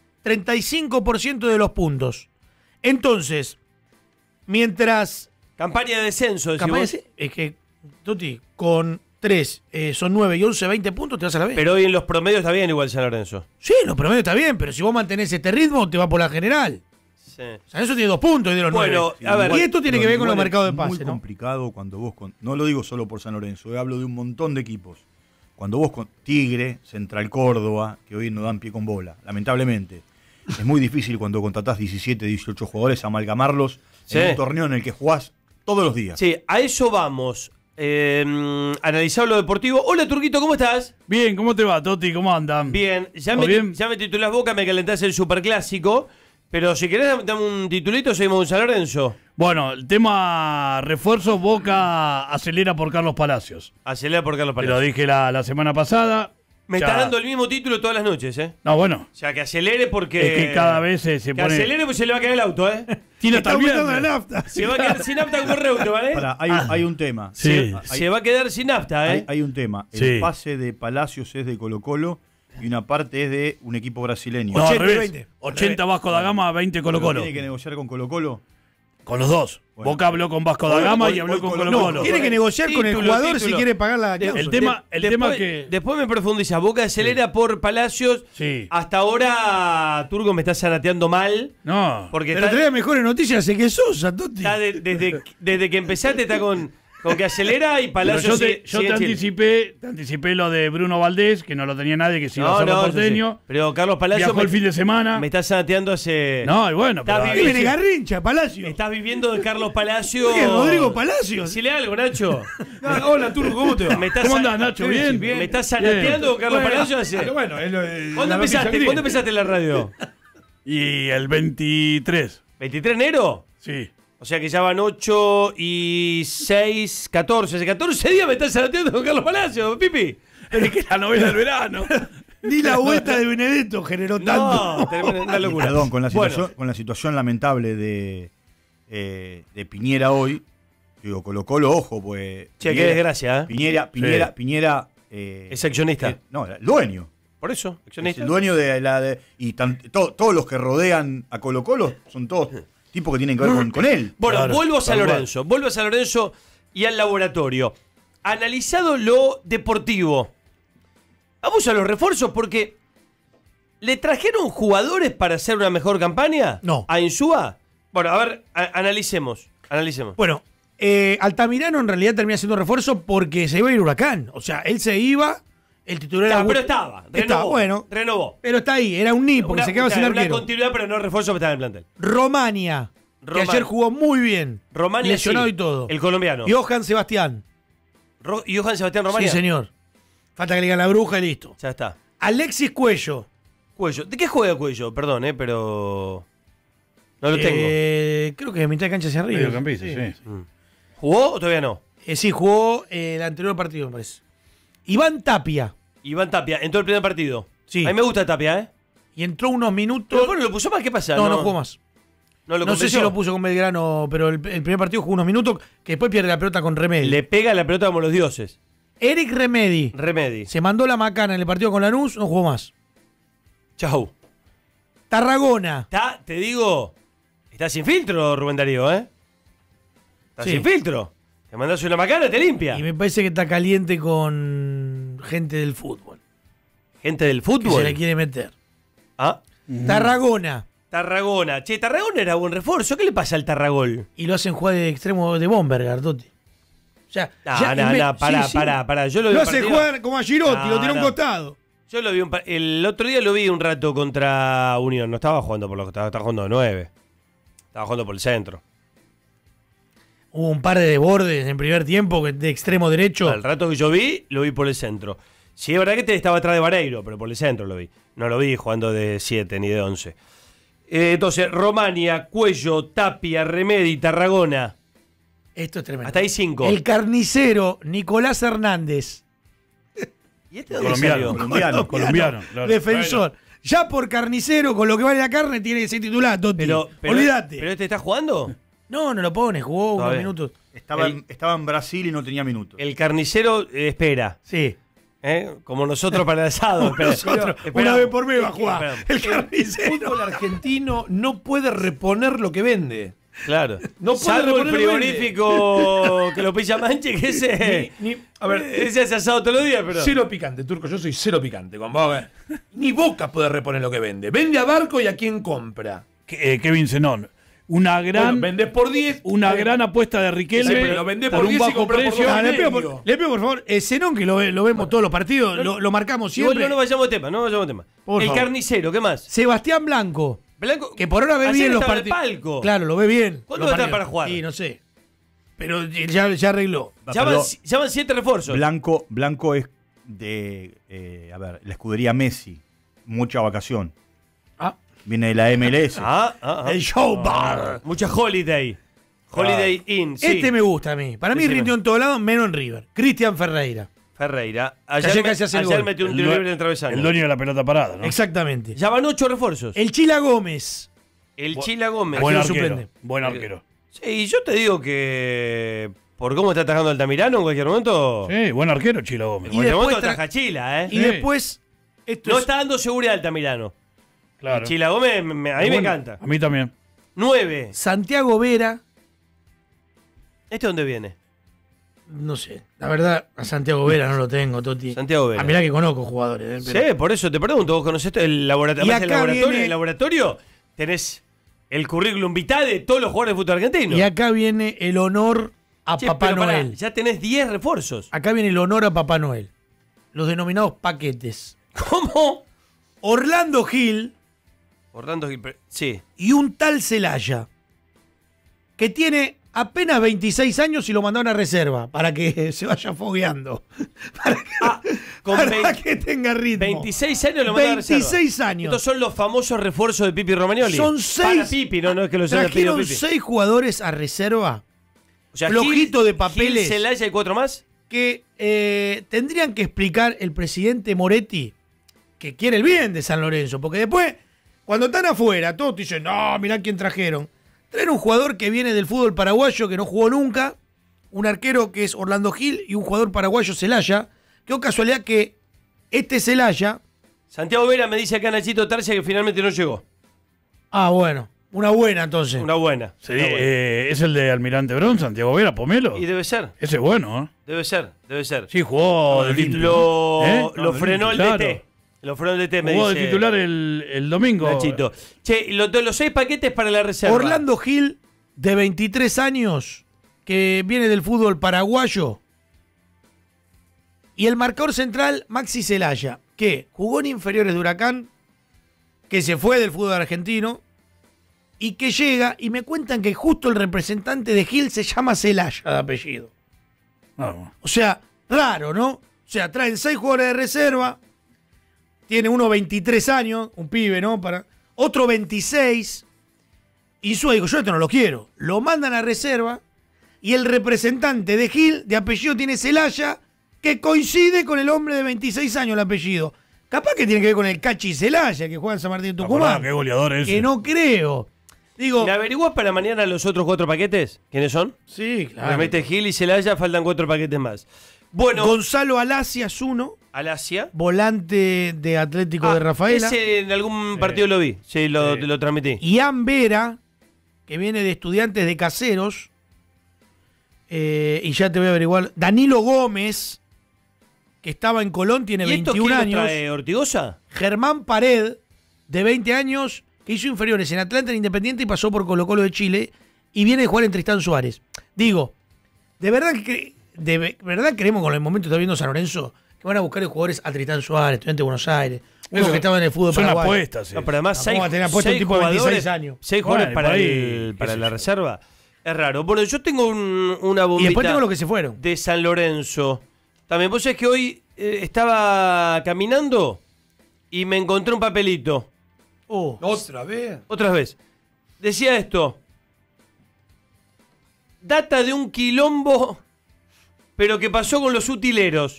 35% de los puntos. Entonces, mientras... Campaña de descenso, es que, Toti, con 3 son 9 y 11, 20 puntos, te vas a la B. Pero hoy en los promedios está bien igual San Lorenzo. Sí, en los promedios está bien, pero si vos mantenés este ritmo, te va por la general. Sí. O sea, eso tiene 2 puntos de los 9. A ver, y esto tiene que ver con los mercados de Es pase, muy ¿no? complicado cuando vos... no lo digo solo por San Lorenzo, hablo de un montón de equipos. Cuando vos con Tigre, Central Córdoba, que hoy no dan pie con bola, lamentablemente. Es muy difícil cuando contratás 17, 18 jugadores, amalgamarlos en un torneo en el que jugás todos los días. Sí, a eso vamos. Analizar lo deportivo. Hola, Turquito, ¿cómo estás? Bien, ¿cómo te va, Toti? ¿Cómo andan? Bien, ya me titulás Boca, me calentás el Superclásico. Pero si querés, dame un titulito, seguimos con San Lorenzo. Bueno, el tema refuerzos, Boca acelera por Carlos Palacios. Acelera por Carlos Te Palacios. lo dije la semana pasada. Me Ya- está dando el mismo título todas las noches, ¿eh? No, bueno. O sea, que acelere porque... Es que cada vez se que pone... acelere porque se le va a caer el auto, ¿eh? Tiene Está también. aumentando la nafta. Se va a quedar sin nafta con Reuto, ¿vale? Pará, hay un tema. Sí. Se va a quedar sin nafta, ¿eh? Hay un tema. Sí. El pase de Palacios es de Colo-Colo y una parte es de un equipo brasileño. No, al 80 y revés. 20. 80 Vasco da Gama, 20 ¿Pero Colo-Colo. ¿Tiene que negociar con Colo-Colo? Con los dos. Bueno. Boca habló con Vasco da Gama y habló con Colo-Colo. Tiene que negociar con el Título, jugador si título. quiere pagar la cláusula. El tema que... Después me profundiza. Boca acelera por Palacios. Sí. Hasta ahora, Turco, me está zanateando mal. No. Porque Pero está, traía mejores noticias, sé que Sosa, Toti. está desde que empezaste está con Con que acelera y Palacio Pero yo te anticipé lo de Bruno Valdés, que no lo tenía nadie, que se iba a hacer porteño. Sí. Pero Carlos Palacio viajó el fin de semana. Me estás sanateando hace. No, y bueno, viene Garrincha, Palacio. Estás viviendo de Carlos Palacio. ¿Qué, Rodrigo Palacio? Decile algo, Nacho. Hola, Turco, ¿cómo te va? ¿Cómo andás, Nacho? ¿Bien? Me estás sanateando con Carlos Palacio hace. Bueno, ¿Cuándo empezaste en la radio? Y el 23. ¿23 de enero? Sí. O sea que ya van 8 y 6, 14. Hace 14 días me estás sanateando con Carlos Palacio, Pipi. Es que la novela del verano. Ni la vuelta de Benedetto generó tanto. No, una locura. Perdón, con la situación lamentable de Piñera hoy, digo, Colo-Colo, ojo, pues. Che, qué desgracia, ¿eh? Piñera. Es accionista. No, el dueño. Por eso, accionista. Es el dueño todos los que rodean a Colo-Colo son todos tipos que tienen que ver con él. Bueno, Claro, vuelvo a San tal cual. Lorenzo. Vuelvo a San Lorenzo y al laboratorio. Analizado lo deportivo. Vamos a los refuerzos porque ¿le trajeron jugadores para hacer una mejor campaña? No. ¿A Insúa? Bueno, a ver, analicemos. Bueno, Altamirano en realidad termina siendo refuerzo porque se iba a ir Huracán. O sea, él se iba, el titular era... Pero estaba. Renovó. Pero está ahí, era un ni porque se quedaba sin Una arquero. continuidad, pero no refuerzo para estar en el plantel. Romania, que ayer jugó muy bien. Romania, lesionado sí, y todo. el colombiano. Johan Sebastián. Johan Sebastián Romania. Sí, señor. Falta que le digan la bruja y listo. Ya está. Alexis Cuello. ¿De qué juega Cuello? Perdón, pero... No lo tengo. Creo que de mitad de cancha hacia arriba. Mediocampista, sí. ¿Jugó o todavía no? Sí, jugó el anterior partido, me parece. Iván Tapia. Entró el primer partido. Sí. A mí me gusta Tapia, ¿eh? Y entró unos minutos. Pero bueno, ¿lo puso más? ¿Qué pasa? No jugó más. No sé si lo puso con Belgrano, pero el primer partido jugó unos minutos, que después pierde la pelota con Remedi. Le pega la pelota como los dioses. Eric Remedi. Se mandó la macana en el partido con Lanús, no jugó más. Chau. Tarragona. Te digo, está sin filtro, Rubén Darío, ¿eh? Está sin filtro. Te mandas una macana, te limpia. Y me parece que está caliente con gente del fútbol. ¿Gente del fútbol? Que se le quiere meter. Ah. Tarragona. Che, Tarragona era buen refuerzo. ¿Qué le pasa al Tarragol? Y lo hacen jugar de extremo de Bomberger, Totti. O sea, pará. Yo lo hace jugar como a Girotti, lo tiró a un costado. Yo lo vi el otro día lo vi un rato contra Unión. No estaba jugando por los costados, estaba jugando de 9. Estaba jugando por el centro. Hubo un par de desbordes en primer tiempo de extremo derecho. Al rato que yo vi, lo vi por el centro. Sí, es verdad que estaba atrás de Vareiro, pero por el centro lo vi. No lo vi jugando de 7 ni de 11. Entonces, Romania, Cuello, Tapia, Remedi, Tarragona. Esto es tremendo. Hasta ahí 5. El carnicero Nicolás Hernández. ¿Y este dónde salió? Colombiano, claro. Defensor. Bueno. Ya por carnicero, con lo que vale la carne, tiene que ser titular, Totti. Olvídate. ¿Pero este está jugando? No lo pone, jugó unos minutos. Estaba en Brasil y no tenía minutos. El carnicero espera. Sí. Como nosotros para el asado. Una vez por mes va a jugar. El carnicero. El fútbol argentino no puede reponer lo que vende. Claro. No puede salvo el reponer frigorífico que lo pilla Manche, que ese. A ver, ese es asado todos los días, pero. Cero picante, Turco. Yo soy cero picante. Con vos, ni Boca puede reponer lo que vende. Vende a Barco y a quien compra. Kevin Zenón. Una gran. Vendés por 10. Una gran apuesta de Riquelme. Sí, pero lo vendés por 10 y comprás por 2. Le pido por favor, Zenón, que lo vemos todos los partidos, lo marcamos siempre. Igual no vayamos de tema, el carnicero, ¿qué más? Sebastián Blanco. Que por ahora ve bien los partidos. Claro, lo ve bien. ¿Cuándo va a estar para jugar? Sí, no sé. Pero ya arregló. Ya van 7 refuerzos. Blanco es de la escudería Messi. Mucha vacación. Viene de la MLS. El show bar. Mucha holiday. Holiday Inn. Sí. Este me gusta a mí. Para mí rindió en todos lados, menos en River. Cristian Ferreira. Ayer metió un tiro libre en el travesaño. El dueño de la pelota parada, ¿no? Exactamente. Ya van 8 refuerzos. El Chila Gómez. Chila Gómez. Buen arquero. Sí, yo te digo que por cómo está atajando Altamirano en cualquier momento. Sí, buen arquero Chila Gómez. En cualquier momento ataja Chila, ¿eh? Y después. No está dando seguridad Altamirano. Claro. Chila Gómez, a mí me encanta. A mí también. 9. Santiago Vera. ¿Este dónde viene? No sé. La verdad, a Santiago Vera no lo tengo, Toti. Santiago Vera. Mirá que conozco jugadores. Sí, por eso te pregunto. ¿Vos conocés el laboratorio? Viene... el laboratorio tenés el currículum vitae de todos los jugadores de fútbol argentino. Y acá viene el honor a Che, Papá pero pará, Noel. ya tenés 10 refuerzos. Acá viene el honor a Papá Noel. Los denominados paquetes. ¿Cómo? Orlando Gil Orlando Gil, sí. y un tal Celaya, que tiene apenas 26 años y lo mandaron a reserva para que se vaya fogueando. Para que tenga ritmo. 26 años lo mandaron a reserva. 26 años. Estos son los famosos refuerzos de Pipi Romagnoli. Son 6. Para Pipi, no es que los haya pedido Trajeron Pipi. 6 jugadores a reserva. O sea, flojito Gil, de papeles. Gil, Celaya y 4 más. Que tendrían que explicar el presidente Moretti, que quiere el bien de San Lorenzo, porque después, cuando están afuera, todos te dicen, no, mirá quién trajeron. Traen un jugador que viene del fútbol paraguayo, que no jugó nunca, un arquero que es Orlando Gil y un jugador paraguayo, Celaya. Qué casualidad que este Celaya... Santiago Vera me dice acá Nachito Tarcia que finalmente no llegó. Ah, bueno. Una buena, entonces. Una buena. Sí, es el de Almirante Brown, Santiago Vera, Pomelo. Y debe ser. Ese es bueno, ¿eh? Debe ser. Sí, jugó de titular. Lo frenó el DT. Lo frenó el DT, me jugó dice. de titular el domingo. Nachito. Che, los 6 paquetes para la reserva. Orlando Gil, de 23 años, que viene del fútbol paraguayo. Y el marcador central, Maxi Celaya, que jugó en inferiores de Huracán, que se fue del fútbol argentino, y que llega, y me cuentan que justo el representante de Gil se llama Celaya de apellido. O sea, raro, ¿no? O sea, traen 6 jugadores de reserva, tiene uno 23 años, un pibe, ¿no? Otro 26, y yo digo, yo esto no lo quiero. Lo mandan a reserva, y el representante de Gil, de apellido, tiene Celaya, que coincide con el hombre de 26 años el apellido. Capaz que tiene que ver con el Cachi Celaya, que juega en San Martín de Tucumán. Qué goleador es. Que no creo. Digo, ¿me averiguás para mañana los otros 4 paquetes? ¿Quiénes son? Sí, claro. Me mete Gil y Celaya, faltan 4 paquetes más. Bueno. Gonzalo Alasia es uno. Alasia. Volante de Atlético de Rafaela. Ese en algún partido lo vi. Sí, lo transmití. Ian Vera, que viene de Estudiantes de Caseros. Y ya te voy a averiguar. Danilo Gómez, que estaba en Colón, tiene 21 años. ¿Trae Ortigosa? Germán Pared, de 20 años, que hizo inferiores en Atlanta, en Independiente y pasó por Colo Colo de Chile. Y viene de jugar en Tristán Suárez. Digo, ¿de verdad creemos con el momento que está viendo San Lorenzo que van a buscar jugadores a Tristán Suárez, Estudiante de Buenos Aires? Uno que estaba en el fútbol son paraguayo. apuestas, sí. No, pero además 6 tipo de 26 años. 6 jugadores para la reserva. Es raro. Bueno, yo tengo una bombita. Y después tengo los que se fueron. De San Lorenzo. También, vos sabés que hoy estaba caminando y me encontré un papelito. ¿Otra vez? Otra vez. Decía esto. Data de un quilombo, pero que pasó con los utileros.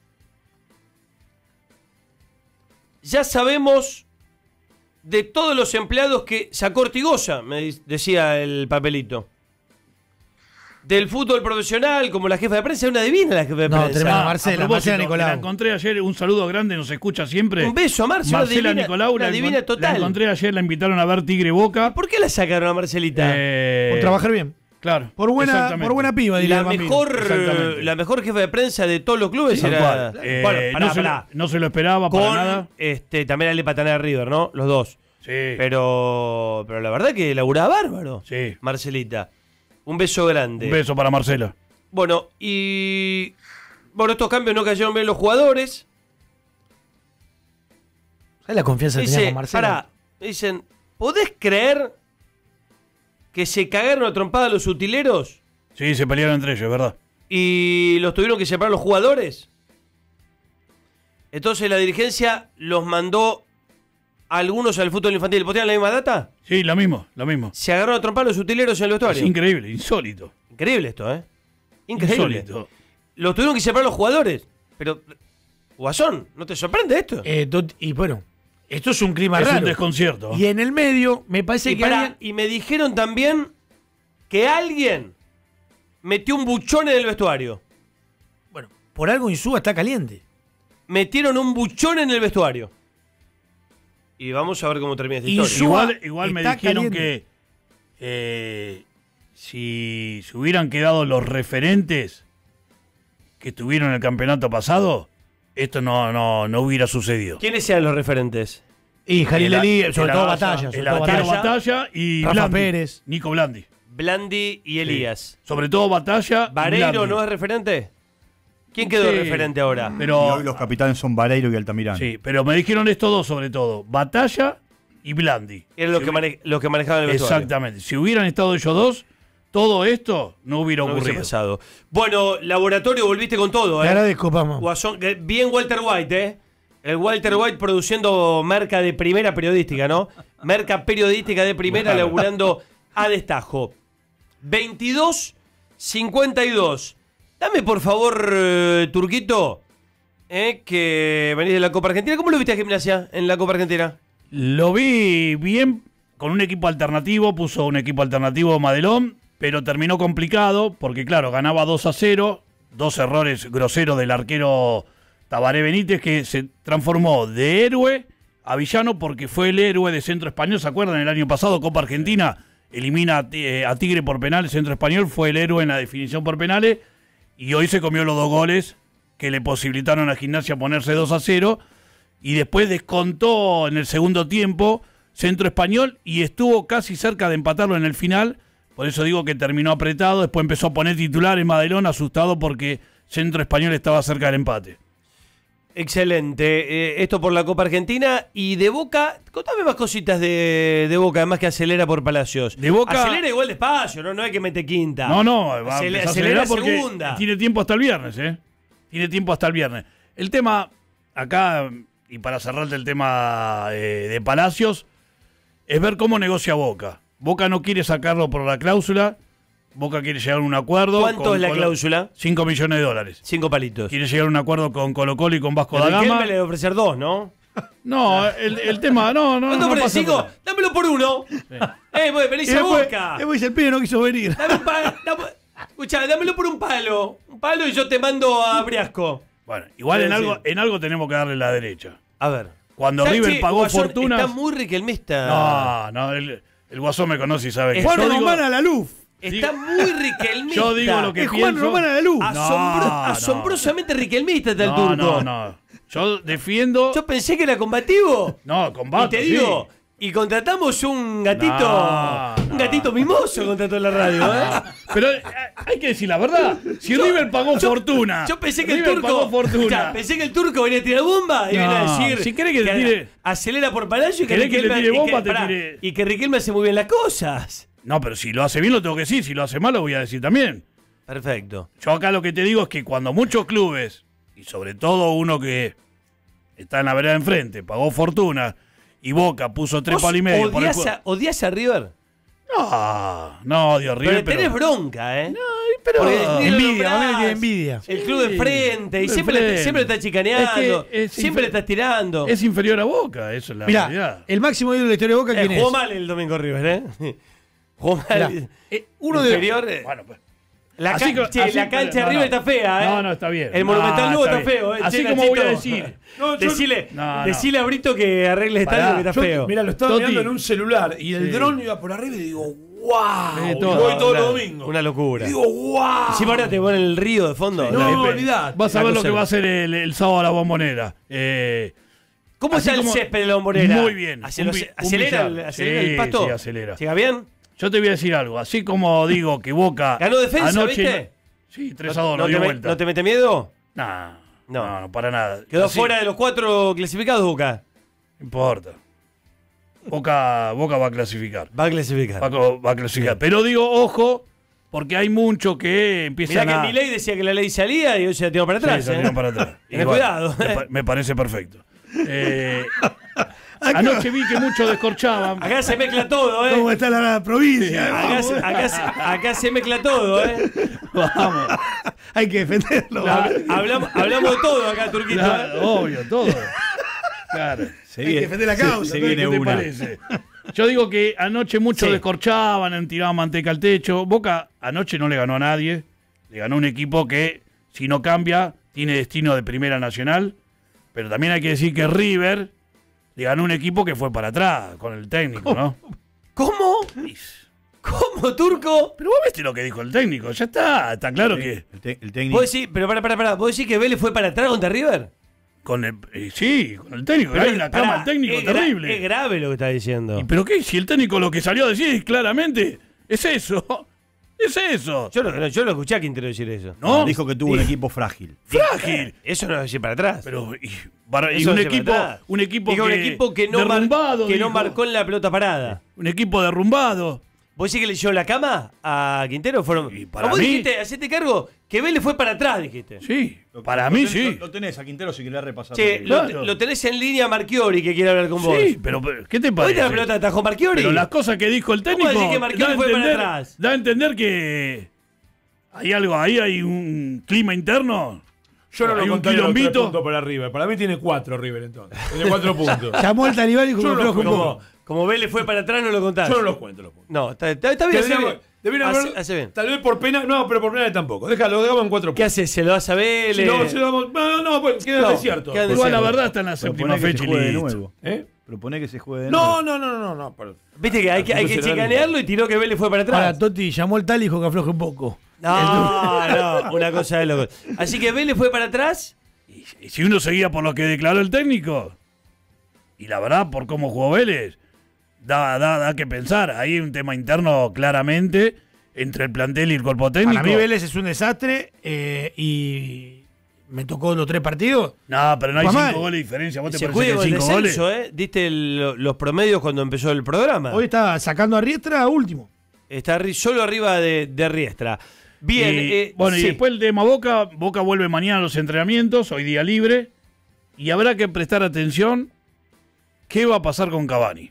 Ya sabemos de todos los empleados que sacó Ortigosa, me decía el papelito. Del fútbol profesional, como la jefa de prensa, una divina la jefa de prensa. Tremenda, A Marcela propósito, Nicolau. La encontré ayer, un saludo grande, nos escucha siempre. Un beso a Marcela, Marcela divina, Nicolau, una divina total. La encontré ayer, la invitaron a ver Tigre Boca. ¿Por qué la sacaron a Marcelita? Por trabajar bien. Claro. Por buena piba, diría La el Bambino. la mejor jefa de prensa de todos los clubes Tal era. cual. Bueno, No se lo esperaba para nada. También Ale Patané de River, ¿no? Los dos. Sí. Pero la verdad que laburaba bárbaro. Sí. Marcelita. Un beso grande. Un beso para Marcela. Bueno, y. Bueno, estos cambios no cayeron bien los jugadores. ¿Sabes la confianza que tenía con Marcela? Dicen, ¿podés creer que se cagaron a trompada los utileros? Sí, se pelearon entre ellos, ¿verdad? Y los tuvieron que separar los jugadores. Entonces la dirigencia los mandó a algunos al fútbol infantil. ¿Vos tenés la misma data? Sí, lo mismo. Se agarraron a trompar los utileros en el vestuario. Es increíble, insólito. Increíble esto, ¿eh? Increíble. Insólito. Los tuvieron que separar los jugadores. Pero, Guasón, ¿no te sorprende esto? Y bueno, esto es un clima Es raro. un desconcierto. Y en el medio, me parece que Y me dijeron también que alguien metió un buchón en el vestuario. Bueno, por algo Insúa está caliente. Metieron un buchón en el vestuario. Y vamos a ver cómo termina esta historia. Igual me dijeron que si se hubieran quedado los referentes que tuvieron el campeonato pasado, esto no hubiera sucedido. ¿Quiénes eran los referentes? Y Jalil Elí, sobre todo Batalla. El arquero Batalla y Rafa Blandi, Pérez. Nico Blandi. Blandi y Elías. Sobre todo Batalla. ¿Vareiro Blandi. no es referente? ¿Quién quedó Sí, referente ahora? Y Pero, hoy los capitanes son Vareiro y Altamirano. sí, pero me dijeron estos dos sobre todo. Batalla y Blandi. Eran los que manejaban el vestuario. Exactamente. Si hubieran estado ellos dos, todo esto no hubiera No hubiese ocurrido. pasado. Bueno, Laboratorio, volviste con todo, Te agradezco, Pamo. Guasón, bien Walter White, ¿eh? El Walter White produciendo marca de primera periodística, ¿no? Marca periodística de primera, laburando a destajo. 22-52. Dame, por favor, Turquito, que venís de la Copa Argentina. ¿Cómo lo viste a Gimnasia en la Copa Argentina? Lo vi bien con un equipo alternativo, puso un equipo alternativo Madelón, pero terminó complicado porque, claro, ganaba 2-0, 2 errores groseros del arquero Tabaré Benítez, que se transformó de héroe a villano porque fue el héroe de Centro Español. ¿Se acuerdan? El año pasado, Copa Argentina, elimina a Tigre por penales. Centro Español fue el héroe en la definición por penales y hoy se comió los 2 goles que le posibilitaron a Gimnasia ponerse 2-0 y después descontó en el segundo tiempo Centro Español y estuvo casi cerca de empatarlo en el final. Por eso digo que terminó apretado. Después empezó a poner titular en Madelón, asustado porque Centro Español estaba cerca del empate. Excelente. Esto por la Copa Argentina. Y de Boca, contame más cositas de Boca, además que acelera por Palacios. De Boca, acelera igual despacio, no es que mete quinta. No, va a acelera acelerar porque segunda. tiene tiempo hasta el viernes, ¿eh? Tiene tiempo hasta el viernes. El tema, acá, y para cerrarte el tema de Palacios, es ver cómo negocia Boca. Boca no quiere sacarlo por la cláusula. Boca quiere llegar a un acuerdo. ¿Cuánto es la cláusula? 5 millones de dólares. 5 palitos. Quiere llegar a un acuerdo con Colo-Colo y con Vasco da Riquelme Gama. le debe ofrecer 2, ¿no? No, el tema, no. ¿Cuánto ofrece? pasa 5? por ahí. Dámelo por 1. Venís a Boca. Después el pibe no quiso venir. Dame un palo. Escuchá, dámelo por un palo. Un palo y yo te mando a Briasco. Bueno, igual Quiero en algo tenemos que darle la derecha. A ver. Cuando ¿Sabes River qué? pagó Guasón fortunas. Está muy riquelmista. No, el Guasón me conoce y sabe que Juan Román a la luz. Está muy riquelmista. Yo digo lo que Es pienso. Juan Román a la luz. Asombrosamente riquelmista está el turco. No. Yo defiendo. Yo pensé que era combativo. No, combato. Y te digo, y contratamos un gatito. Un gatito mimoso contrató en la radio, ¿eh? Pero hay que decir la verdad. Si River pagó fortuna. Yo pensé que River el turco. pagó fortuna. Escuchá, pensé que el turco venía a tirar bomba y viene a decir. Si querés que te tire. Acelera por Palacio y que ¿Querés que le Riquelme- tire bomba? y que- pará, tire. y que Riquelme hace muy bien las cosas. No, pero si lo hace bien lo tengo que decir. Si lo hace mal lo voy a decir también. Perfecto. Yo acá lo que te digo es que cuando muchos clubes, y sobre todo uno que está en la vereda de enfrente, pagó fortuna y Boca puso 3 palos y medio. por el ¿Odias a River? No, Dios, River. Pero tenés bronca, ¿eh? pero- Porque ni lo Envidia, nombrás, a mí me tiene envidia. El club de frente, y de siempre, frente. siempre está chicaneando, Es que es siempre le estás tirando. Es inferior a Boca, eso es la Mirá, realidad. el máximo ídolo de la historia de Boca, ¿quién es? Jugó mal el domingo River, ¿eh? Jugó mal. Mirá, uno de inferior. Bueno, pues. La, Así ca- que- che, así- la cancha de no, River no. está fea, ¿eh? No, está bien. El Monumental nuevo está bien. feo, ¿eh? Así Che, como voy a Nachito. decir. Decile, No, no. decile a Brito que arregle esta Pará, algo que está feo. Mira, lo estaba Toti. mirando en un celular y el Sí. dron iba por arriba y digo, ¡wow! Y todo. voy todos Una- los domingos. Una locura. Y digo, ¡wow! Encima ahora te ponen el río de fondo. No, olvidate. Vas a ver lo que va a hacer el sábado a la Bombonera. ¿Cómo así está el como- césped de la Bombonera? Muy bien. ¿Acelera, Un acelera, billar. acelera el Sí, pasto? sí, acelera. ¿Llega bien? Yo te voy a decir algo. Así como digo que Boca. ¿Ganó defensa, anoche viste? Sí, 3-2, ¿No, no dio te vuelta. ¿No te mete miedo? No, para nada. Quedó Así, fuera de los 4 clasificados, Boca. No importa. Boca va a clasificar. Va a clasificar. Va a clasificar. Pero digo, ojo, porque hay mucho que empiezan Mirá a. que Milei decía que la ley salía y hoy se la tiró para atrás. Sí, se tiró para atrás. Tenés Igual, cuidado. me parece perfecto. Anoche vi que muchos descorchaban. Acá se mezcla todo, ¿eh? ¿Cómo está la provincia? Acá se mezcla todo, ¿eh? Vamos. Hay que defenderlo. Hablamos de todo acá, Turquito. Claro, obvio, todo. Claro. Hay que defender la causa. ¿Qué te parece? Yo digo que anoche muchos descorchaban, tiraban manteca al techo. Boca anoche no le ganó a nadie. Le ganó un equipo que, si no cambia, tiene destino de Primera Nacional. Pero también hay que decir que River le ganó un equipo que fue para atrás con el técnico, ¿no? ¿Cómo? ¿Cómo, Turco? Pero vos viste lo que dijo el técnico. Ya está claro que. El técnico. ¿Vos decís, pero pará, ¿vos decís que Vélez fue para atrás contra River? Con el, sí, con el técnico. Hay una cama al técnico terrible. Es grave lo que está diciendo. ¿Pero qué? Si el técnico lo que salió a decir es claramente Es eso. Es eso. Yo lo escuché a Quintero decir eso. No, dijo que tuvo un equipo frágil. ¡Frágil! Eso no es decir para atrás. Pero Eso un no es equipo, para atrás. un equipo Dijo que, un equipo que no, derrumbado, que no dijo. marcó en la pelota parada. Un equipo derrumbado. ¿Vos decís que le echó la cama a Quintero? para vos mí- dijiste, hacete cargo, que Vélez fue para atrás, dijiste. Sí, para mí sí. Lo tenés a Quintero si querés repasar. Che, lo tenés en línea a Marchiori que quiere hablar con vos. Sí, pero ¿qué te parece? ¿Viste la pelota atajó Marchiori? Pero las cosas que dijo el técnico ¿Cómo decís que Marchiori fue para atrás? da a entender que hay algo ahí, hay un clima interno. Yo no Hay lo un contaría los 3 quilombito. puntos para River. Para mí tiene 4 River entonces. Tiene 4 puntos. Llamó al talibán y dijo Yo que no flojo lo un cuento. poco. Como Vélez fue para atrás, no lo contás. Yo no los cuento los puntos. No, está bien, hace bien. Deberían haber, Hace bien. tal vez por pena, no, pero por pena tampoco. Déjalo, dejamos en 4 puntos. ¿Qué haces? ¿Se lo das a Vélez? Si no, se lo damos, no, pues queda No, desierto. queda Igual la verdad está en la séptima Proponé que fecha se y juegue de listo. nuevo. Proponé que se juegue de No, nuevo. no. Pero, Viste que hay que chicanearlo y tiró que Vélez fue para atrás. Ahora Totti llamó al tal y dijo que afloje un poco. No, una cosa de loco. Así que Vélez fue para atrás. Y si uno seguía por lo que declaró el técnico, y la verdad, por cómo jugó Vélez, da que pensar. Ahí hay un tema interno claramente entre el plantel y el cuerpo técnico. Para mí Vélez es un desastre y me tocó los 3 partidos. No, pero no hay Fue 5 mal. goles de diferencia. ¿Vos te Se parece cuida que con hay el 5 goles? descenso, ¿eh? Diste los promedios cuando empezó el programa. Hoy está sacando a Riestra a último. Está solo arriba de Riestra. Bien. Y sí. después el tema Boca. Boca vuelve mañana a los entrenamientos, hoy día libre. Y habrá que prestar atención qué va a pasar con Cavani.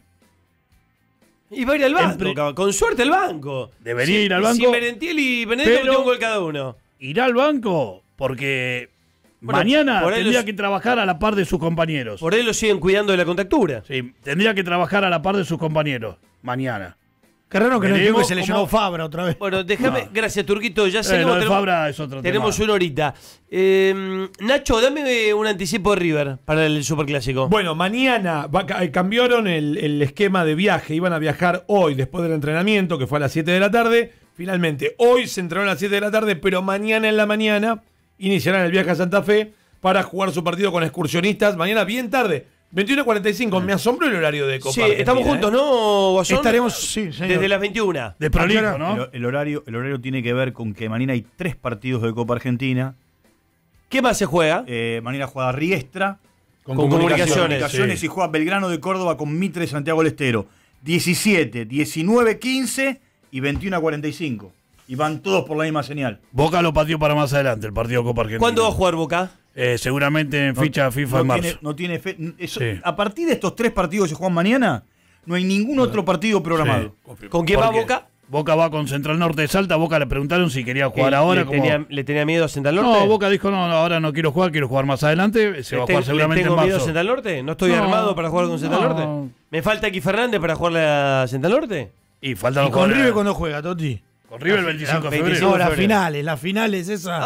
Y va a ir al banco, con suerte al banco. Debería ir al banco. Si Merentiel y Benedetto pero metió un gol cada uno. Irá al banco porque Bueno, mañana por ahí tendría los- que trabajar a la par de sus compañeros. Por ahí lo siguen cuidando de la contactura. Sí, tendría que trabajar a la par de sus compañeros mañana. Qué raro que no Veremos entiendo que se lesionó cómo- Fabra otra vez. Bueno, déjame, gracias Turquito, ya lo seguimos. de Fabra es otro tenemos tema. una horita. Nacho, dame un anticipo de River para el Superclásico. Bueno, mañana cambiaron el esquema de viaje. Iban a viajar hoy después del entrenamiento, que fue a las 7 de la tarde. Finalmente, hoy se entrenó a las 7 de la tarde, pero mañana en la mañana iniciarán el viaje a Santa Fe para jugar su partido con excursionistas. Mañana bien tarde, 21:45. Me asombró el horario de Copa Sí, Argentina, estamos juntos, ¿no, Guasón? Estaremos, sí, señor. Desde las 21. De prolijo, ¿no? El horario tiene que ver con que mañana hay 3 partidos de Copa Argentina. ¿Qué más se juega? Mañana juega Riestra Con Comunicaciones, y juega Belgrano de Córdoba con Mitre de Santiago del Estero. 17, 19, 15 y 21:45. Y van todos por la misma señal. Boca lo pateó para más adelante, el partido de Copa Argentina. ¿Cuándo va a jugar Boca? Seguramente en ficha FIFA en marzo. No tiene fe. Sí. A partir de estos 3 partidos que se juegan mañana, no hay ningún otro partido programado. Sí. ¿Con quién va Porque Boca? Boca va con Central Norte de Salta. Boca le preguntaron si quería jugar ahora. ¿Le tenía miedo a Central Norte? No, Boca dijo, no, ahora no quiero jugar más adelante. Se va a jugar seguramente en ¿Tengo miedo a marzo. Central Norte? ¿No estoy No, armado para jugar con Central no. Norte? ¿Me falta aquí Fernández para jugarle a Central Norte? Y falta ¿Y con River cuando juega, Totti? Con River el 25 de febrero. No, las finales esas.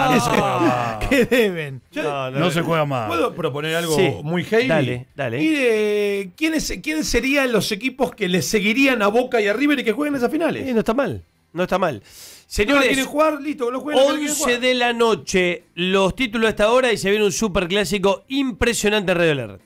¿Qué deben? No se juega más. ¿Puedo proponer algo Sí, muy heavy? dale. Y ¿quiénes serían los equipos que le seguirían a Boca y a River y que jueguen esas finales? No está mal, no está mal. ¿No Señores, quieren jugar? Listo, que lo jueguen. 11 de la noche, los títulos a esta hora y se viene un superclásico impresionante en Radio La Red.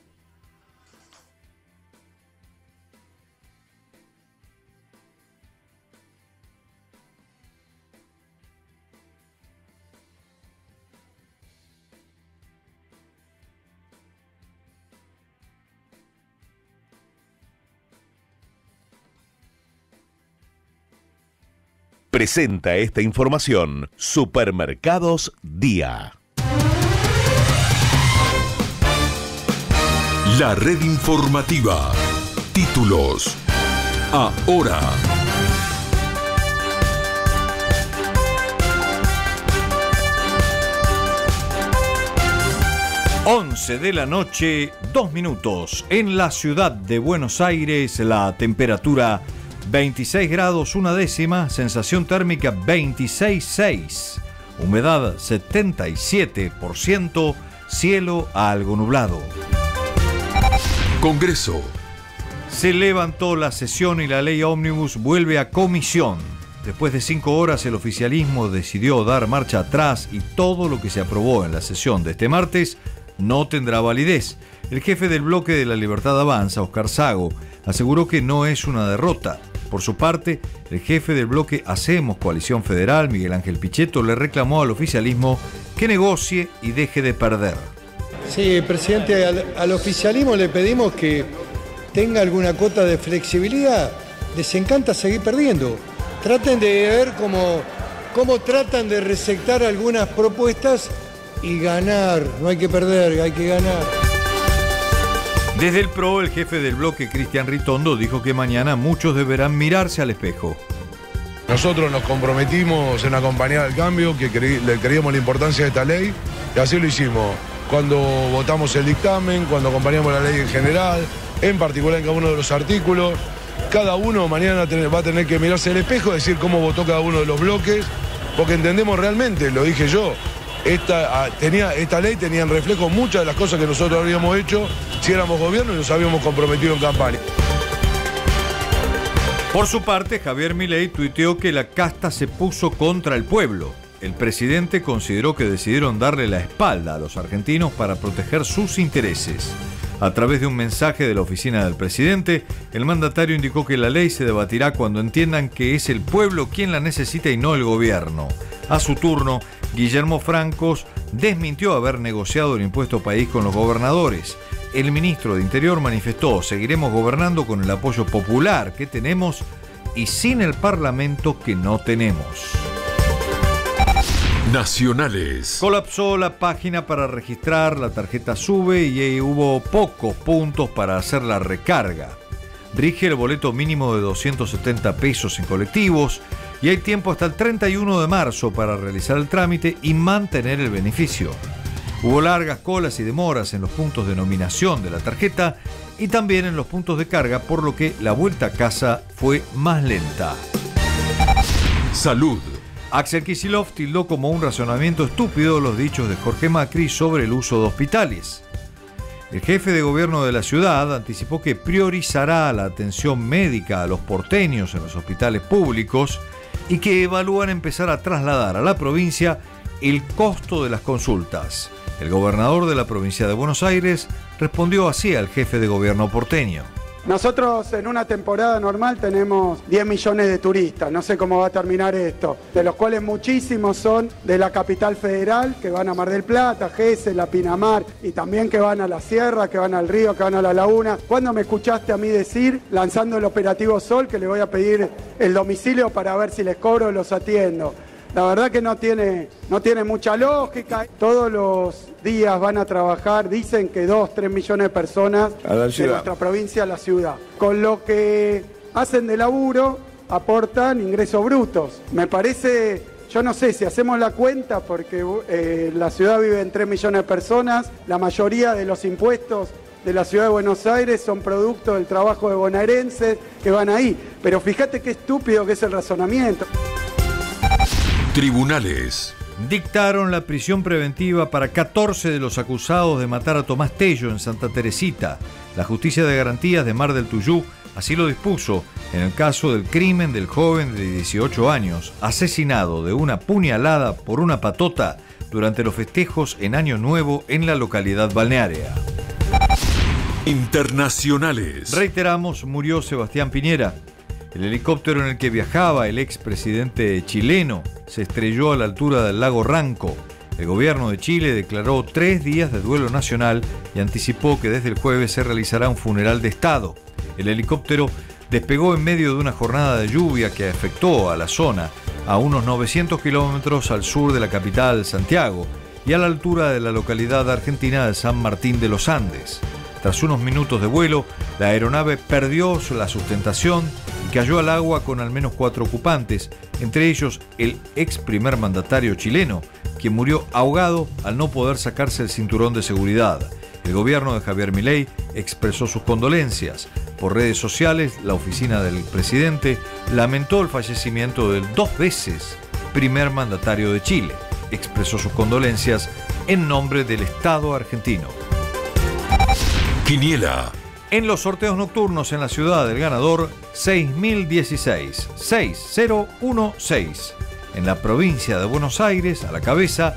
Presenta esta información Supermercados Día. La red informativa. Títulos. Ahora. Once de la noche, 2 minutos. En la ciudad de Buenos Aires, la temperatura 26 grados 1 décima, sensación térmica 26,6, humedad 77%, cielo algo nublado. Congreso. Se levantó la sesión y la ley ómnibus vuelve a comisión. Después de 5 horas el oficialismo decidió dar marcha atrás y todo lo que se aprobó en la sesión de este martes no tendrá validez. El jefe del bloque de La Libertad Avanza, Oscar Sago, aseguró que no es una derrota. Por su parte, el jefe del bloque Hacemos Coalición Federal, Miguel Ángel Pichetto, le reclamó al oficialismo que negocie y deje de perder. Sí, presidente, al oficialismo le pedimos que tenga alguna cuota de flexibilidad. Les encanta seguir perdiendo. Traten de ver cómo tratan de resectar algunas propuestas y ganar. No hay que perder, hay que ganar. Desde el PRO, el jefe del bloque, Cristian Ritondo, dijo que mañana muchos deberán mirarse al espejo. Nosotros nos comprometimos en acompañar el cambio, que le creíamos la importancia de esta ley, y así lo hicimos. Cuando votamos el dictamen, cuando acompañamos la ley en general, en particular en cada uno de los artículos, cada uno mañana va a tener que mirarse al espejo, decir cómo votó cada uno de los bloques, porque entendemos realmente, lo dije yo, esta ley tenía en reflejo muchas de las cosas que nosotros habríamos hecho si éramos gobierno y nos habíamos comprometido en campaña. Por su parte, Javier Milei tuiteó que la casta se puso contra el pueblo. El presidente consideró que decidieron darle la espalda a los argentinos para proteger sus intereses. A través de un mensaje de la oficina del presidente, el mandatario indicó que la ley se debatirá cuando entiendan que es el pueblo quien la necesita y no el gobierno. A su turno, Guillermo Francos desmintió haber negociado el impuesto país con los gobernadores. El ministro de Interior manifestó: seguiremos gobernando con el apoyo popular que tenemos y sin el Parlamento que no tenemos. Nacionales. Colapsó la página para registrar la tarjeta SUBE y hubo pocos puntos para hacer la recarga. Rige el boleto mínimo de 270 pesos en colectivos y hay tiempo hasta el 31 de marzo para realizar el trámite y mantener el beneficio. Hubo largas colas y demoras en los puntos de nominación de la tarjeta y también en los puntos de carga, por lo que la vuelta a casa fue más lenta. Salud. Axel Kicillof tildó como un razonamiento estúpido los dichos de Jorge Macri sobre el uso de hospitales. El jefe de gobierno de la ciudad anticipó que priorizará la atención médica a los porteños en los hospitales públicos y que evalúan empezar a trasladar a la provincia el costo de las consultas. El gobernador de la provincia de Buenos Aires respondió así al jefe de gobierno porteño. Nosotros en una temporada normal tenemos 10 millones de turistas, no sé cómo va a terminar esto, de los cuales muchísimos son de la capital federal, que van a Mar del Plata, Gesell, la Pinamar, y también que van a la sierra, que van al río, que van a la laguna. ¿Cuándo me escuchaste a mí decir, lanzando el operativo Sol, que le voy a pedir el domicilio para ver si les cobro o los atiendo? La verdad que no tiene mucha lógica. Todos los días van a trabajar, dicen que 2-3 millones de personas de nuestra provincia a la ciudad. Con lo que hacen de laburo, aportan ingresos brutos. Me parece, yo no sé si hacemos la cuenta, porque la ciudad vive en 3 millones de personas, la mayoría de los impuestos de la ciudad de Buenos Aires son producto del trabajo de bonaerenses que van ahí. Pero fíjate qué estúpido que es el razonamiento. Tribunales. Dictaron la prisión preventiva para 14 de los acusados de matar a Tomás Tello en Santa Teresita. La Justicia de Garantías de Mar del Tuyú así lo dispuso en el caso del crimen del joven de 18 años, asesinado de una puñalada por una patota durante los festejos en Año Nuevo en la localidad balnearia. Internacionales. Reiteramos, murió Sebastián Piñera. El helicóptero en el que viajaba el expresidente chileno se estrelló a la altura del lago Ranco. El gobierno de Chile declaró 3 días de duelo nacional y anticipó que desde el jueves se realizará un funeral de Estado. El helicóptero despegó en medio de una jornada de lluvia que afectó a la zona, a unos 900 kilómetros al sur de la capital, Santiago, y a la altura de la localidad argentina de San Martín de los Andes. Tras unos minutos de vuelo, la aeronave perdió la sustentación y cayó al agua con al menos 4 ocupantes, entre ellos el ex primer mandatario chileno, quien murió ahogado al no poder sacarse el cinturón de seguridad. El gobierno de Javier Milei expresó sus condolencias. Por redes sociales, la oficina del presidente lamentó el fallecimiento del 2 veces primer mandatario de Chile. Expresó sus condolencias en nombre del Estado argentino. Quiniela. En los sorteos nocturnos en la ciudad, el ganador 6016, 6016. En la provincia de Buenos Aires, a la cabeza,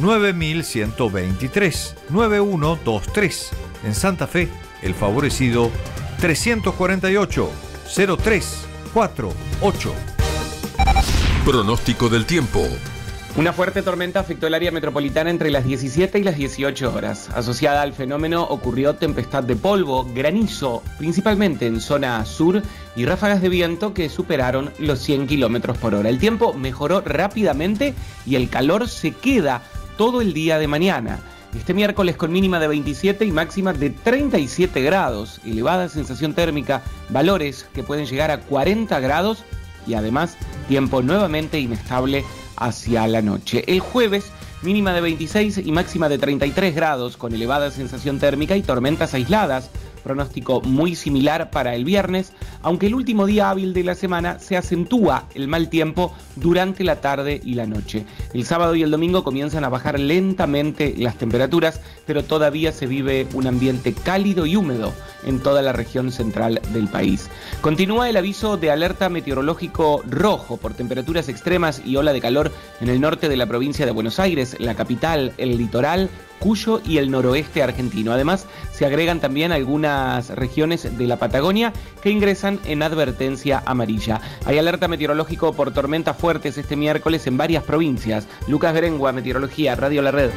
9123, 9123. En Santa Fe, el favorecido 348, 03, 448. Pronóstico del tiempo. Una fuerte tormenta afectó el área metropolitana entre las 17 y las 18 horas. Asociada al fenómeno ocurrió tempestad de polvo, granizo, principalmente en zona sur, y ráfagas de viento que superaron los 100 kilómetros por hora. El tiempo mejoró rápidamente y el calor se queda todo el día de mañana. Este miércoles con mínima de 27 y máxima de 37 grados. Elevada sensación térmica, valores que pueden llegar a 40 grados y además tiempo nuevamente inestable hacia la noche. El jueves, mínima de 26 y máxima de 33 grados con elevada sensación térmica y tormentas aisladas. Pronóstico muy similar para el viernes, aunque el último día hábil de la semana se acentúa el mal tiempo durante la tarde y la noche. El sábado y el domingo comienzan a bajar lentamente las temperaturas, pero todavía se vive un ambiente cálido y húmedo en toda la región central del país. Continúa el aviso de alerta meteorológico rojo por temperaturas extremas y ola de calor en el norte de la provincia de Buenos Aires, la capital, el litoral, Cuyo y el noroeste argentino. Además, se agregan también algunas regiones de la Patagonia que ingresan en advertencia amarilla. Hay alerta meteorológico por tormentas fuertes este miércoles en varias provincias. Lucas Berengua, Meteorología, Radio La Red.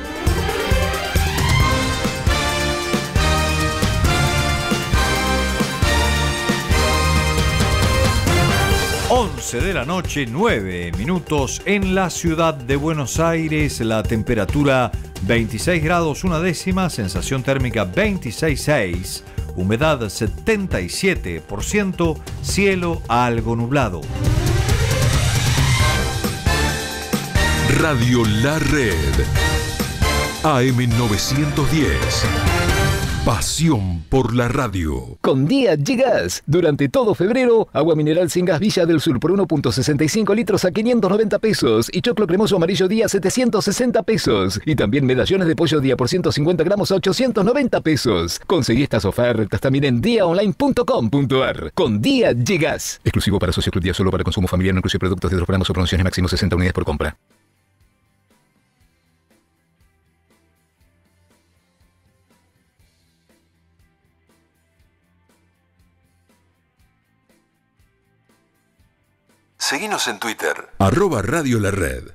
De la noche, 9 minutos en la ciudad de Buenos Aires, la temperatura 26 grados 1 décima, sensación térmica 26,6, humedad 77%, cielo algo nublado. Radio La Red. AM910. Pasión por la radio. Con Día Gas. Durante todo febrero, agua mineral sin gas Villa del Sur por 1.65 litros a 590 pesos. Y choclo cremoso amarillo Día 760 pesos. Y también medallones de pollo Día por 150 gramos a 890 pesos. Conseguí estas ofertas también en diaonline.com.ar. Con Día Gas. Exclusivo para Socio Club Día, solo para consumo familiar, no incluye productos de otros programas o promociones, máximo 60 unidades por compra. Seguinos en Twitter. @Radio La Red.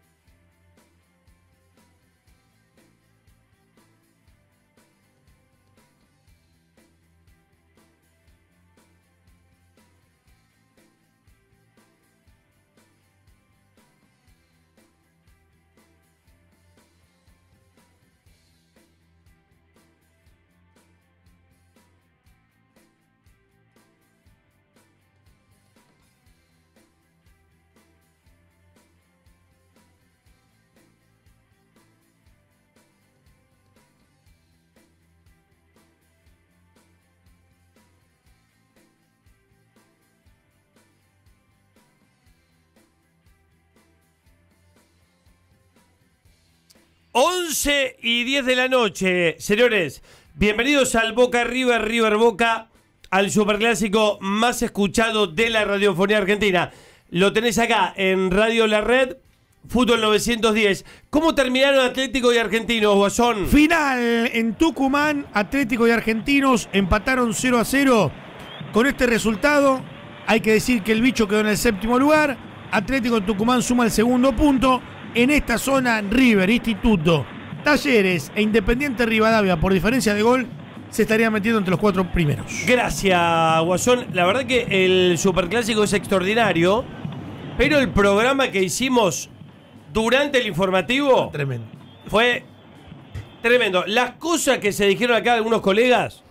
Once y 10 de la noche, señores, bienvenidos al Boca River, River Boca, al superclásico más escuchado de la radiofonía argentina. Lo tenés acá en Radio La Red, Fútbol 910. ¿Cómo terminaron Atlético y Argentinos, Guasón? Final en Tucumán, Atlético y Argentinos empataron 0-0. Con este resultado, hay que decir que el bicho quedó en el séptimo lugar. Atlético en Tucumán suma el segundo punto. En esta zona, River, Instituto, Talleres e Independiente Rivadavia, por diferencia de gol, se estarían metiendo entre los 4 primeros. Gracias, Guasón. La verdad que el superclásico es extraordinario, pero el programa que hicimos durante el informativo tremendo. Fue tremendo. Las cosas que se dijeron acá de algunos colegas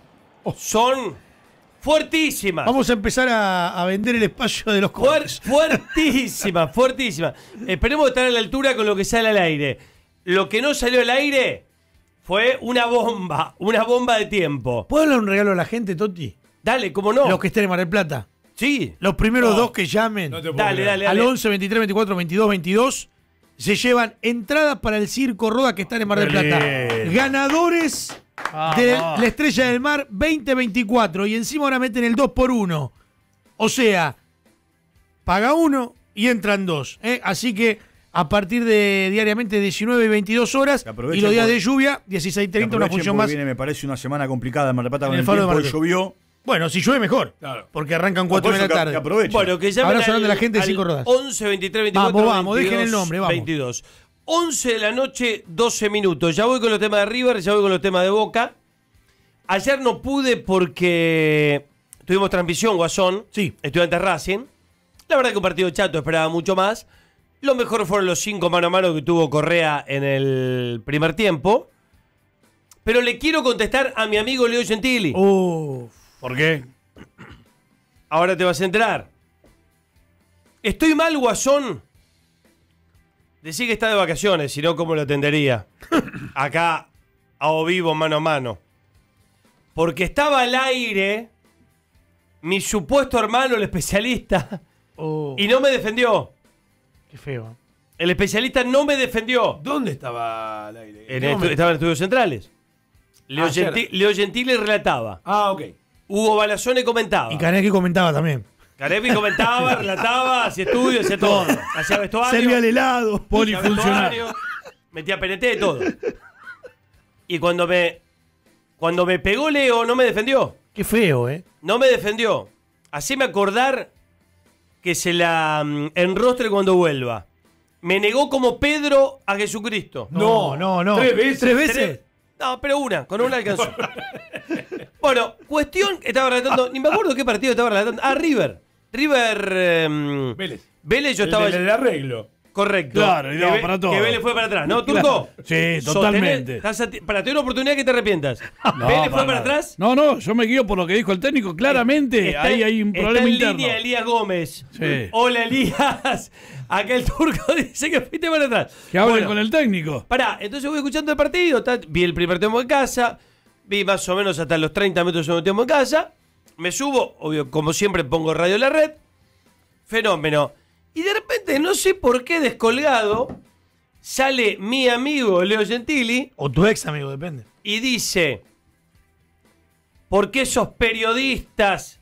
son fuertísimas. Vamos a empezar a vender el espacio de los cortes. Fuertísima, fuertísima. Esperemos estar a la altura con lo que sale al aire. Lo que no salió al aire fue una bomba de tiempo. ¿Puedo darle un regalo a la gente, Toti? Dale, ¿cómo no? Los que estén en Mar del Plata. Sí. Los primeros dos que llamen. No te puedo creer. Dale. Al 11 23 24 22 22 se llevan entradas para el Circo Roda que están en Mar del Plata. Ganadores de la Estrella del Mar 2024. Y encima ahora meten el 2x1. O sea, paga uno y entran dos. Así que a partir de diariamente 19 y 22 horas y los días de lluvia, 16:30, una función más. Me parece una semana complicada en Mar del Plata con el tiempo, Mar del llovió. Bueno, si llueve mejor. Claro. Porque arrancan 4 de la tarde. Bueno, que llamen Abrazo grande a la gente de al 5 Rodas. 11 23 24 Vamos, 22, dejen el nombre, vamos. 22. 11 de la noche, 12 minutos. Ya voy con los temas de River, ya voy con los temas de Boca. Ayer no pude porque tuvimos transmisión, Guasón. Sí. Estudiantes Racing. La verdad que un partido chato, esperaba mucho más. Lo mejor fueron los 5 mano a mano que tuvo Correa en el primer tiempo. Pero le quiero contestar a mi amigo Leo Gentili. ¿Por qué? Ahora te vas a enterar. ¿Estoy mal, Guasón? Decí que está de vacaciones, si no, ¿cómo lo atendería? Acá, a o vivo, mano a mano. Porque estaba al aire mi supuesto hermano, el especialista, y no me defendió. Qué feo. El especialista no me defendió. ¿Dónde estaba al aire? Estaba en Estudios Centrales. Leo Ayer. Gentili relataba. Ah, ok. Hugo Balazone comentaba. Y Canetti comentaba también. Canepi comentaba, relataba, hacía estudios, hacía todo. Hacía vestuario. Servía el helado. Polifuncional. Metía PNT, todo. Y cuando me pegó Leo, no me defendió. Qué feo, ¿eh? No me defendió. Haceme acordar que se la enrostre cuando vuelva. Me negó como Pedro a Jesucristo. No. 3 veces. 3 veces. No, pero con una alcanzó. Bueno, cuestión que estaba relatando, ni me acuerdo qué partido estaba relatando. Ah, River, Vélez yo estaba... El arreglo. Correcto. Claro, y daba para todo. Que Vélez fue para atrás, ¿no, Turco? Sí, totalmente. Para tener una oportunidad que te arrepientas. No, ¿Vélez fue para nada. atrás? No, yo me guío por lo que dijo el técnico. Claramente, ahí hay un problema está en interno. línea Elías Gómez. Sí. Hola, Elías. Acá el Turco dice que fuiste para atrás. Que hablen Bueno, con el técnico. Pará, entonces voy escuchando el partido. Vi el primer tiempo en casa. Vi más o menos hasta los 30 metros del segundo tiempo en casa. Me subo, obvio, como siempre pongo Radio La Red. Fenómeno. Y de repente, no sé por qué descolgado, sale mi amigo Leo Gentili. O tu ex amigo, depende. Y dice, ¿por qué esos periodistas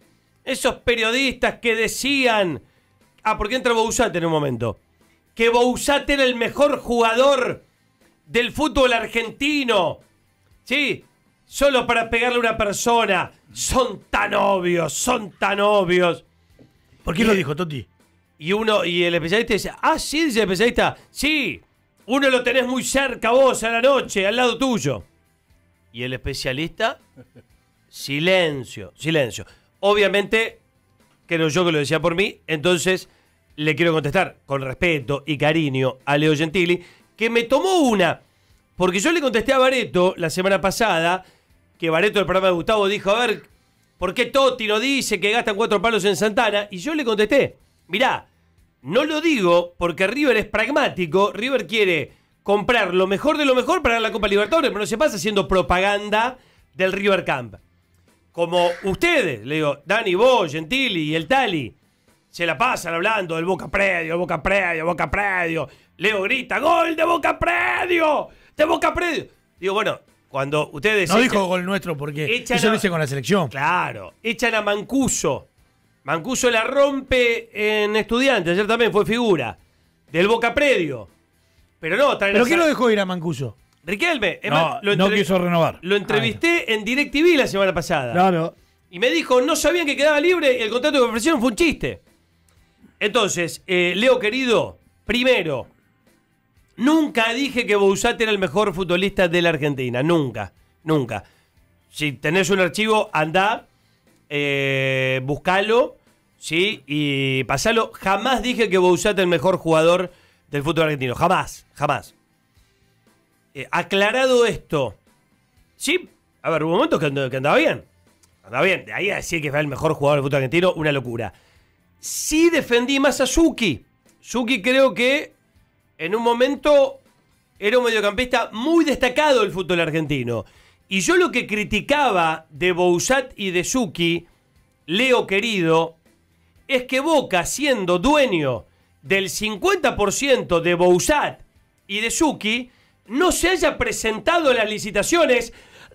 que decían... Ah, porque entra Bouzat en un momento. Que Bouzat era el mejor jugador del fútbol argentino. ¿Sí? Solo para pegarle a una persona. Son tan obvios. ¿Por qué lo dijo, Toti? Y el especialista dice, sí, dice el especialista, sí, uno lo tenés muy cerca vos a la noche, al lado tuyo. Y el especialista, silencio. Obviamente, creo yo que lo decía por mí, entonces le quiero contestar con respeto y cariño a Leo Gentili, que me tomó una, porque yo le contesté a Bareto la semana pasada, que Bareto del programa de Gustavo dijo, a ver, ¿por qué Totti no dice que gastan 4 palos en Santana? Y yo le contesté, mirá, no lo digo porque River es pragmático, River quiere comprar lo mejor de lo mejor para la Copa Libertadores, pero no se pasa haciendo propaganda del River Camp. Como ustedes, le digo, Dani, vos, Gentili y el Tali, se la pasan hablando del Boca Predio. Leo grita, ¡gol de Boca Predio! ¡De Boca Predio! Digo, bueno, cuando ustedes... No dijo gol nuestro porque eso lo hice con la selección. Claro, echan a Mancuso. Mancuso la rompe en Estudiantes, ayer también fue figura del Boca Predio. Pero no, ¿Pero quién lo dejó ir a Mancuso? Riquelme. No quiso renovar. Lo entrevisté en DirecTV la semana pasada. Claro. Y me dijo, no sabían que quedaba libre y el contrato que me ofrecieron fue un chiste. Entonces, Leo querido, primero, nunca dije que Bouzat era el mejor futbolista de la Argentina. Nunca. Si tenés un archivo, andá, buscalo, ¿sí? Y pasalo. Jamás dije que Bouzat es el mejor jugador del fútbol argentino. Jamás. Aclarado esto, ¿sí? A ver, hubo momentos que andaba bien. De ahí a decir que fue el mejor jugador del fútbol argentino, una locura. Sí defendí más a Zucchi. Zucchi creo que en un momento era un mediocampista muy destacado del fútbol argentino. Y yo lo que criticaba de Bouzat y de Zucchi, Leo querido, es que Boca, siendo dueño del 50% de Bouzat y de Zucchi, no se haya presentado en las licitaciones.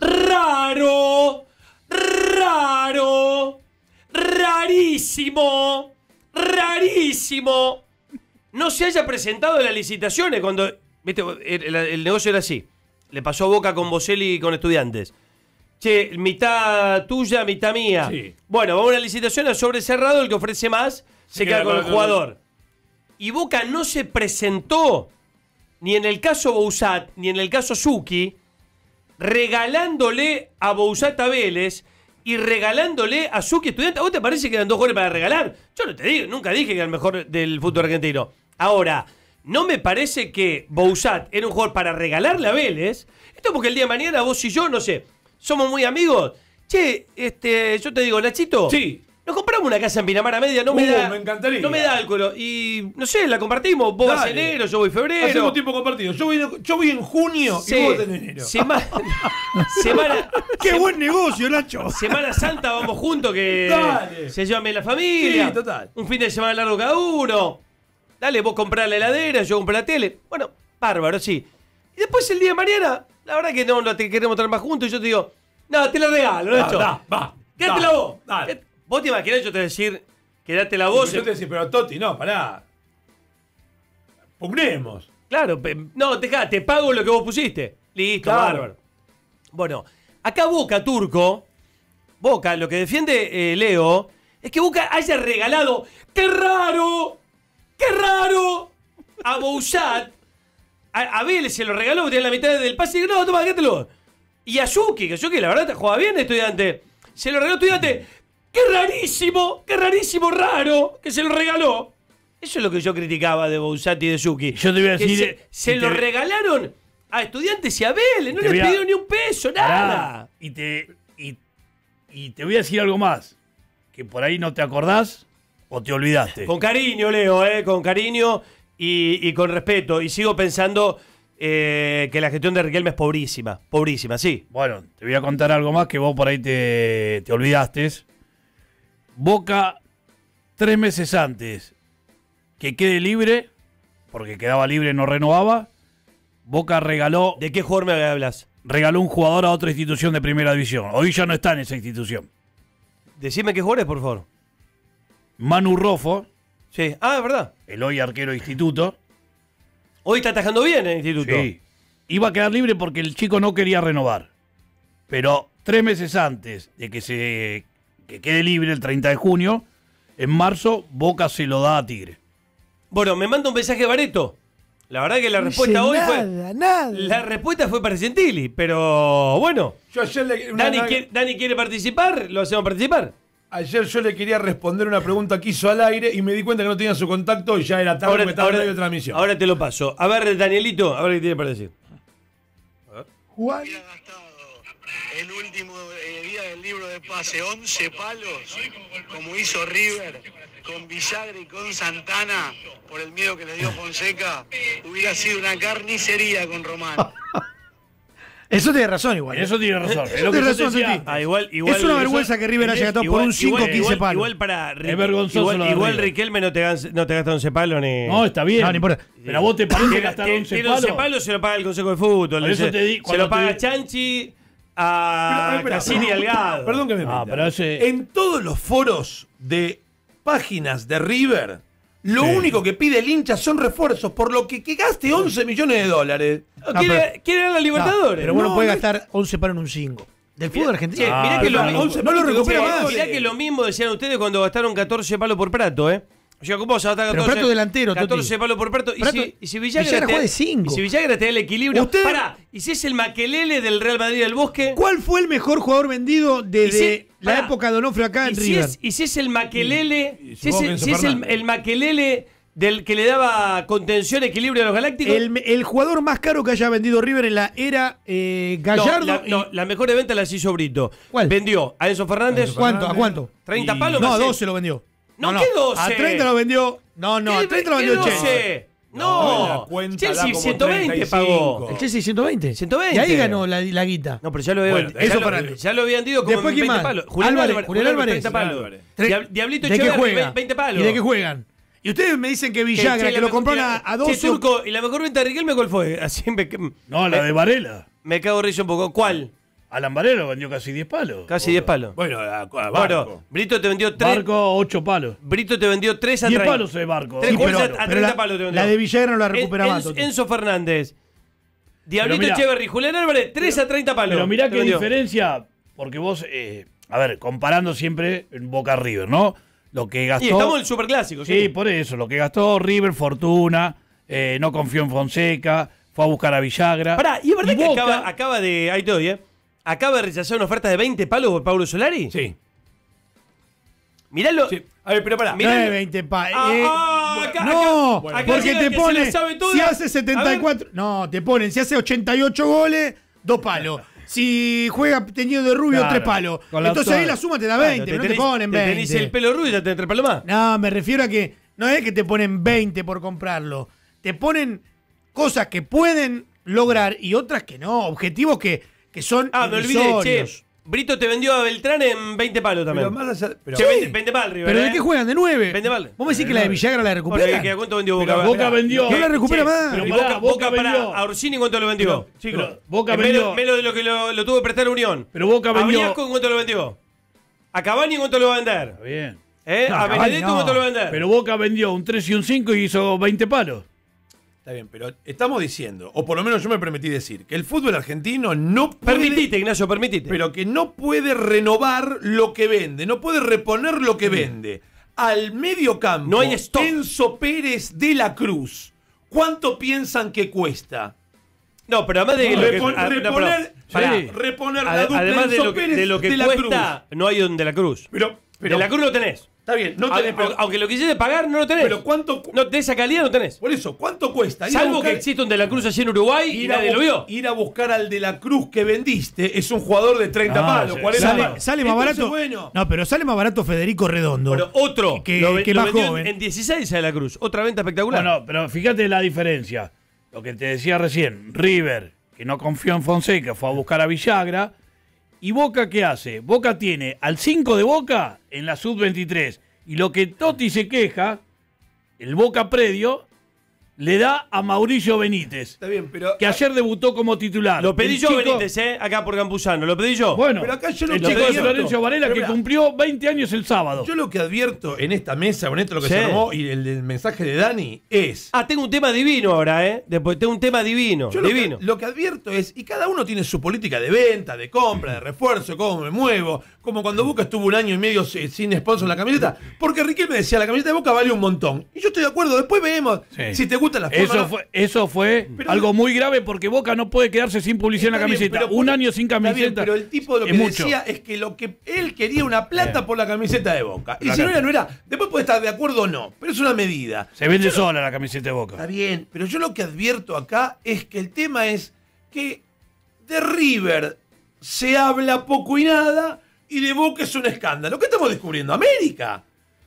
Rarísimo. No se haya presentado en las licitaciones cuando... ¿Viste? El negocio era así. Le pasó a Boca con Boselli y con Estudiantes. Che, mitad tuya, mitad mía. Sí. Bueno, vamos a una licitación a sobre cerrado, el que ofrece más se queda con el jugador. Y Boca no se presentó, ni en el caso Bouzat, ni en el caso Zucchi, regalándole a Bouzat a Vélez y regalándole a Zucchi Estudiante. ¿A vos te parece que eran dos jugadores para regalar? Yo no te digo, nunca dije que era el mejor del fútbol argentino. Ahora, no me parece que Bouzat era un jugador para regalarle a Vélez. Esto porque el día de mañana vos y yo, no sé, somos muy amigos. Che, yo te digo, Nachito. Sí. Nos compramos una casa en Pinamar a Media, no me da. Me encantaría. No me da alcohol. Y no sé, la compartimos. Vos vas enero, yo voy febrero. Hacemos tiempo compartido. Yo voy en junio Sí. y vos en enero. Semana. ¡Qué buen negocio, Nacho! Semana Santa vamos juntos, que Dale. se llevan bien la familia. Sí, total. Un fin de semana largo cada uno. Dale, vos comprás la heladera, yo compré la tele. Bueno, bárbaro, sí. Y después el día de mañana, la verdad que no te queremos traer más juntos. Y yo te digo, no, te la regalo, Nacho. Va. Quédatela vos. Dale. Vos te imaginás, yo te voy a decir, quédatela vos. Yo te decía, pero Toti, no, pará. Pugnemos. Claro, no, te pago lo que vos pusiste. Listo, Claro. bárbaro. Bueno, acá Boca, Turco, Boca, lo que defiende Leo, es que Boca haya regalado, ¡qué raro! A Bouzat, a Vélez se lo regaló, tiene la mitad del pase y no, toma, quédatelo. Y a Zucchi, que Zucchi la verdad te jugaba bien, Estudiante. Se lo regaló Estudiante. ¡Qué rarísimo, raro que se lo regaló! Eso es lo que yo criticaba de Bouzat y de Zucchi. Yo te voy a Que decir. se lo regalaron a Estudiantes y a Vélez, no Te le voy a- pidieron ni un peso, nada. Pará, y te voy a decir algo más. Que por ahí no te acordás o te olvidaste. Con cariño, Leo, con cariño y con respeto. Y sigo pensando que la gestión de Riquelme es pobrísima. Pobrísima, sí. Bueno, te voy a contar algo más que vos por ahí te olvidaste. Boca, 3 meses antes que quede libre, porque quedaba libre, no renovaba, Boca regaló... ¿De qué jugador me hablas? Regaló un jugador a otra institución de primera división. Hoy ya no está en esa institución. Decime qué jugadores, por favor. Manu Rofo. Sí. Ah, es verdad. El hoy arquero de instituto. Hoy está atajando bien en el instituto. Sí. Iba a quedar libre porque el chico no quería renovar. Pero 3 meses antes de que quede libre el 30 de junio, en marzo, Boca se lo da a Tigre. Bueno, me manda un mensaje Bareto. La verdad que la No respuesta dice hoy nada, fue... nada. La respuesta fue para Gentili, pero bueno. Yo ayer Dani quiere participar, lo hacemos participar. Ayer yo le quería responder una pregunta que hizo al aire y me di cuenta que no tenía su contacto y ya era tarde porque estaba en medio de transmisión. Ahora te lo paso. A ver, Danielito, a ver qué tiene para decir. Juan. El último día del libro de pase, 11 palos, como hizo River, con Villagra y con Santana, por el miedo que le dio Fonseca, hubiera sido una carnicería con Román. Eso tiene razón igual. Eso tiene razón. Eso tiene razón, Titi. Igual, Es una vergüenza que River haya gastado por un 5 o 15 palos. Igual para Es vergonzoso lo de igual River. Riquelme no te gasta 11 palos ni. No, está bien. No, no importa. Pero a vos te parece gastar 11 Tiene 11 palos. palos se lo paga el Consejo de Fútbol. Por eso te di- se cuando lo paga te- Chanchi, a Espera, Cassini y al Gado. Perdón que me meta. pero ese- En todos los foros de páginas de River, lo único que pide el hincha son refuerzos, por lo que gaste 11 millones de dólares. Quiere dar la Libertadores. Pero bueno, No, puede no gastar 11 palos en un 5. Del fútbol argentino. Che, mirá que pero lo, 11 no lo palos recupera que más. Mirá que lo mismo decían ustedes cuando gastaron 14 palos por Prato, ¿eh? O sea, ¿cómo se va a gastar Pero 14, Prato delantero, 14 Toti. palos por Prato? Prato- Y si Villagra, Villagra te, juega de 5. y si Villagra te da el equilibrio. Usted- Pará, ¿y si es el Maquelele del Real Madrid del Bosque? ¿Cuál fue el mejor jugador vendido desde la pará, época de Onofre acá en River? Y si es el Maquelele, supongo que Enzo si es Fernández. el Maquelele del que le daba contención, equilibrio a los Galácticos. El jugador más caro que haya vendido River en la era Gallardo. La mejor venta la hizo Brito. ¿Cuál? Vendió a Enzo Fernández. ¿Cuánto? ¿A cuánto? 30 Y- palos No, más a él. 12 lo vendió. No, ¿qué 12? A 30 lo vendió. No, a 30 lo vendió ¿Qué Chelsea. 12? No, la No, cuenta Chelsea da como 120 35. pagó. El Chelsea 120. 120. Y ahí ganó la guita. No, pero ya lo había Bueno, vendido. eso Ya lo habían vendido como Después, ¿quién 20 más? palos. Julián Álvarez. 30 palos. Diablito ¿De qué Echeverri, juega? 20 palos. ¿Y de qué juegan? Y ustedes me dicen que Villagra, Che, que la lo compraron mejor- a 12. Che, Turco, ¿y la mejor venta de Riquelme cuál fue? Así No, la de Varela. me cago de risa un poco. ¿Cuál? Alan Varela vendió casi 10 palos. Casi 10 palos. Bueno, a Barco. Bueno, Brito te vendió 3. Barco, 8 palos. Brito te vendió 3 a 10 30. palos de Barco. 3 Sí, goles pero a 30 la- palos te vendió. la de Villagra no la recupera más, Toti. Enzo Fernández. Diablito Pero mirá- Echeverri, Julián Álvarez, 3 a 30 palos. Pero mirá te qué vendió. diferencia. porque vos, a ver, comparando siempre en Boca River, ¿no? Lo que gastó. Y estamos en el superclásico, sí. Por eso, lo que gastó River, fortuna, no confió en Fonseca, fue a buscar a Villagra. Pará, ¿y es verdad que Boca, acaba de. Ahí te doy, acaba de rechazar una oferta de 20 palos por Paulo Solari? Sí. Miralo. Sí. A ver, pero pará. No es 20 palos. acá porque llega te el que pone. se la sabe toda. Si hace 74. No, te ponen. Si hace 88 goles, 2 palos. Si juega teñido de rubio, Claro, 3 palos. con la Entonces ahí actual. la suma te da 20, pero no te ponen 20. Tenés el pelo rubio y ya tenés 3 palos más. No, me refiero a que no es que te ponen 20 por comprarlo. Te ponen cosas que pueden lograr y otras que no. Objetivos que son Me olvidé, irrisorios. Brito te vendió a Beltrán en 20 palos también. Pero más allá. Pero, Che, 20 palos, River. ¿Pero de qué juegan? ¿De 9? 20 palos. ¿Vos me decís que la de Villagra la recuperan? ¿A cuánto vendió Boca? Pero Boca vendió. No la recupera más. Pero ¿Y pará, Boca para vendió. a Orsini cuánto lo vendió? Pero Boca Menos vendió. de lo que lo tuvo que prestar a Unión. Pero Boca ¿A vendió. Briasco cuánto lo vendió? ¿A Cavani cuánto lo va a vender? Está bien. No, ¿A Cavani Benedetto no. cuánto lo va a vender? Pero Boca vendió un 3 y un 5 y hizo 20 palos. Está bien, pero estamos diciendo, o por lo menos yo me permití decir, que el fútbol argentino no puede. Permitite, Ignacio, permitite. Pero que no puede renovar lo que vende, no puede reponer lo que vende. Al medio campo, No hay stock. Enzo Pérez de la Cruz, ¿cuánto piensan que cuesta? No, pero además de lo que... reponer la dupla además de Enzo lo, Pérez de lo que de la cuesta, Cruz. no hay donde la Cruz. Pero de la Cruz lo tenés. Está bien, no tenés, pero, Aunque lo quisiste pagar, no lo tenés. pero ¿cuánto? No, de esa calidad no tenés. Por eso, ¿cuánto cuesta? Ir a Salvo buscar- que exista un de la Cruz allí en Uruguay y nadie lo vio. Ir a buscar al de la Cruz que vendiste es un jugador de 30 palos, 40 palos. Sale más Entonces, barato. bueno, No, pero sale más barato Federico Redondo. Pero otro que lo más vendió joven. en 16 a de la Cruz. Otra venta espectacular. Bueno, pero fíjate la diferencia. Lo que te decía recién, River, que no confió en Fonseca, fue a buscar a Villagra. ¿Y Boca qué hace? Boca tiene al 5 de Boca en la sub-23. Y lo que Totti se queja, el Boca predio, le da a Mauricio Benítez. Está bien, pero que ayer debutó como titular. Lo pedí El yo, chico- Benítez, acá por Campuzano. Lo pedí yo. Bueno, Pero acá yo lo el que chico de advierto- Florencio Varela pero que mirá, cumplió 20 años el sábado. Yo lo que advierto en esta mesa, con esto lo que Sí. se armó y el mensaje de Dani es. Tengo un tema divino ahora, Después tengo un tema divino. Yo divino. lo que advierto es, y cada uno tiene su política de venta, de compra, de refuerzo, cómo me muevo, como cuando Boca estuvo un año y medio sin sponsor en la camiseta, porque Riquelme decía, la camiseta de Boca vale un montón. Y yo estoy de acuerdo, después vemos Sí. si te gustan las formas. Eso fue Pero- algo muy grave porque Boca no puede quedarse sin publicidad en la Está bien, camiseta. pero Un por- año sin está bien, camiseta. pero el tipo lo es que mucho. decía es que lo que él quería una plata por la camiseta de Boca. Y La si no era, camiseta. no era. Después puede estar de acuerdo o no, pero es una medida. Se vende Yo sola la camiseta de Boca. Está bien, pero yo lo que advierto acá es que el tema es que de River se habla poco y nada y de Boca es un escándalo. ¿Qué estamos descubriendo? América.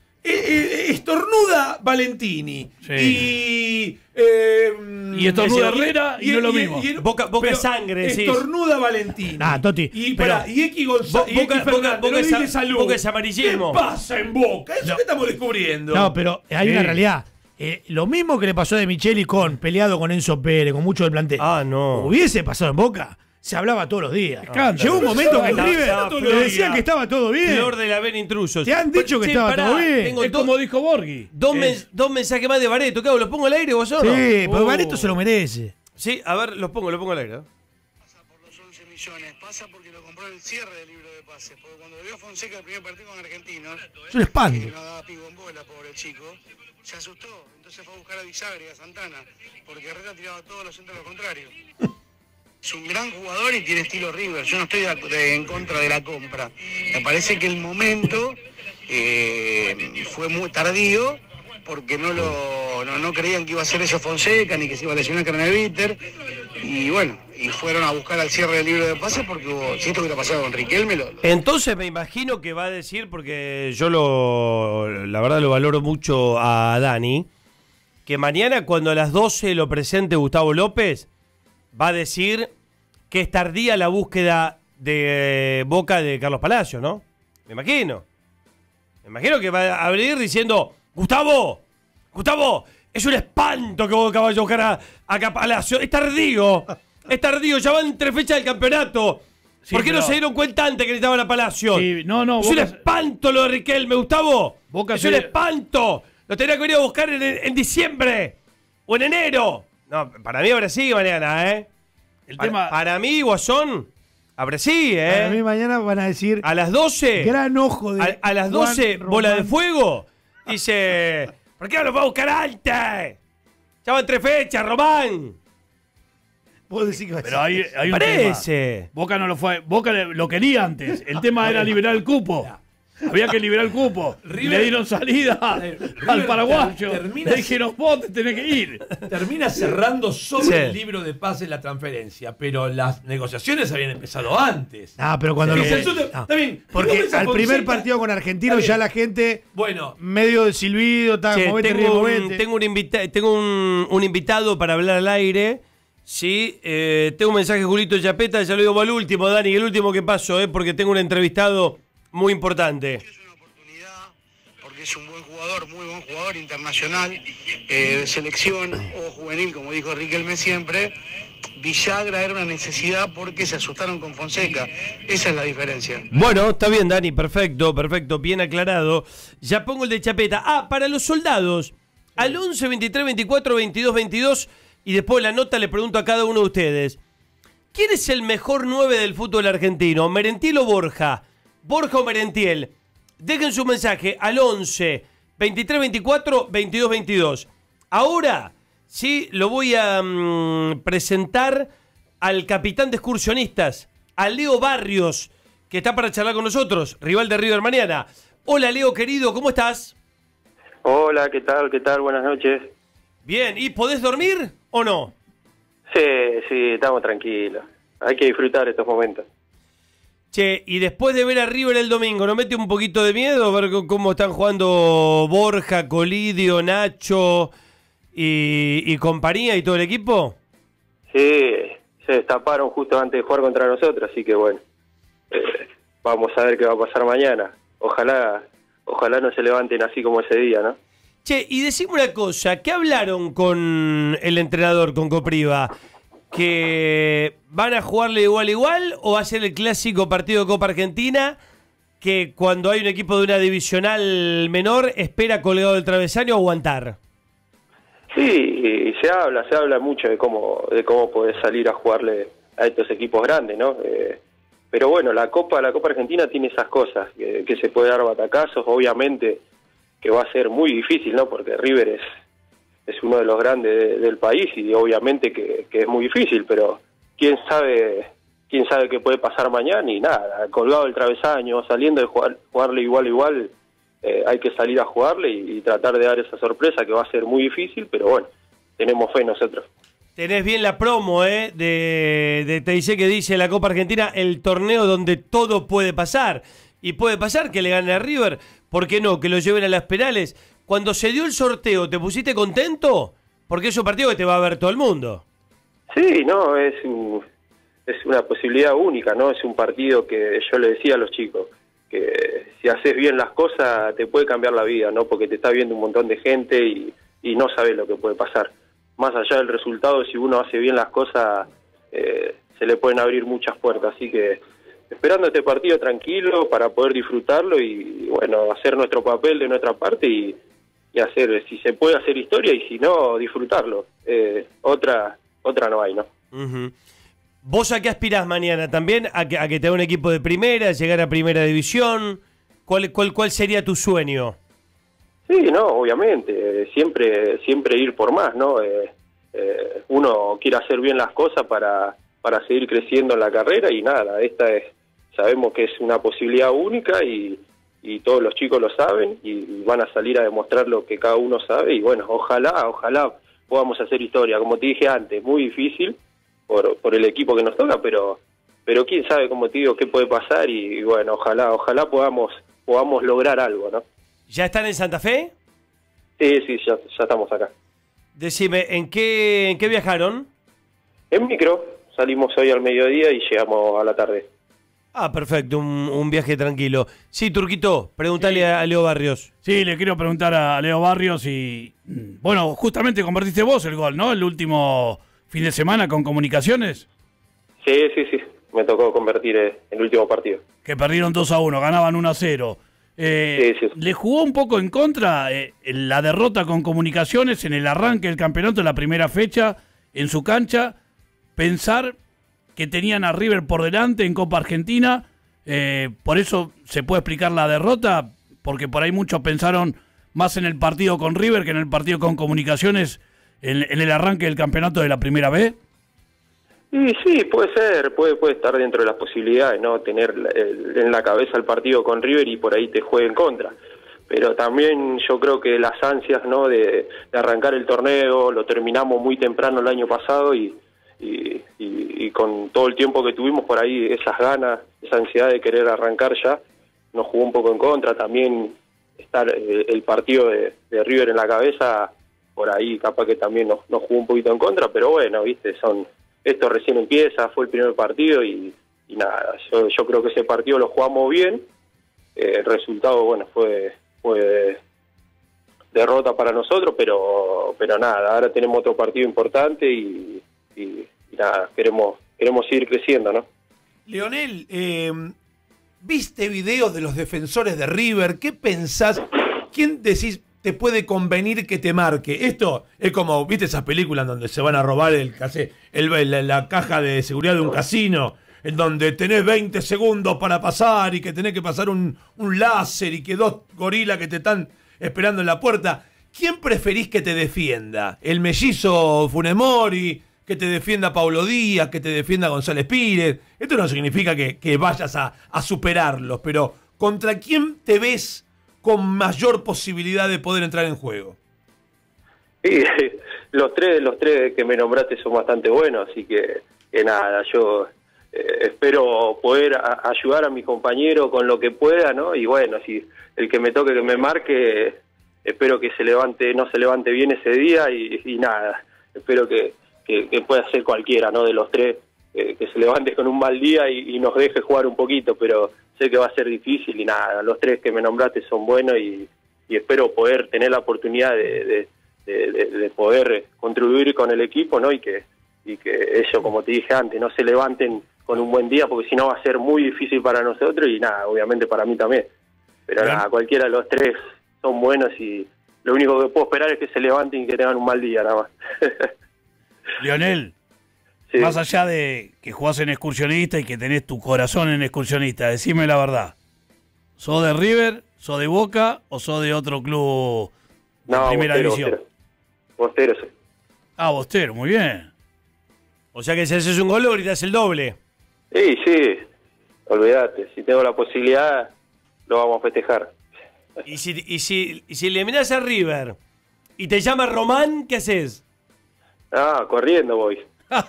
Estornuda Valentini. Sí. Y estornuda Herrera y no es lo mismo. Boca pero es sangre, sí. Estornuda Valentini. Toti. Y, pero- y X González. Boca es amarillismo. ¿Qué pasa en Boca? Eso que estamos descubriendo. No, pero hay Sí. una realidad. Lo mismo que le pasó a De Micheli peleado con Enzo Pérez, con mucho del plantel. No. Hubiese pasado en Boca, se hablaba todos los días. Escándalo. Llegó un momento que en Estaba River todos le los decían días. que estaba todo bien. Flor de la Ven intrusos. Te han dicho que estaba todo bien. Tengo Es como dijo Borghi. dos mensajes más de Bareto. ¿Qué hago? ¿Los pongo al aire vos o no? Sí, porque Bareto se lo merece. Sí, a ver, los pongo al aire. Pasa por los 11 millones, pasa porque lo compró en el cierre del libro de pases. Porque cuando vio Fonseca el primer partido con Argentinos, Es un espanto. que no daba pico en bola, pobre chico, se asustó. Entonces fue a buscar a Villagra y a Santana, porque Herrera tiraba todos los centros al contrario. Es un gran jugador y tiene estilo River. Yo no estoy en contra de la compra. Me parece que el momento fue muy tardío porque no creían que iba a hacer eso Fonseca ni que se iba a lesionar Craneviter. Y bueno, y fueron a buscar al cierre del libro de pases porque si esto hubiera pasado con Riquelme, Entonces me imagino que va a decir, porque yo la verdad lo valoro mucho a Dani, que mañana cuando a las 12 lo presente Gustavo López, va a decir que es tardía la búsqueda de Boca de Carlos Palacio, ¿no? Me imagino. Me imagino que va a abrir diciendo, Gustavo, es un espanto que Boca vaya a buscar a Palacio. Es tardío, ya van 3 fechas del campeonato. Sí, ¿Por qué no pero- se dieron cuenta antes que necesitaban a Palacio? Sí, no, es un Boca- espanto lo de Riquelme, Gustavo. Boca es se- un espanto. Lo tenía que venir a buscar en diciembre o en enero. No, para mí ahora sí mañana, El tema- Para mí, Guasón, A Brasil, ¿eh? A mí mañana van a decir... A las 12. Gran ojo de A las 12, Juan bola de Román. fuego. Dice, ¿por qué no lo va a buscar antes? Ya van 3 fechas, Román. Vos decís que va a Pero hay un Parece. tema. Boca no lo fue. Boca lo quería antes. El tema era liberar el cupo. Había que liberar el cupo. Le dieron salida al paraguayo. termina- Le dijeron, vos te tenés que ir. Termina cerrando sobre Sí. el libro de pases la transferencia, pero las negociaciones habían empezado antes. Ah, pero cuando Sí. lo... Está bien. Porque Comienza al con primer Fonseca. partido con Argentino Está ya bien. la gente... Bueno. Medio de silbido, Che, movete, ríe, movete. tengo un invitado para hablar al aire. Sí, tengo un mensaje de Julito Chapeta, ya lo digo al último, Dani, el último que paso, porque tengo un entrevistado muy importante. Porque es un buen jugador, muy buen jugador internacional, de selección o juvenil, como dijo Riquelme siempre. Villagra era una necesidad porque se asustaron con Fonseca. Esa es la diferencia. Bueno, está bien, Dani, perfecto, bien aclarado. Ya pongo el de Chapeta. Ah, para los soldados, al 11 23 24 22 22, y después de la nota le pregunto a cada uno de ustedes, ¿quién es el mejor 9 del fútbol argentino? ¿Merentiel o Borja? ¿Borja o Merentiel? Dejen su mensaje al 11 23 24 22 22. Ahora, sí, lo voy a presentar al capitán de excursionistas, a Leo Barrios, que está para charlar con nosotros, rival de River mañana. Hola, Leo, querido, ¿cómo estás? Hola, ¿qué tal? ¿Qué tal? Buenas noches. Bien, ¿y podés dormir o no? Sí, estamos tranquilos. Hay que disfrutar estos momentos. Che, y después de ver a River el domingo, ¿no mete un poquito de miedo ver cómo están jugando Borja, Colidio, Nacho y compañía y todo el equipo? Sí, se destaparon justo antes de jugar contra nosotros, así que bueno, vamos a ver qué va a pasar mañana. Ojalá no se levanten así como ese día, ¿no? Che, y decime una cosa, ¿qué hablaron con el entrenador, con Copriva? ¿Que van a jugarle igual a igual o va a ser el clásico partido de Copa Argentina que cuando hay un equipo de una divisional menor espera colgado del travesaño aguantar? Sí, se habla mucho de cómo poder salir a jugarle a estos equipos grandes, ¿no? Pero bueno, la Copa Argentina tiene esas cosas, que se puede dar batacazos, obviamente que va a ser muy difícil, ¿no? Porque River es uno de los grandes del país y obviamente que es muy difícil, pero quién sabe qué puede pasar mañana y nada, colgado del travesaño, saliendo de jugarle igual a igual, hay que salir a jugarle y tratar de dar esa sorpresa que va a ser muy difícil, pero bueno, tenemos fe nosotros. Tenés bien la promo, de TIC que dice la Copa Argentina, el torneo donde todo puede pasar. Y puede pasar que le gane a River, ¿por qué no? Que lo lleven a las penales. Cuando se dio el sorteo, ¿te pusiste contento? Porque es un partido que te va a ver todo el mundo. Sí, no, es una posibilidad única, ¿no? Es un partido que yo le decía a los chicos, que si haces bien las cosas te puede cambiar la vida, ¿no? Porque te está viendo un montón de gente y no sabes lo que puede pasar. Más allá del resultado, si uno hace bien las cosas, se le pueden abrir muchas puertas. Así que esperando este partido tranquilo para poder disfrutarlo y bueno, hacer nuestro papel de nuestra parte y hacer, si se puede, hacer historia y si no, disfrutarlo. Otra no hay, ¿no? Uh-huh. ¿Vos a qué aspirás mañana? ¿También a que te haga un equipo de primera, llegar a primera división? ¿Cuál sería tu sueño? Sí, no, obviamente, siempre ir por más, ¿no? Uno quiere hacer bien las cosas para seguir creciendo en la carrera y nada, sabemos que es una posibilidad única y todos los chicos lo saben y van a salir a demostrar lo que cada uno sabe y bueno, ojalá podamos hacer historia, como te dije antes, muy difícil por el equipo que nos toca, pero quién sabe, como te digo, qué puede pasar y bueno, ojalá podamos lograr algo, ¿no? ¿Ya están en Santa Fe? Sí, ya estamos acá. Decime, ¿en qué viajaron? En micro, salimos hoy al mediodía y llegamos a la tarde. Ah, perfecto, un viaje tranquilo. Sí, Turquito, pregúntale a Leo Barrios. Sí, le quiero preguntar a Leo Barrios y... Bueno, justamente convertiste vos el gol, ¿no? El último fin de semana con Comunicaciones. Sí, me tocó convertir el último partido. Que perdieron 2-1, ganaban 1-0. Sí. ¿Le jugó un poco en contra la derrota con Comunicaciones en el arranque del campeonato, en la primera fecha, en su cancha? Pensar que tenían a River por delante en Copa Argentina. Por eso se puede explicar la derrota, porque por ahí muchos pensaron más en el partido con River que en el partido con Comunicaciones en el arranque del campeonato de la Primera B. Y sí, puede ser, puede estar dentro de las posibilidades, ¿no? Tener en la cabeza el partido con River y por ahí te juegue en contra. Pero también yo creo que las ansias, ¿no? de arrancar el torneo, lo terminamos muy temprano el año pasado y con todo el tiempo que tuvimos por ahí, esas ganas, esa ansiedad de querer arrancar ya, nos jugó un poco en contra. También estar el partido de River en la cabeza, por ahí capaz que también nos jugó un poquito en contra, pero bueno, viste, esto recién empieza, fue el primer partido y nada, yo creo que ese partido lo jugamos bien. El resultado, bueno, fue derrota para nosotros, pero nada, ahora tenemos otro partido importante y nada, queremos seguir creciendo, ¿no? Leonel, ¿viste videos de los defensores de River? ¿Qué pensás? ¿Quién decís te puede convenir que te marque? Esto es como, ¿viste esas películas donde se van a robar la caja de seguridad de un casino? En donde tenés 20 segundos para pasar y que tenés que pasar un láser y que 2 gorilas que te están esperando en la puerta. ¿Quién preferís que te defienda? ¿El mellizo Funes Mori? ¿Que te defienda Paulo Díaz? ¿Que te defienda González Pires? Esto no significa que vayas a superarlos, pero ¿contra quién te ves con mayor posibilidad de poder entrar en juego? Sí, los tres que me nombraste son bastante buenos, así que nada, yo espero poder ayudar a mi compañero con lo que pueda, ¿no? Y bueno, si el que me toque que me marque, espero que no se levante bien ese día y nada, espero que pueda ser cualquiera, ¿no? De los tres, que se levante con un mal día y nos deje jugar un poquito, pero sé que va a ser difícil y nada, los tres que me nombraste son buenos y espero poder tener la oportunidad de poder contribuir con el equipo, ¿no? Y que ellos, como te dije antes, no se levanten con un buen día, porque si no va a ser muy difícil para nosotros y nada, obviamente para mí también. Pero nada, cualquiera de los tres son buenos y lo único que puedo esperar es que se levanten y que tengan un mal día, nada más. Lionel, sí. Más allá de que jugás en Excursionista y que tenés tu corazón en Excursionista, decime la verdad. ¿Sos de River, sos de Boca o sos de otro club de primera división? Bostero, sí. Ah, Bostero, muy bien. O sea que si haces un gol lo gritás el doble. Sí, olvídate. Si tengo la posibilidad, lo vamos a festejar. Y si eliminás a River y te llama Román, ¿qué haces? Ah, corriendo voy.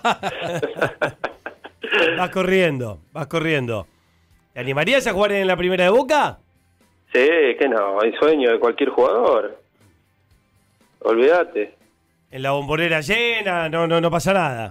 Vas corriendo. ¿Te animarías a jugar en la primera de Boca? Sí, que no, el sueño de cualquier jugador. Olvídate. En la Bombonera llena, no pasa nada.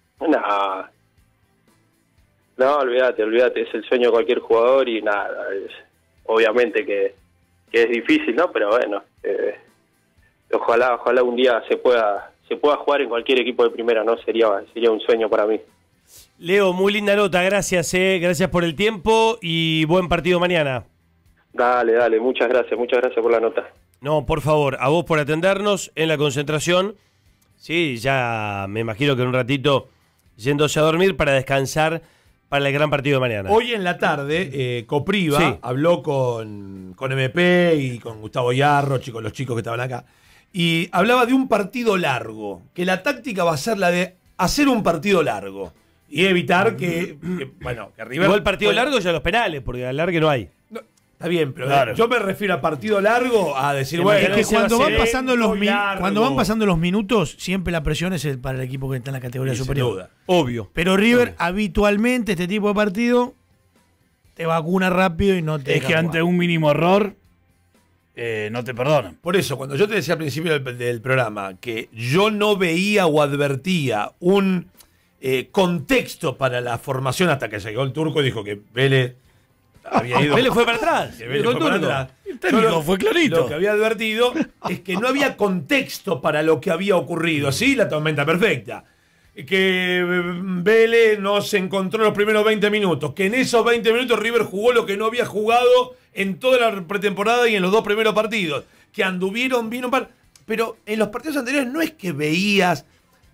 No, olvídate, es el sueño de cualquier jugador y nada, obviamente que es difícil, ¿no? Pero bueno, ojalá un día se pueda jugar en cualquier equipo de primera, ¿no? Sería un sueño para mí. Leo, muy linda nota, gracias por el tiempo y buen partido mañana. Dale, muchas gracias por la nota. No, por favor, a vos por atendernos en la concentración. Sí, ya me imagino que en un ratito yéndose a dormir para descansar para el gran partido de mañana. Hoy en la tarde, Copriva habló con MP y con Gustavo Yarro, con los chicos que estaban acá, y hablaba de un partido largo, que la táctica va a ser la de hacer un partido largo y evitar que River... Igual el partido largo ya los penales, porque al largue no hay. No, está bien, pero yo me refiero a partido largo a decir, bueno... Es que cuando van pasando los minutos, siempre la presión es para el equipo que está en la categoría superior. Sin duda. Obvio. Pero River, habitualmente, este tipo de partido, te vacuna rápido y no te... Es que ante un mínimo error, no te perdonan. Por eso, cuando yo te decía al principio del programa que yo no veía o advertía un contexto para la formación hasta que llegó el turco y dijo que Vélez había ido... Vélez fue para atrás. Que Vélez fue para atrás. El técnico fue clarito. Lo que había advertido es que no había contexto para lo que había ocurrido. Sí, la tormenta perfecta. Que Vélez no se encontró en los primeros 20 minutos. Que en esos 20 minutos River jugó lo que no había jugado en toda la pretemporada y en los 2 primeros partidos. Que anduvieron, pero en los partidos anteriores no es que veías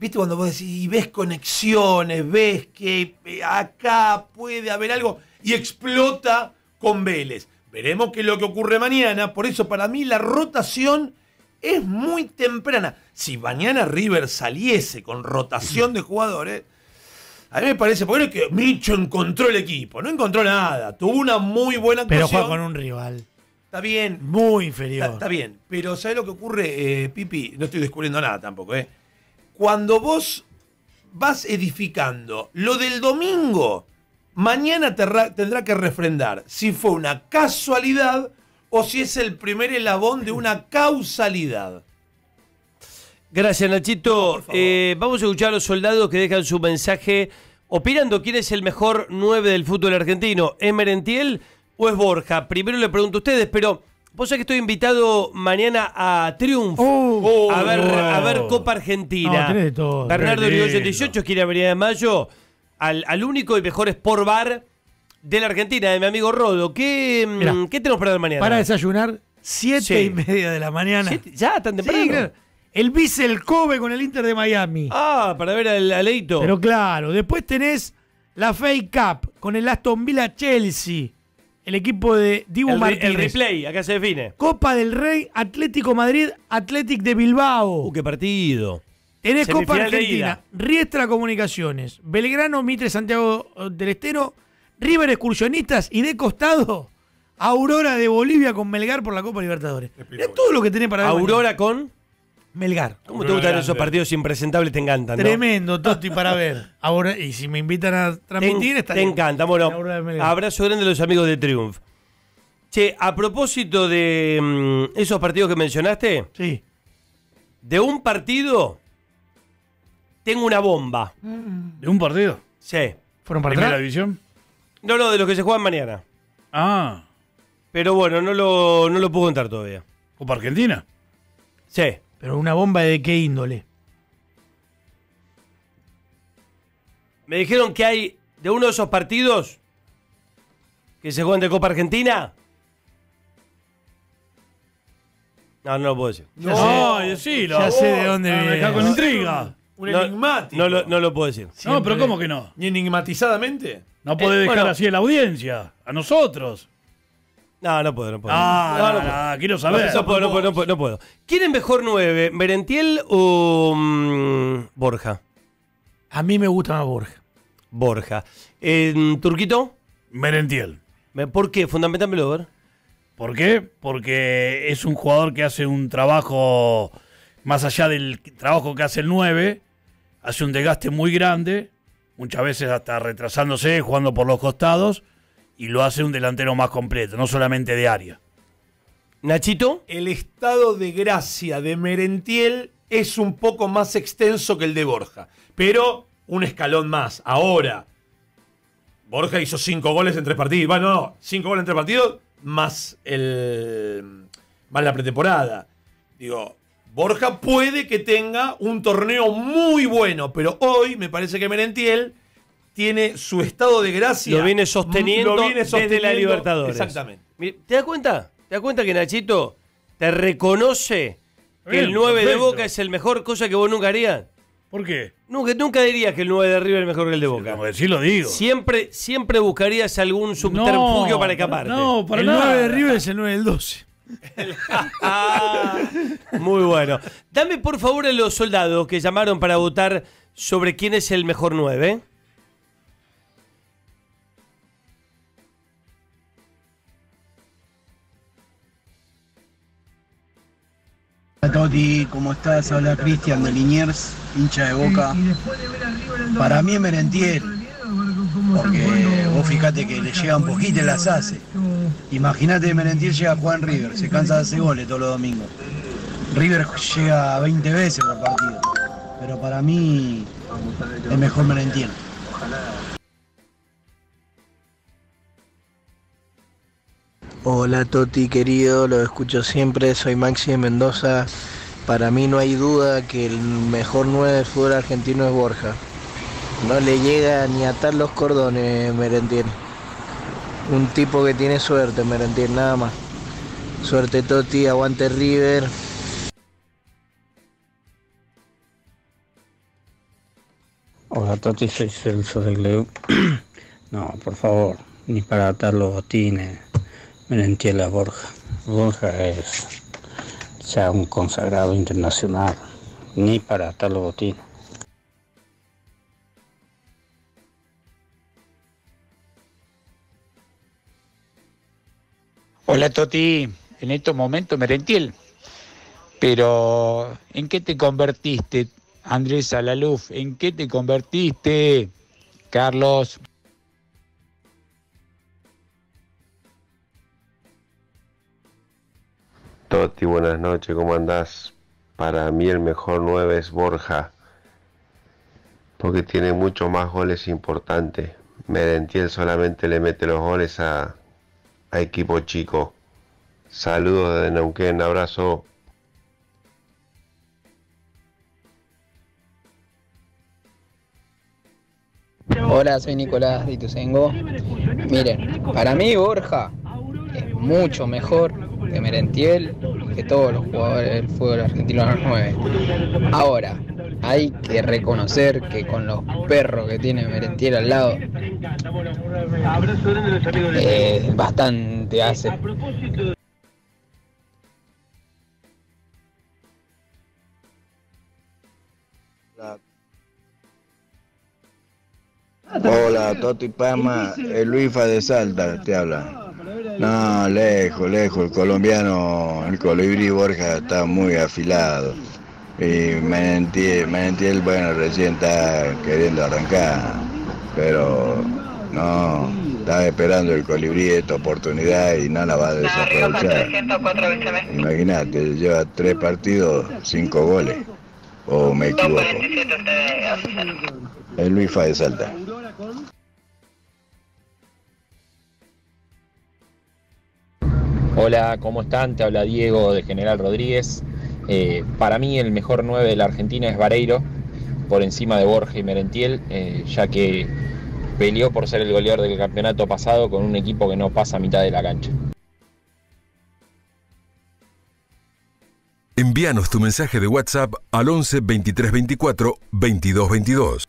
¿Viste cuando vos decís y ves conexiones, ves que acá puede haber algo y explota con Vélez? Veremos qué es lo que ocurre mañana. Por eso para mí la rotación es muy temprana. Si mañana River saliese con rotación de jugadores, a mí me parece, porque no es que Micho encontró el equipo, no encontró nada, tuvo una muy buena actuación. Pero juega con un rival. Está bien. Muy inferior. Está bien, pero ¿sabes lo que ocurre, Pipi? No estoy descubriendo nada tampoco, Cuando vos vas edificando lo del domingo, mañana tendrá que refrendar si fue una casualidad o si es el primer eslabón de una causalidad. Gracias, Nachito. Vamos a escuchar a los soldados que dejan su mensaje opinando quién es el mejor 9 del fútbol argentino. ¿Es Merentiel o es Borja? Primero le pregunto a ustedes, pero vos sabés que estoy invitado mañana a Triumph a ver Copa Argentina. No, tenés de todo. Bernardo Irigoyen 18, esquina Avenida de Mayo, al único y mejor Sport Bar de la Argentina, de mi amigo Rodo. ¿Qué tenemos para ver mañana? Para desayunar, 7:30 de la mañana. ¿Ya? ¿Tan temprano? Sí, claro. El Vissel Kobe con el Inter de Miami. Ah, para ver al Leito. Pero claro, después tenés la FA Cup con el Aston Villa Chelsea, el equipo de Dibu Martínez. El replay, acá se define. Copa del Rey, Atlético Madrid, Athletic de Bilbao. Qué partido. Tenés Semifinal Copa de Argentina, ida. Riestra Comunicaciones, Belgrano, Mitre, Santiago del Estero, River Excursionistas y de costado, Aurora de Bolivia con Melgar por la Copa Libertadores. Mirá todo lo que tenés para ver. Aurora con Melgar. ¿Cómo te gustan esos partidos impresentables? Te encantan, ¿no? Tremendo, Totti, para ver. Ahora, y si me invitan a transmitir, Te encanta. Bueno, abrazo grande a los amigos de Triumph. Che, a propósito de esos partidos que mencionaste, sí. De un partido tengo una bomba. ¿De un partido? Sí. ¿Fueron para ¿Primera atrás? división? No, de los que se juegan mañana. Ah. Pero bueno, no lo puedo contar todavía. ¿Copa Argentina? Sí. Pero una bomba de qué índole. Me dijeron que hay de uno de esos partidos que se juegan de Copa Argentina. No lo puedo decir. Decilo. Ya sé de dónde me viene. deja con intriga. Un enigmático. No lo puedo decir. No, pero ¿cómo que no? ¿Ni enigmatizadamente? No podés dejar bueno. así a la audiencia. A nosotros. No puedo. No, puedo. quiero saber. No puedo. ¿Quién es mejor 9? ¿Merentiel o Borja? A mí me gusta más Borja. ¿Turquito? Merentiel. ¿Por qué? Fundamentámelo, a ver. ¿Por qué? Porque es un jugador que hace un trabajo, más allá del trabajo que hace el 9, hace un desgaste muy grande, muchas veces hasta retrasándose, jugando por los costados, y lo hace un delantero más completo, no solamente de área. ¿Nachito? El estado de gracia de Merentiel es un poco más extenso que el de Borja, pero un escalón más. Ahora, Borja hizo 5 goles en 3 partidos. Bueno, 5 goles en 3 partidos más la pretemporada. Digo, Borja puede que tenga un torneo muy bueno, pero hoy me parece que Merentiel tiene su estado de gracia. Lo viene sosteniendo desde la Libertadores. Exactamente. ¿Te das cuenta? ¿Te das cuenta que Nachito te reconoce que el 9 de Boca es el mejor, cosa que vos nunca harías? ¿Por qué? Nunca dirías que el 9 de River es mejor que el de Boca. Como decir, lo digo. Siempre buscarías algún subterfugio para escaparte. No, para el nada. 9 de River es el 9 del 12. Muy bueno. Dame por favor a los soldados que llamaron para votar sobre quién es el mejor 9. Hola Toti, ¿cómo estás? Habla Cristian de Liniers, hincha de Boca. Para mí es Merentiel, porque vos fijate que le llegan poquito y las hace. Imagínate Merentiel llega a jugar en River, se cansa de hacer goles todos los domingos. River llega 20 veces por partido, pero para mí es mejor Merentiel. Hola Toti querido, lo escucho siempre, soy Maxi de Mendoza. Para mí no hay duda que el mejor 9 del fútbol argentino es Borja. No le llega ni a atar los cordones Merentiel. Un tipo que tiene suerte Merentiel, nada más. Suerte Toti, aguante River. Hola Toti, soy Celso de Gleu. No, por favor, ni para atar los botines, Merentiel a Borja. Borja es ya un consagrado internacional, ni para atar los botines. Hola Toti, en estos momentos Merentiel, pero ¿en qué te convertiste, Andrés Alaluf? ¿En qué te convertiste, Carlos? Toti, buenas noches, ¿cómo andás? Para mí el mejor 9 es Borja, porque tiene muchos más goles importantes. Merentiel solamente le mete los goles a equipo chico. Saludos desde Neuquén, abrazo. Hola, soy Nicolás de Ituzaingó. Miren, para mí Borja es mucho mejor que Merentiel y que todos los jugadores del fútbol argentino a los 9. Ahora, hay que reconocer que con los perros que tiene Merentiel al lado, bastante hace. Hola, Toti Pama, el Luifa de Salta te habla. No, lejos, el colombiano, el colibrí Borja está muy afilado. Y Merentiel, bueno, recién está queriendo arrancar, pero no, está esperando el colibrí esta oportunidad y no la va a desaprovechar. Imagínate, lleva 3 partidos, 5 goles, o me equivoco. El Luifa de Salta. Hola, ¿cómo están? Te habla Diego de General Rodríguez. Para mí el mejor 9 de la Argentina es Vareiro, por encima de Borja y Merentiel, ya que peleó por ser el goleador del campeonato pasado con un equipo que no pasa a mitad de la cancha. Envíanos tu mensaje de WhatsApp al 11 23 24 22 22.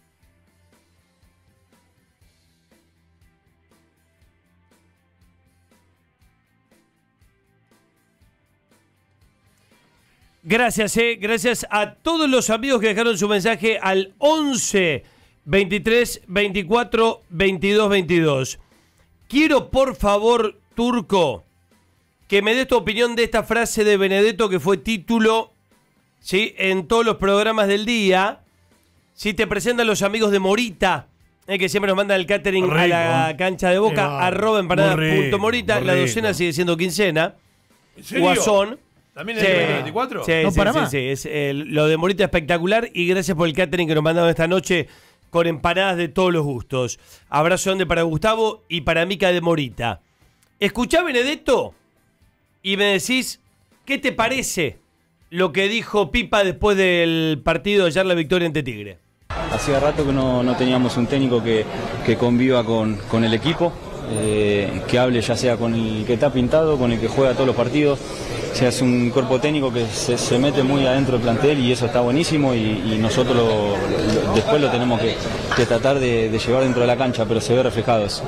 Gracias a todos los amigos que dejaron su mensaje al 11 23 24 22 22. Quiero, por favor, Turco, que me des tu opinión de esta frase de Benedetto que fue título, ¿sí?, en todos los programas del día. Si te presentan los amigos de Morita, que siempre nos mandan el catering a la cancha de Boca, @empanada.morita. La docena sigue siendo quincena. ¿En serio? Guasón. ¿También es el 24? Sí, No para más. sí. Es, lo de Morita espectacular y gracias por el catering que nos mandaron esta noche con empanadas de todos los gustos. Abrazo grande para Gustavo y para Mica de Morita. Escuchá, Benedetto, y me decís, ¿qué te parece lo que dijo Pipa después del partido de ayer, la victoria ante Tigre? Hacía rato que no teníamos un técnico que conviva con el equipo, que hable ya sea con el que está pintado, con el que juega todos los partidos. O sea, es un cuerpo técnico que se mete muy adentro del plantel y eso está buenísimo y nosotros después lo tenemos que tratar de llevar dentro de la cancha, pero se ve reflejado eso.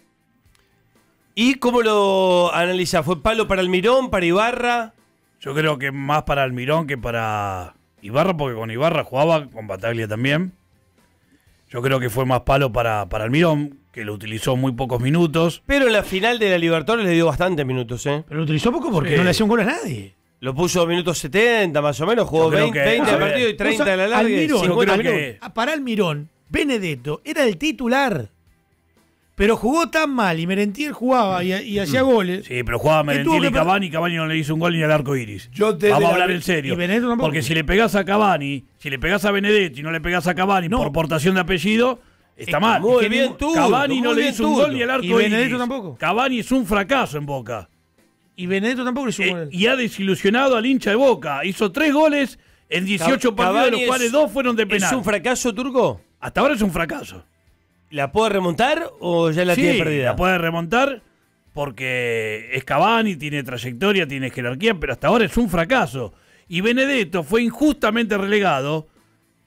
¿Y cómo lo analiza? ¿Fue palo para Almirón, para Ibarra? Yo creo que más para Almirón que para Ibarra, porque con Ibarra jugaba, con Bataglia también. Yo creo que fue más palo para Almirón, que lo utilizó muy pocos minutos. Pero en la final de la Libertadores le dio bastantes minutos, ¿eh? Pero lo utilizó poco porque no le hacía un gol a nadie. Lo puso minutos 70 más o menos, jugó 20 de partido y 30 de la larga. Para Almirón, Benedetto era el titular. Pero jugó tan mal y Merentiel jugaba y hacía goles. Sí, pero jugaba Merentiel y Cavani no le hizo un gol ni al arco iris. Vamos a hablar en serio. Porque si le pegás a Cavani, si le pegás a Benedetto y no le pegás a Cavani por portación de apellido, está mal. Muy bien tú. Cavani no le hizo un gol ni al arco iris. Y Benedetto tampoco. Cavani es un fracaso en Boca. Y Benedetto tampoco le hizo un gol. Y ha desilusionado al hincha de Boca. Hizo 3 goles en 18 partidos, de los cuales 2 fueron de penal. ¿Es un fracaso, Turco? Hasta ahora es un fracaso. ¿La puede remontar o ya la tiene perdida? La puede remontar porque es Cavani, tiene trayectoria, tiene jerarquía, pero hasta ahora es un fracaso. Y Benedetto fue injustamente relegado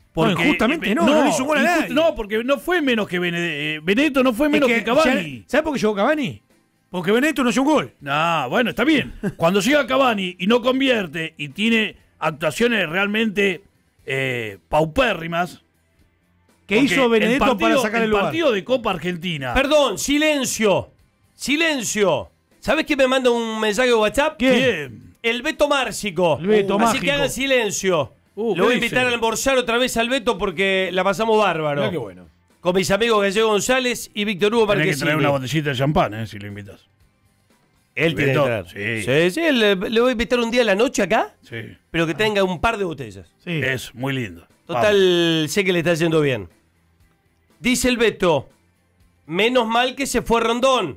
Porque, justamente no hizo un gol a nadie. No, porque no fue menos que Benedetto. Benedetto no fue menos que Cavani. ¿Sabes por qué llegó Cavani? Porque Benedetto no hizo un gol. No, bueno, está bien. Cuando llega Cavani y no convierte y tiene actuaciones realmente paupérrimas. ¿Qué hizo Benedetto para sacar el lugar? El partido de Copa Argentina. Perdón, silencio. Silencio. ¿Sabés quién me manda un mensaje de WhatsApp? ¿Quién? El Beto Márcico. El Beto Así Mágico. que hagan silencio. Lo voy a invitar a almorzar otra vez al Beto porque la pasamos bárbaro. Mirá qué bueno. Con mis amigos Gallego González y Víctor Hugo Tenés que Marquesini. traer una botellita de champán, si lo invitas. Él tiene que Beto, traer. Sí, le voy a invitar un día a la noche acá, Sí. pero que tenga un par de botellas. Sí. Es muy lindo. Total, sé que le está yendo bien. Dice el Beto, menos mal que se fue Rondón.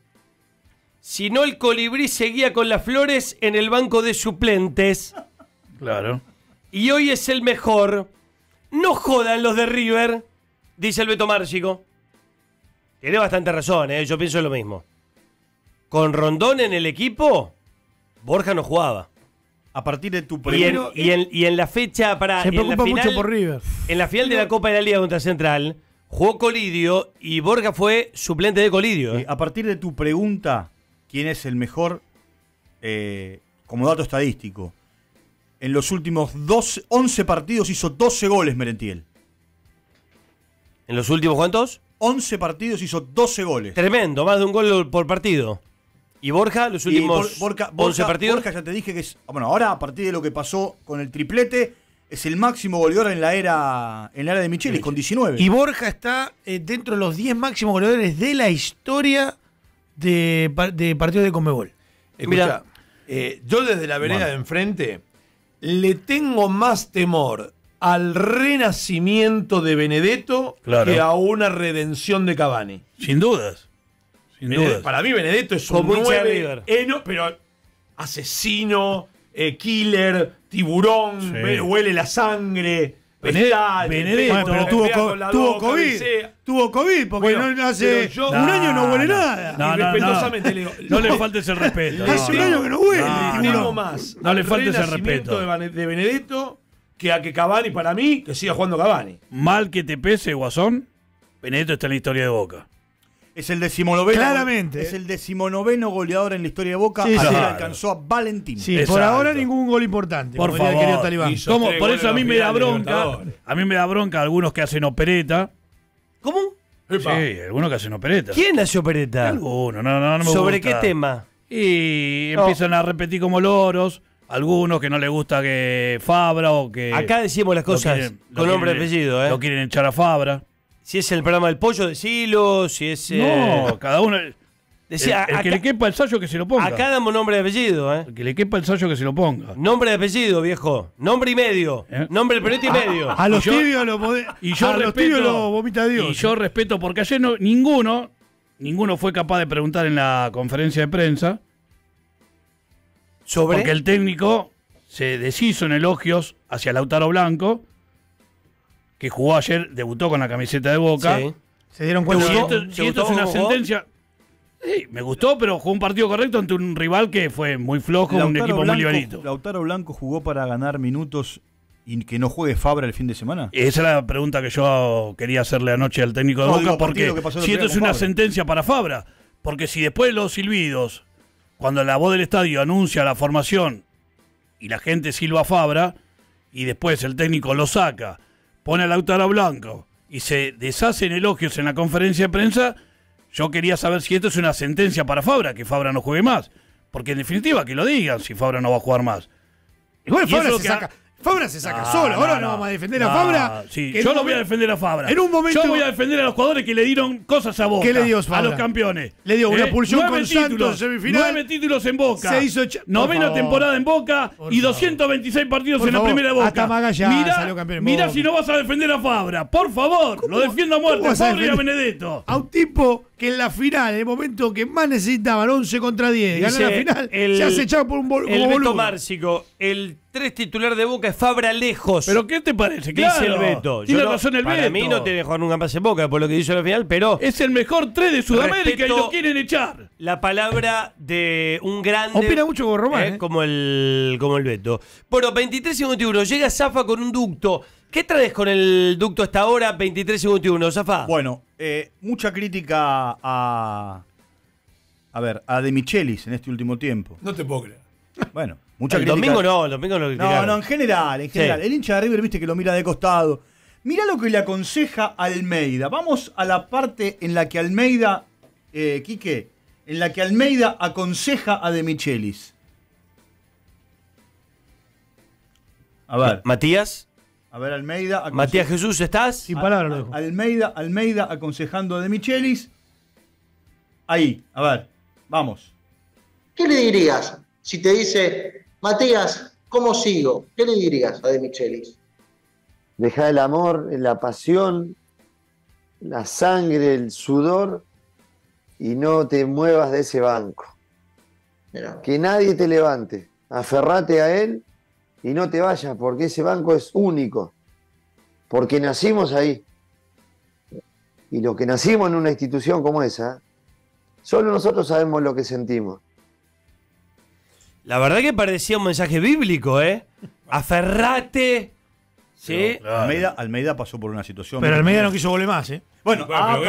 Si no, el Colibrí seguía con las flores en el banco de suplentes. Claro. Y hoy es el mejor. No jodan los de River, dice el Beto Márcico. Tiene bastante razón, yo pienso lo mismo. Con Rondón en el equipo, Borja no jugaba. A partir de tu Y primero. en la fecha para. Se preocupa mucho por River. En la final de la Copa de la Liga contra Central, jugó Colidio y Borja fue suplente de Colidio. A partir de tu pregunta, ¿quién es el mejor? Como dato estadístico, en los últimos 11 partidos hizo 12 goles Merentiel. ¿En los últimos cuántos? 11 partidos hizo 12 goles. Tremendo, más de un gol por partido. ¿Y Borja, los últimos 11 partidos? Borja, ya te dije que es. Bueno, ahora a partir de lo que pasó con el triplete, es el máximo goleador en la era de Michelis, con 19. Y Borja está dentro de los 10 máximos goleadores de la historia de partidos de Conmebol. Escuchá, yo desde la vereda de enfrente le tengo más temor al renacimiento de Benedetto que a una redención de Cavani. Sin dudas. Sin dudas. Para mí Benedetto es un Como hincha de 9, River. pero asesino, killer, tiburón, Sí. huele la sangre. Benedetto, pero tuvo COVID. Tuvo COVID porque Bueno, no hace pero yo- un año no huele nada. No, Y respetuosamente le digo, No le faltes el respeto. Hace un año que no huele. No, tiburón. tengo más No le al faltes el renacimiento respeto. de Benedetto que a que Cavani, para mí, que siga jugando Cavani. Mal que te pese, Guasón, Benedetto está en la historia de Boca. Es el 19º. Claramente. Es el 19º goleador en la historia de Boca. Sí, Ayer sí. alcanzó a Valentín. Sí, Exacto. por ahora ningún gol importante. Por como diría el querido favor. Talibán. Hizo ¿Cómo? 3 Por goles eso a mí en la me da final de bronca. Libertadores. A mí me da bronca algunos que hacen opereta. ¿Cómo? Epa. Sí, algunos que hacen opereta. ¿Quién nació Pereta? Algunos, no me ¿Sobre gusta. qué tema? Y No. empiezan a repetir como loros. Algunos que no les gusta que Fabra o que. Acá decimos las lo cosas quieren- lo con nombre y quieren- apellido, Lo quieren echar a Fabra. Si es el programa del pollo, decilo. Si es. No, cada uno. Decía, el que acá- le quepa el sallo que se lo ponga. Acá damos nombre y apellido, El que le quepa el sallo que se lo ponga. Nombre y apellido, viejo. Nombre y medio. Nombre, periodista y medio. A los Y yo- tibios lo a los tibios lo vomita Dios. Y yo respeto, porque ayer ninguno fue capaz de preguntar en la conferencia de prensa. ¿Sobre? Porque el técnico se deshizo en elogios hacia Lautaro Blanco, que jugó ayer, debutó con la camiseta de Boca. Sí. Se dieron Si cuenta. esto es una sentencia. Sí, me gustó, pero jugó un partido correcto ante un rival que fue muy flojo, un equipo muy livianito. ¿Lautaro Blanco jugó para ganar minutos y que no juegue Fabra el fin de semana? Esa es la pregunta que yo quería hacerle anoche al técnico de No, Boca, digo, porque partido que pasó el si otro esto día es una con Fabra. sentencia para Fabra, porque si después de los silbidos, cuando la voz del estadio anuncia la formación y la gente silba a Fabra, y después el técnico lo saca, pone a Lautaro Blanco y se deshace en elogios en la conferencia de prensa, yo quería saber si esto es una sentencia para Fabra, que Fabra no juegue más. Porque en definitiva, que lo digan si Fabra no va a jugar más. Igual Y Fabra eso se que saca. Fabra se saca solo. Ahora no vamos a defender a Fabra. Sí, que en yo un lo voy a momento- defender a Fabra. En un momento- Yo voy a defender a los jugadores que le dieron cosas a Boca. ¿Qué le dio a Fabra? los campeones. Le dio una expulsión 9 con Santos títulos, en semifinal. 9 títulos en Boca. Se hizo por novena favor. temporada en Boca y 226 partidos Por en la favor, primera de Boca. hasta Magallanes salió campeón en Mirá Boca. si no vas a defender a Fabra. Por favor, lo defiendo a muerte. ¿Cómo vas a Fabra y a defender Benedetto. a un tipo que en la final, en el momento que más necesitaban, 11 contra 10, ganar la final, se hace echar por un El como Beto boludo. Márcico, el 3 titular de Boca es Fabra lejos. ¿Pero qué te parece? Dice Claro. el Beto. Tiene Yo no- razón el para Beto. mí no tiene que jugar nunca más en Boca por lo que hizo en la final, pero Es el mejor 3 de Sudamérica y Respeto- lo quieren echar. la palabra de un grande. Opina mucho con Román, como el Beto. Bueno, 23:51. Llega Zafa con un ducto. ¿Qué traes con el ducto hasta ahora? 23:51, Zafa. Bueno, mucha crítica a De Michelis en este último tiempo. No te puedo creer. Bueno, mucha el crítica. domingo no lo criticaron. No, en general. Sí. El hincha de River, viste que lo mira de costado. Mirá lo que le aconseja a Almeida. Vamos a la parte en la que Almeida, Quique, en la que Almeida aconseja a De Michelis. A ver. Matías. A ver, Almeida. Matías Jesús, ¿estás? Sin palabras lo dejo. Almeida aconsejando a De Michelis. Ahí, a ver, vamos. ¿Qué le dirías si te dice, Matías, ¿cómo sigo? ¿Qué le dirías a De Michelis? Deja el amor, la pasión, la sangre, el sudor y no te muevas de ese banco. Mirá. Que nadie te levante. Aferrate a él y no te vayas porque ese banco es único. Porque nacimos ahí. Y los que nacimos en una institución como esa, solo nosotros sabemos lo que sentimos. La verdad que parecía un mensaje bíblico, ¿eh? Aferrate. ¿Sí? Claro. Almeida pasó por una situación. Pero Almeida no quiso volver más, ¿eh? Bueno,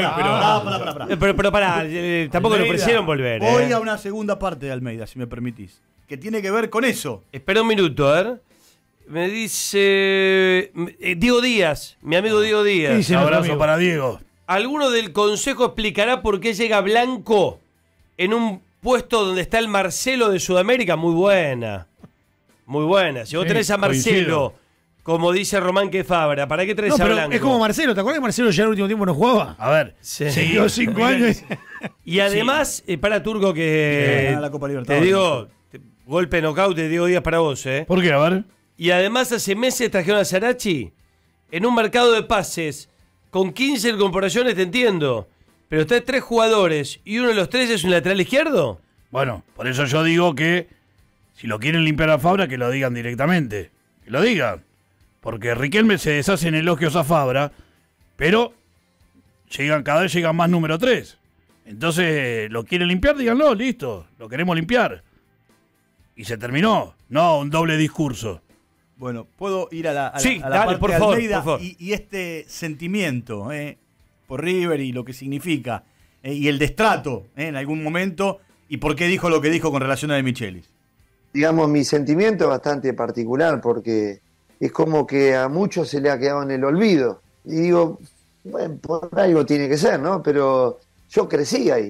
pero pará, tampoco le ofrecieron volver. Voy a una segunda parte de Almeida, si me permitís. Que tiene que ver con eso. Espera un minuto, a ver. Me dice Diego Díaz, mi amigo Diego Díaz. Un abrazo para Diego. ¿Alguno del consejo explicará por qué llega Blanco en un puesto donde está el Marcelo de Sudamérica? Muy buena. Muy buena. Si vos tenés a Marcelo, como dice Román Fabra, ¿para qué traes a Blanco? Es como Marcelo, ¿te acuerdas que Marcelo ya el último tiempo no jugaba? A ver, siguió 5 años. Y además, para Turco, que la Copa te Libertadores. digo, golpe knockout de Diego Díaz para vos, ¿eh? ¿Por qué? A ver. Y además hace meses trajeron a Sarachi en un mercado de pases con 15 incorporaciones, te entiendo. Pero está 3 jugadores y uno de los 3 es un lateral izquierdo. Bueno, por eso yo digo que si lo quieren limpiar a Fabra, que lo digan directamente. Que lo digan. Porque Riquelme se deshace en elogios a Fabra, pero cada vez llegan más número 3. Entonces, ¿lo quieren limpiar? Díganlo, listo. Lo queremos limpiar. Y se terminó. No un doble discurso. Bueno, puedo ir a la dale, parte por de favor, Almeida por favor. Y este sentimiento por River y lo que significa y el destrato en algún momento y por qué dijo lo que dijo con relación a De Michelis. Digamos, mi sentimiento es bastante particular porque es como que a muchos se le ha quedado en el olvido. Y digo, bueno, por algo tiene que ser, ¿no? Pero yo crecí ahí.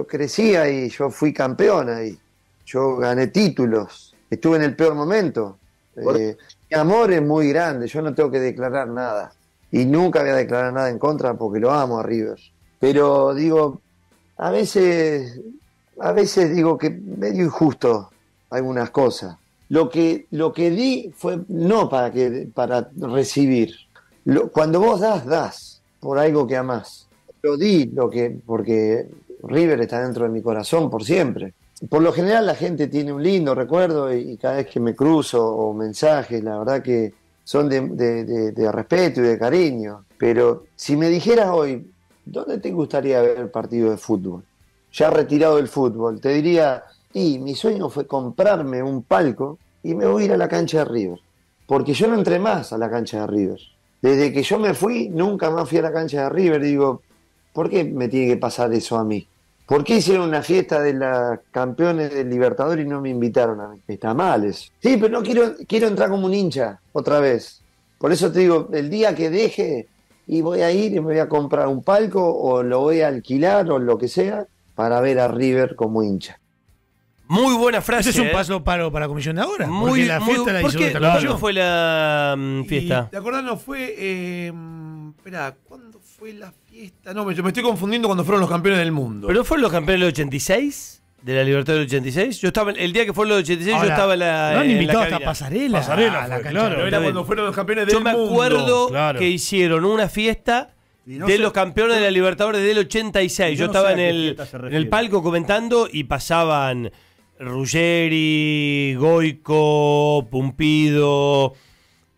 Yo fui campeón ahí. Yo gané títulos. Estuve en el peor momento. Mi amor es muy grande. Yo no tengo que declarar nada. Y nunca voy a declarar nada en contra porque lo amo a River. Pero digo, a veces digo que medio injusto algunas cosas. Lo que di fue no para recibir. Cuando vos das por algo que amás. Lo di porque River está dentro de mi corazón por siempre. Por lo general la gente tiene un lindo recuerdo y cada vez que me cruzo o mensajes, la verdad que son de respeto y de cariño. Pero si me dijeras hoy, ¿dónde te gustaría ver el partido de fútbol? Ya retirado del fútbol, te diría, mi sueño fue comprarme un palco y me voy a ir a la cancha de River. Porque yo no entré más a la cancha de River. Desde que yo me fui, nunca más fui a la cancha de River. Digo, ¿por qué me tiene que pasar eso a mí? ¿Por qué hicieron una fiesta de los campeones del Libertadores y no me invitaron a mí? Está mal eso. Sí, pero no quiero entrar como un hincha otra vez. Por eso te digo, el día que deje y voy a ir y me voy a comprar un palco o lo voy a alquilar o lo que sea para ver a River como hincha. Muy buena frase. Ese es un paso para la comisión de ahora. Muy, la fiesta la hizo esta noche. ¿Cuándo fue la fiesta? ¿Te acordás? No fue. Espera, ¿cuándo fue la fiesta? No, me estoy confundiendo cuando fueron los campeones del mundo. ¿Pero fueron los campeones del 86? ¿De la Libertadores del 86? Yo estaba el día que fueron los 86, ahora, yo estaba en la. No han invitado hasta Pasarela. Pasarela, a la cancha. claro. Era cuando fueron los campeones del mundo. Yo me acuerdo claro. que hicieron una fiesta de los campeones de la Libertadores del 86. Yo estaba en el palco comentando y pasaban Ruggeri, Goico, Pumpido,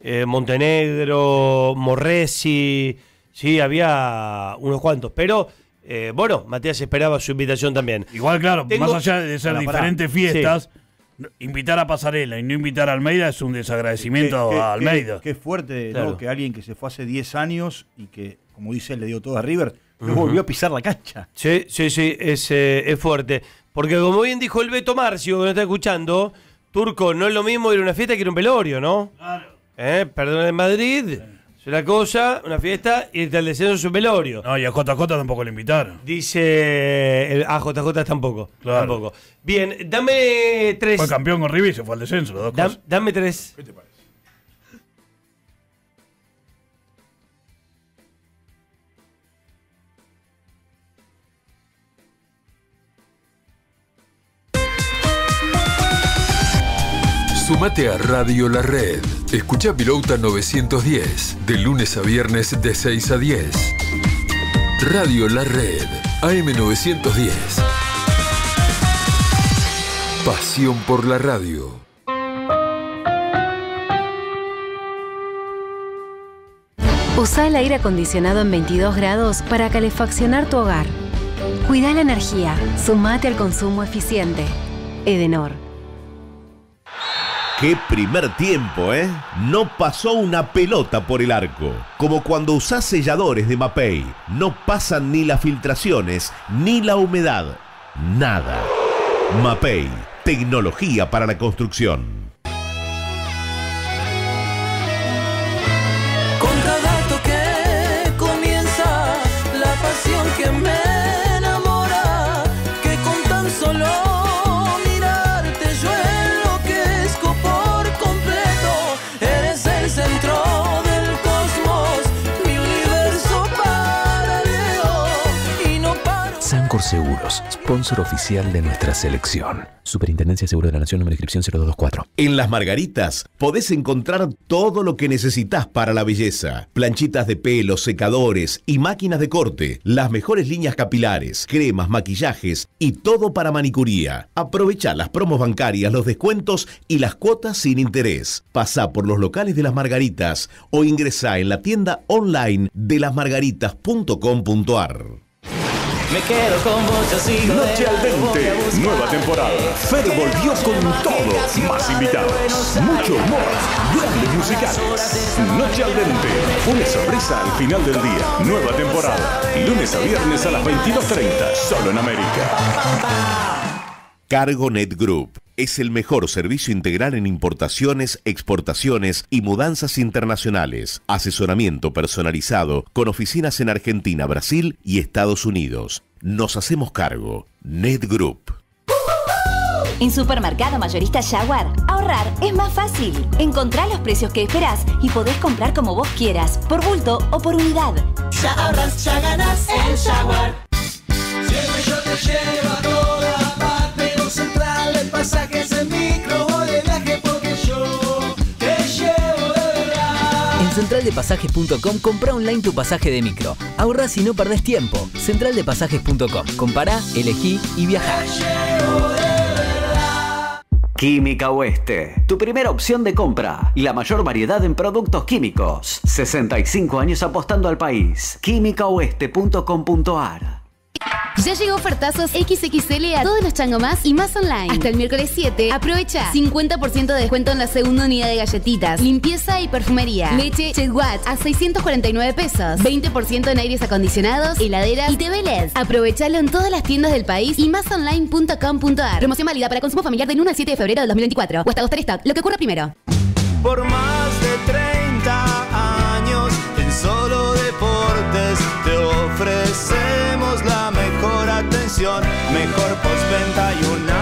Montenegro, Morresi. Sí, había unos cuantos. Pero Bueno, Matías esperaba su invitación también. Igual, claro, más allá de ser diferentes fiestas, invitar a Pasarela y no invitar a Almeida es un desagradecimiento a Almeida. Qué fuerte, Claro. ¿no? Que alguien que se fue hace 10 años y que, como dice él, le dio todo a River, no volvió a pisar la cancha. Sí, es fuerte. Porque como bien dijo el Beto Marcio, que nos está escuchando, Turco, no es lo mismo ir a una fiesta que ir a un velorio, ¿no? Claro. Perdón, en Madrid, es una cosa, una fiesta, irte al descenso es un velorio. No, y a JJ tampoco le invitaron. Dice a JJ tampoco. Claro. Tampoco. Bien, dame 3. Fue campeón con River y se fue al descenso, las dos cosas. Dame 3. ¿Qué te parece? Sumate a Radio La Red. Escucha Pilouta 910, de lunes a viernes de 6 a 10. Radio La Red, AM910. Pasión por la radio. Usa el aire acondicionado en 22 grados para calefaccionar tu hogar. Cuida la energía. Sumate al consumo eficiente. Edenor. ¡Qué primer tiempo, eh! No pasó una pelota por el arco. Como cuando usás selladores de Mapei. No pasan ni las filtraciones, ni la humedad. Nada. Mapei. Tecnología para la construcción. Con cada acto que comienza, la pasión que me enamora, que con tan solo mirarte yo enloquezco por completo. Eres el centro del cosmos, mi universo paralelo, y no paro. Sancor Seguros, sponsor oficial de nuestra selección. Superintendencia de Seguro de la Nación, número de inscripción 0224. En Las Margaritas podés encontrar todo lo que necesitas para la belleza. Planchitas de pelo, secadores y máquinas de corte. Las mejores líneas capilares, cremas, maquillajes y todo para manicuría. Aprovechá las promos bancarias, los descuentos y las cuotas sin interés. Pasá por los locales de Las Margaritas o ingresá en la tienda online de lasmargaritas.com.ar. Me quedo con vos, yo sigo. Noche al Dente, nueva temporada. Fer volvió con todo, más invitados, mucho humor, grandes musicales. Noche al Dente, una sorpresa al final del día. Nueva temporada, lunes a viernes a las 22:30, solo en América. Cargonet Group es el mejor servicio integral en importaciones, exportaciones y mudanzas internacionales. Asesoramiento personalizado con oficinas en Argentina, Brasil y Estados Unidos. Nos hacemos cargo. Net Group. En Supermercado Mayorista Jaguar, ahorrar es más fácil. Encontrá los precios que esperás y podés comprar como vos quieras, por bulto o por unidad. Ya ahorras, ya ganas en Jaguar. Siempre yo te llevo a toda parte, no Central de Pasajes en micro, voy de viaje porque yo te llevo de verdad. En centraldepasajes.com compra online tu pasaje de micro. Ahorrás y no perdés tiempo. Centraldepasajes.com. Compará, elegí y viajá. Química Oeste, tu primera opción de compra. La mayor variedad en productos químicos. 65 años apostando al país. químicaoeste.com.ar. Ya llegó ofertazos XXL a todos los Chango Más y Más Online. Hasta el miércoles 7, aprovecha 50% de descuento en la segunda unidad de galletitas, limpieza y perfumería. Leche Chetwatch a 649 pesos. 20% en aires acondicionados, heladeras y TV LED. Aprovechalo en todas las tiendas del país y másonline.com.ar. Promoción válida para consumo familiar del 1 al 7 de febrero del 2024. O hasta agotar stock, lo que ocurra primero. Por más de 30 años en Solo Deportes te ofrecemos la mejor atención, mejor postventa y una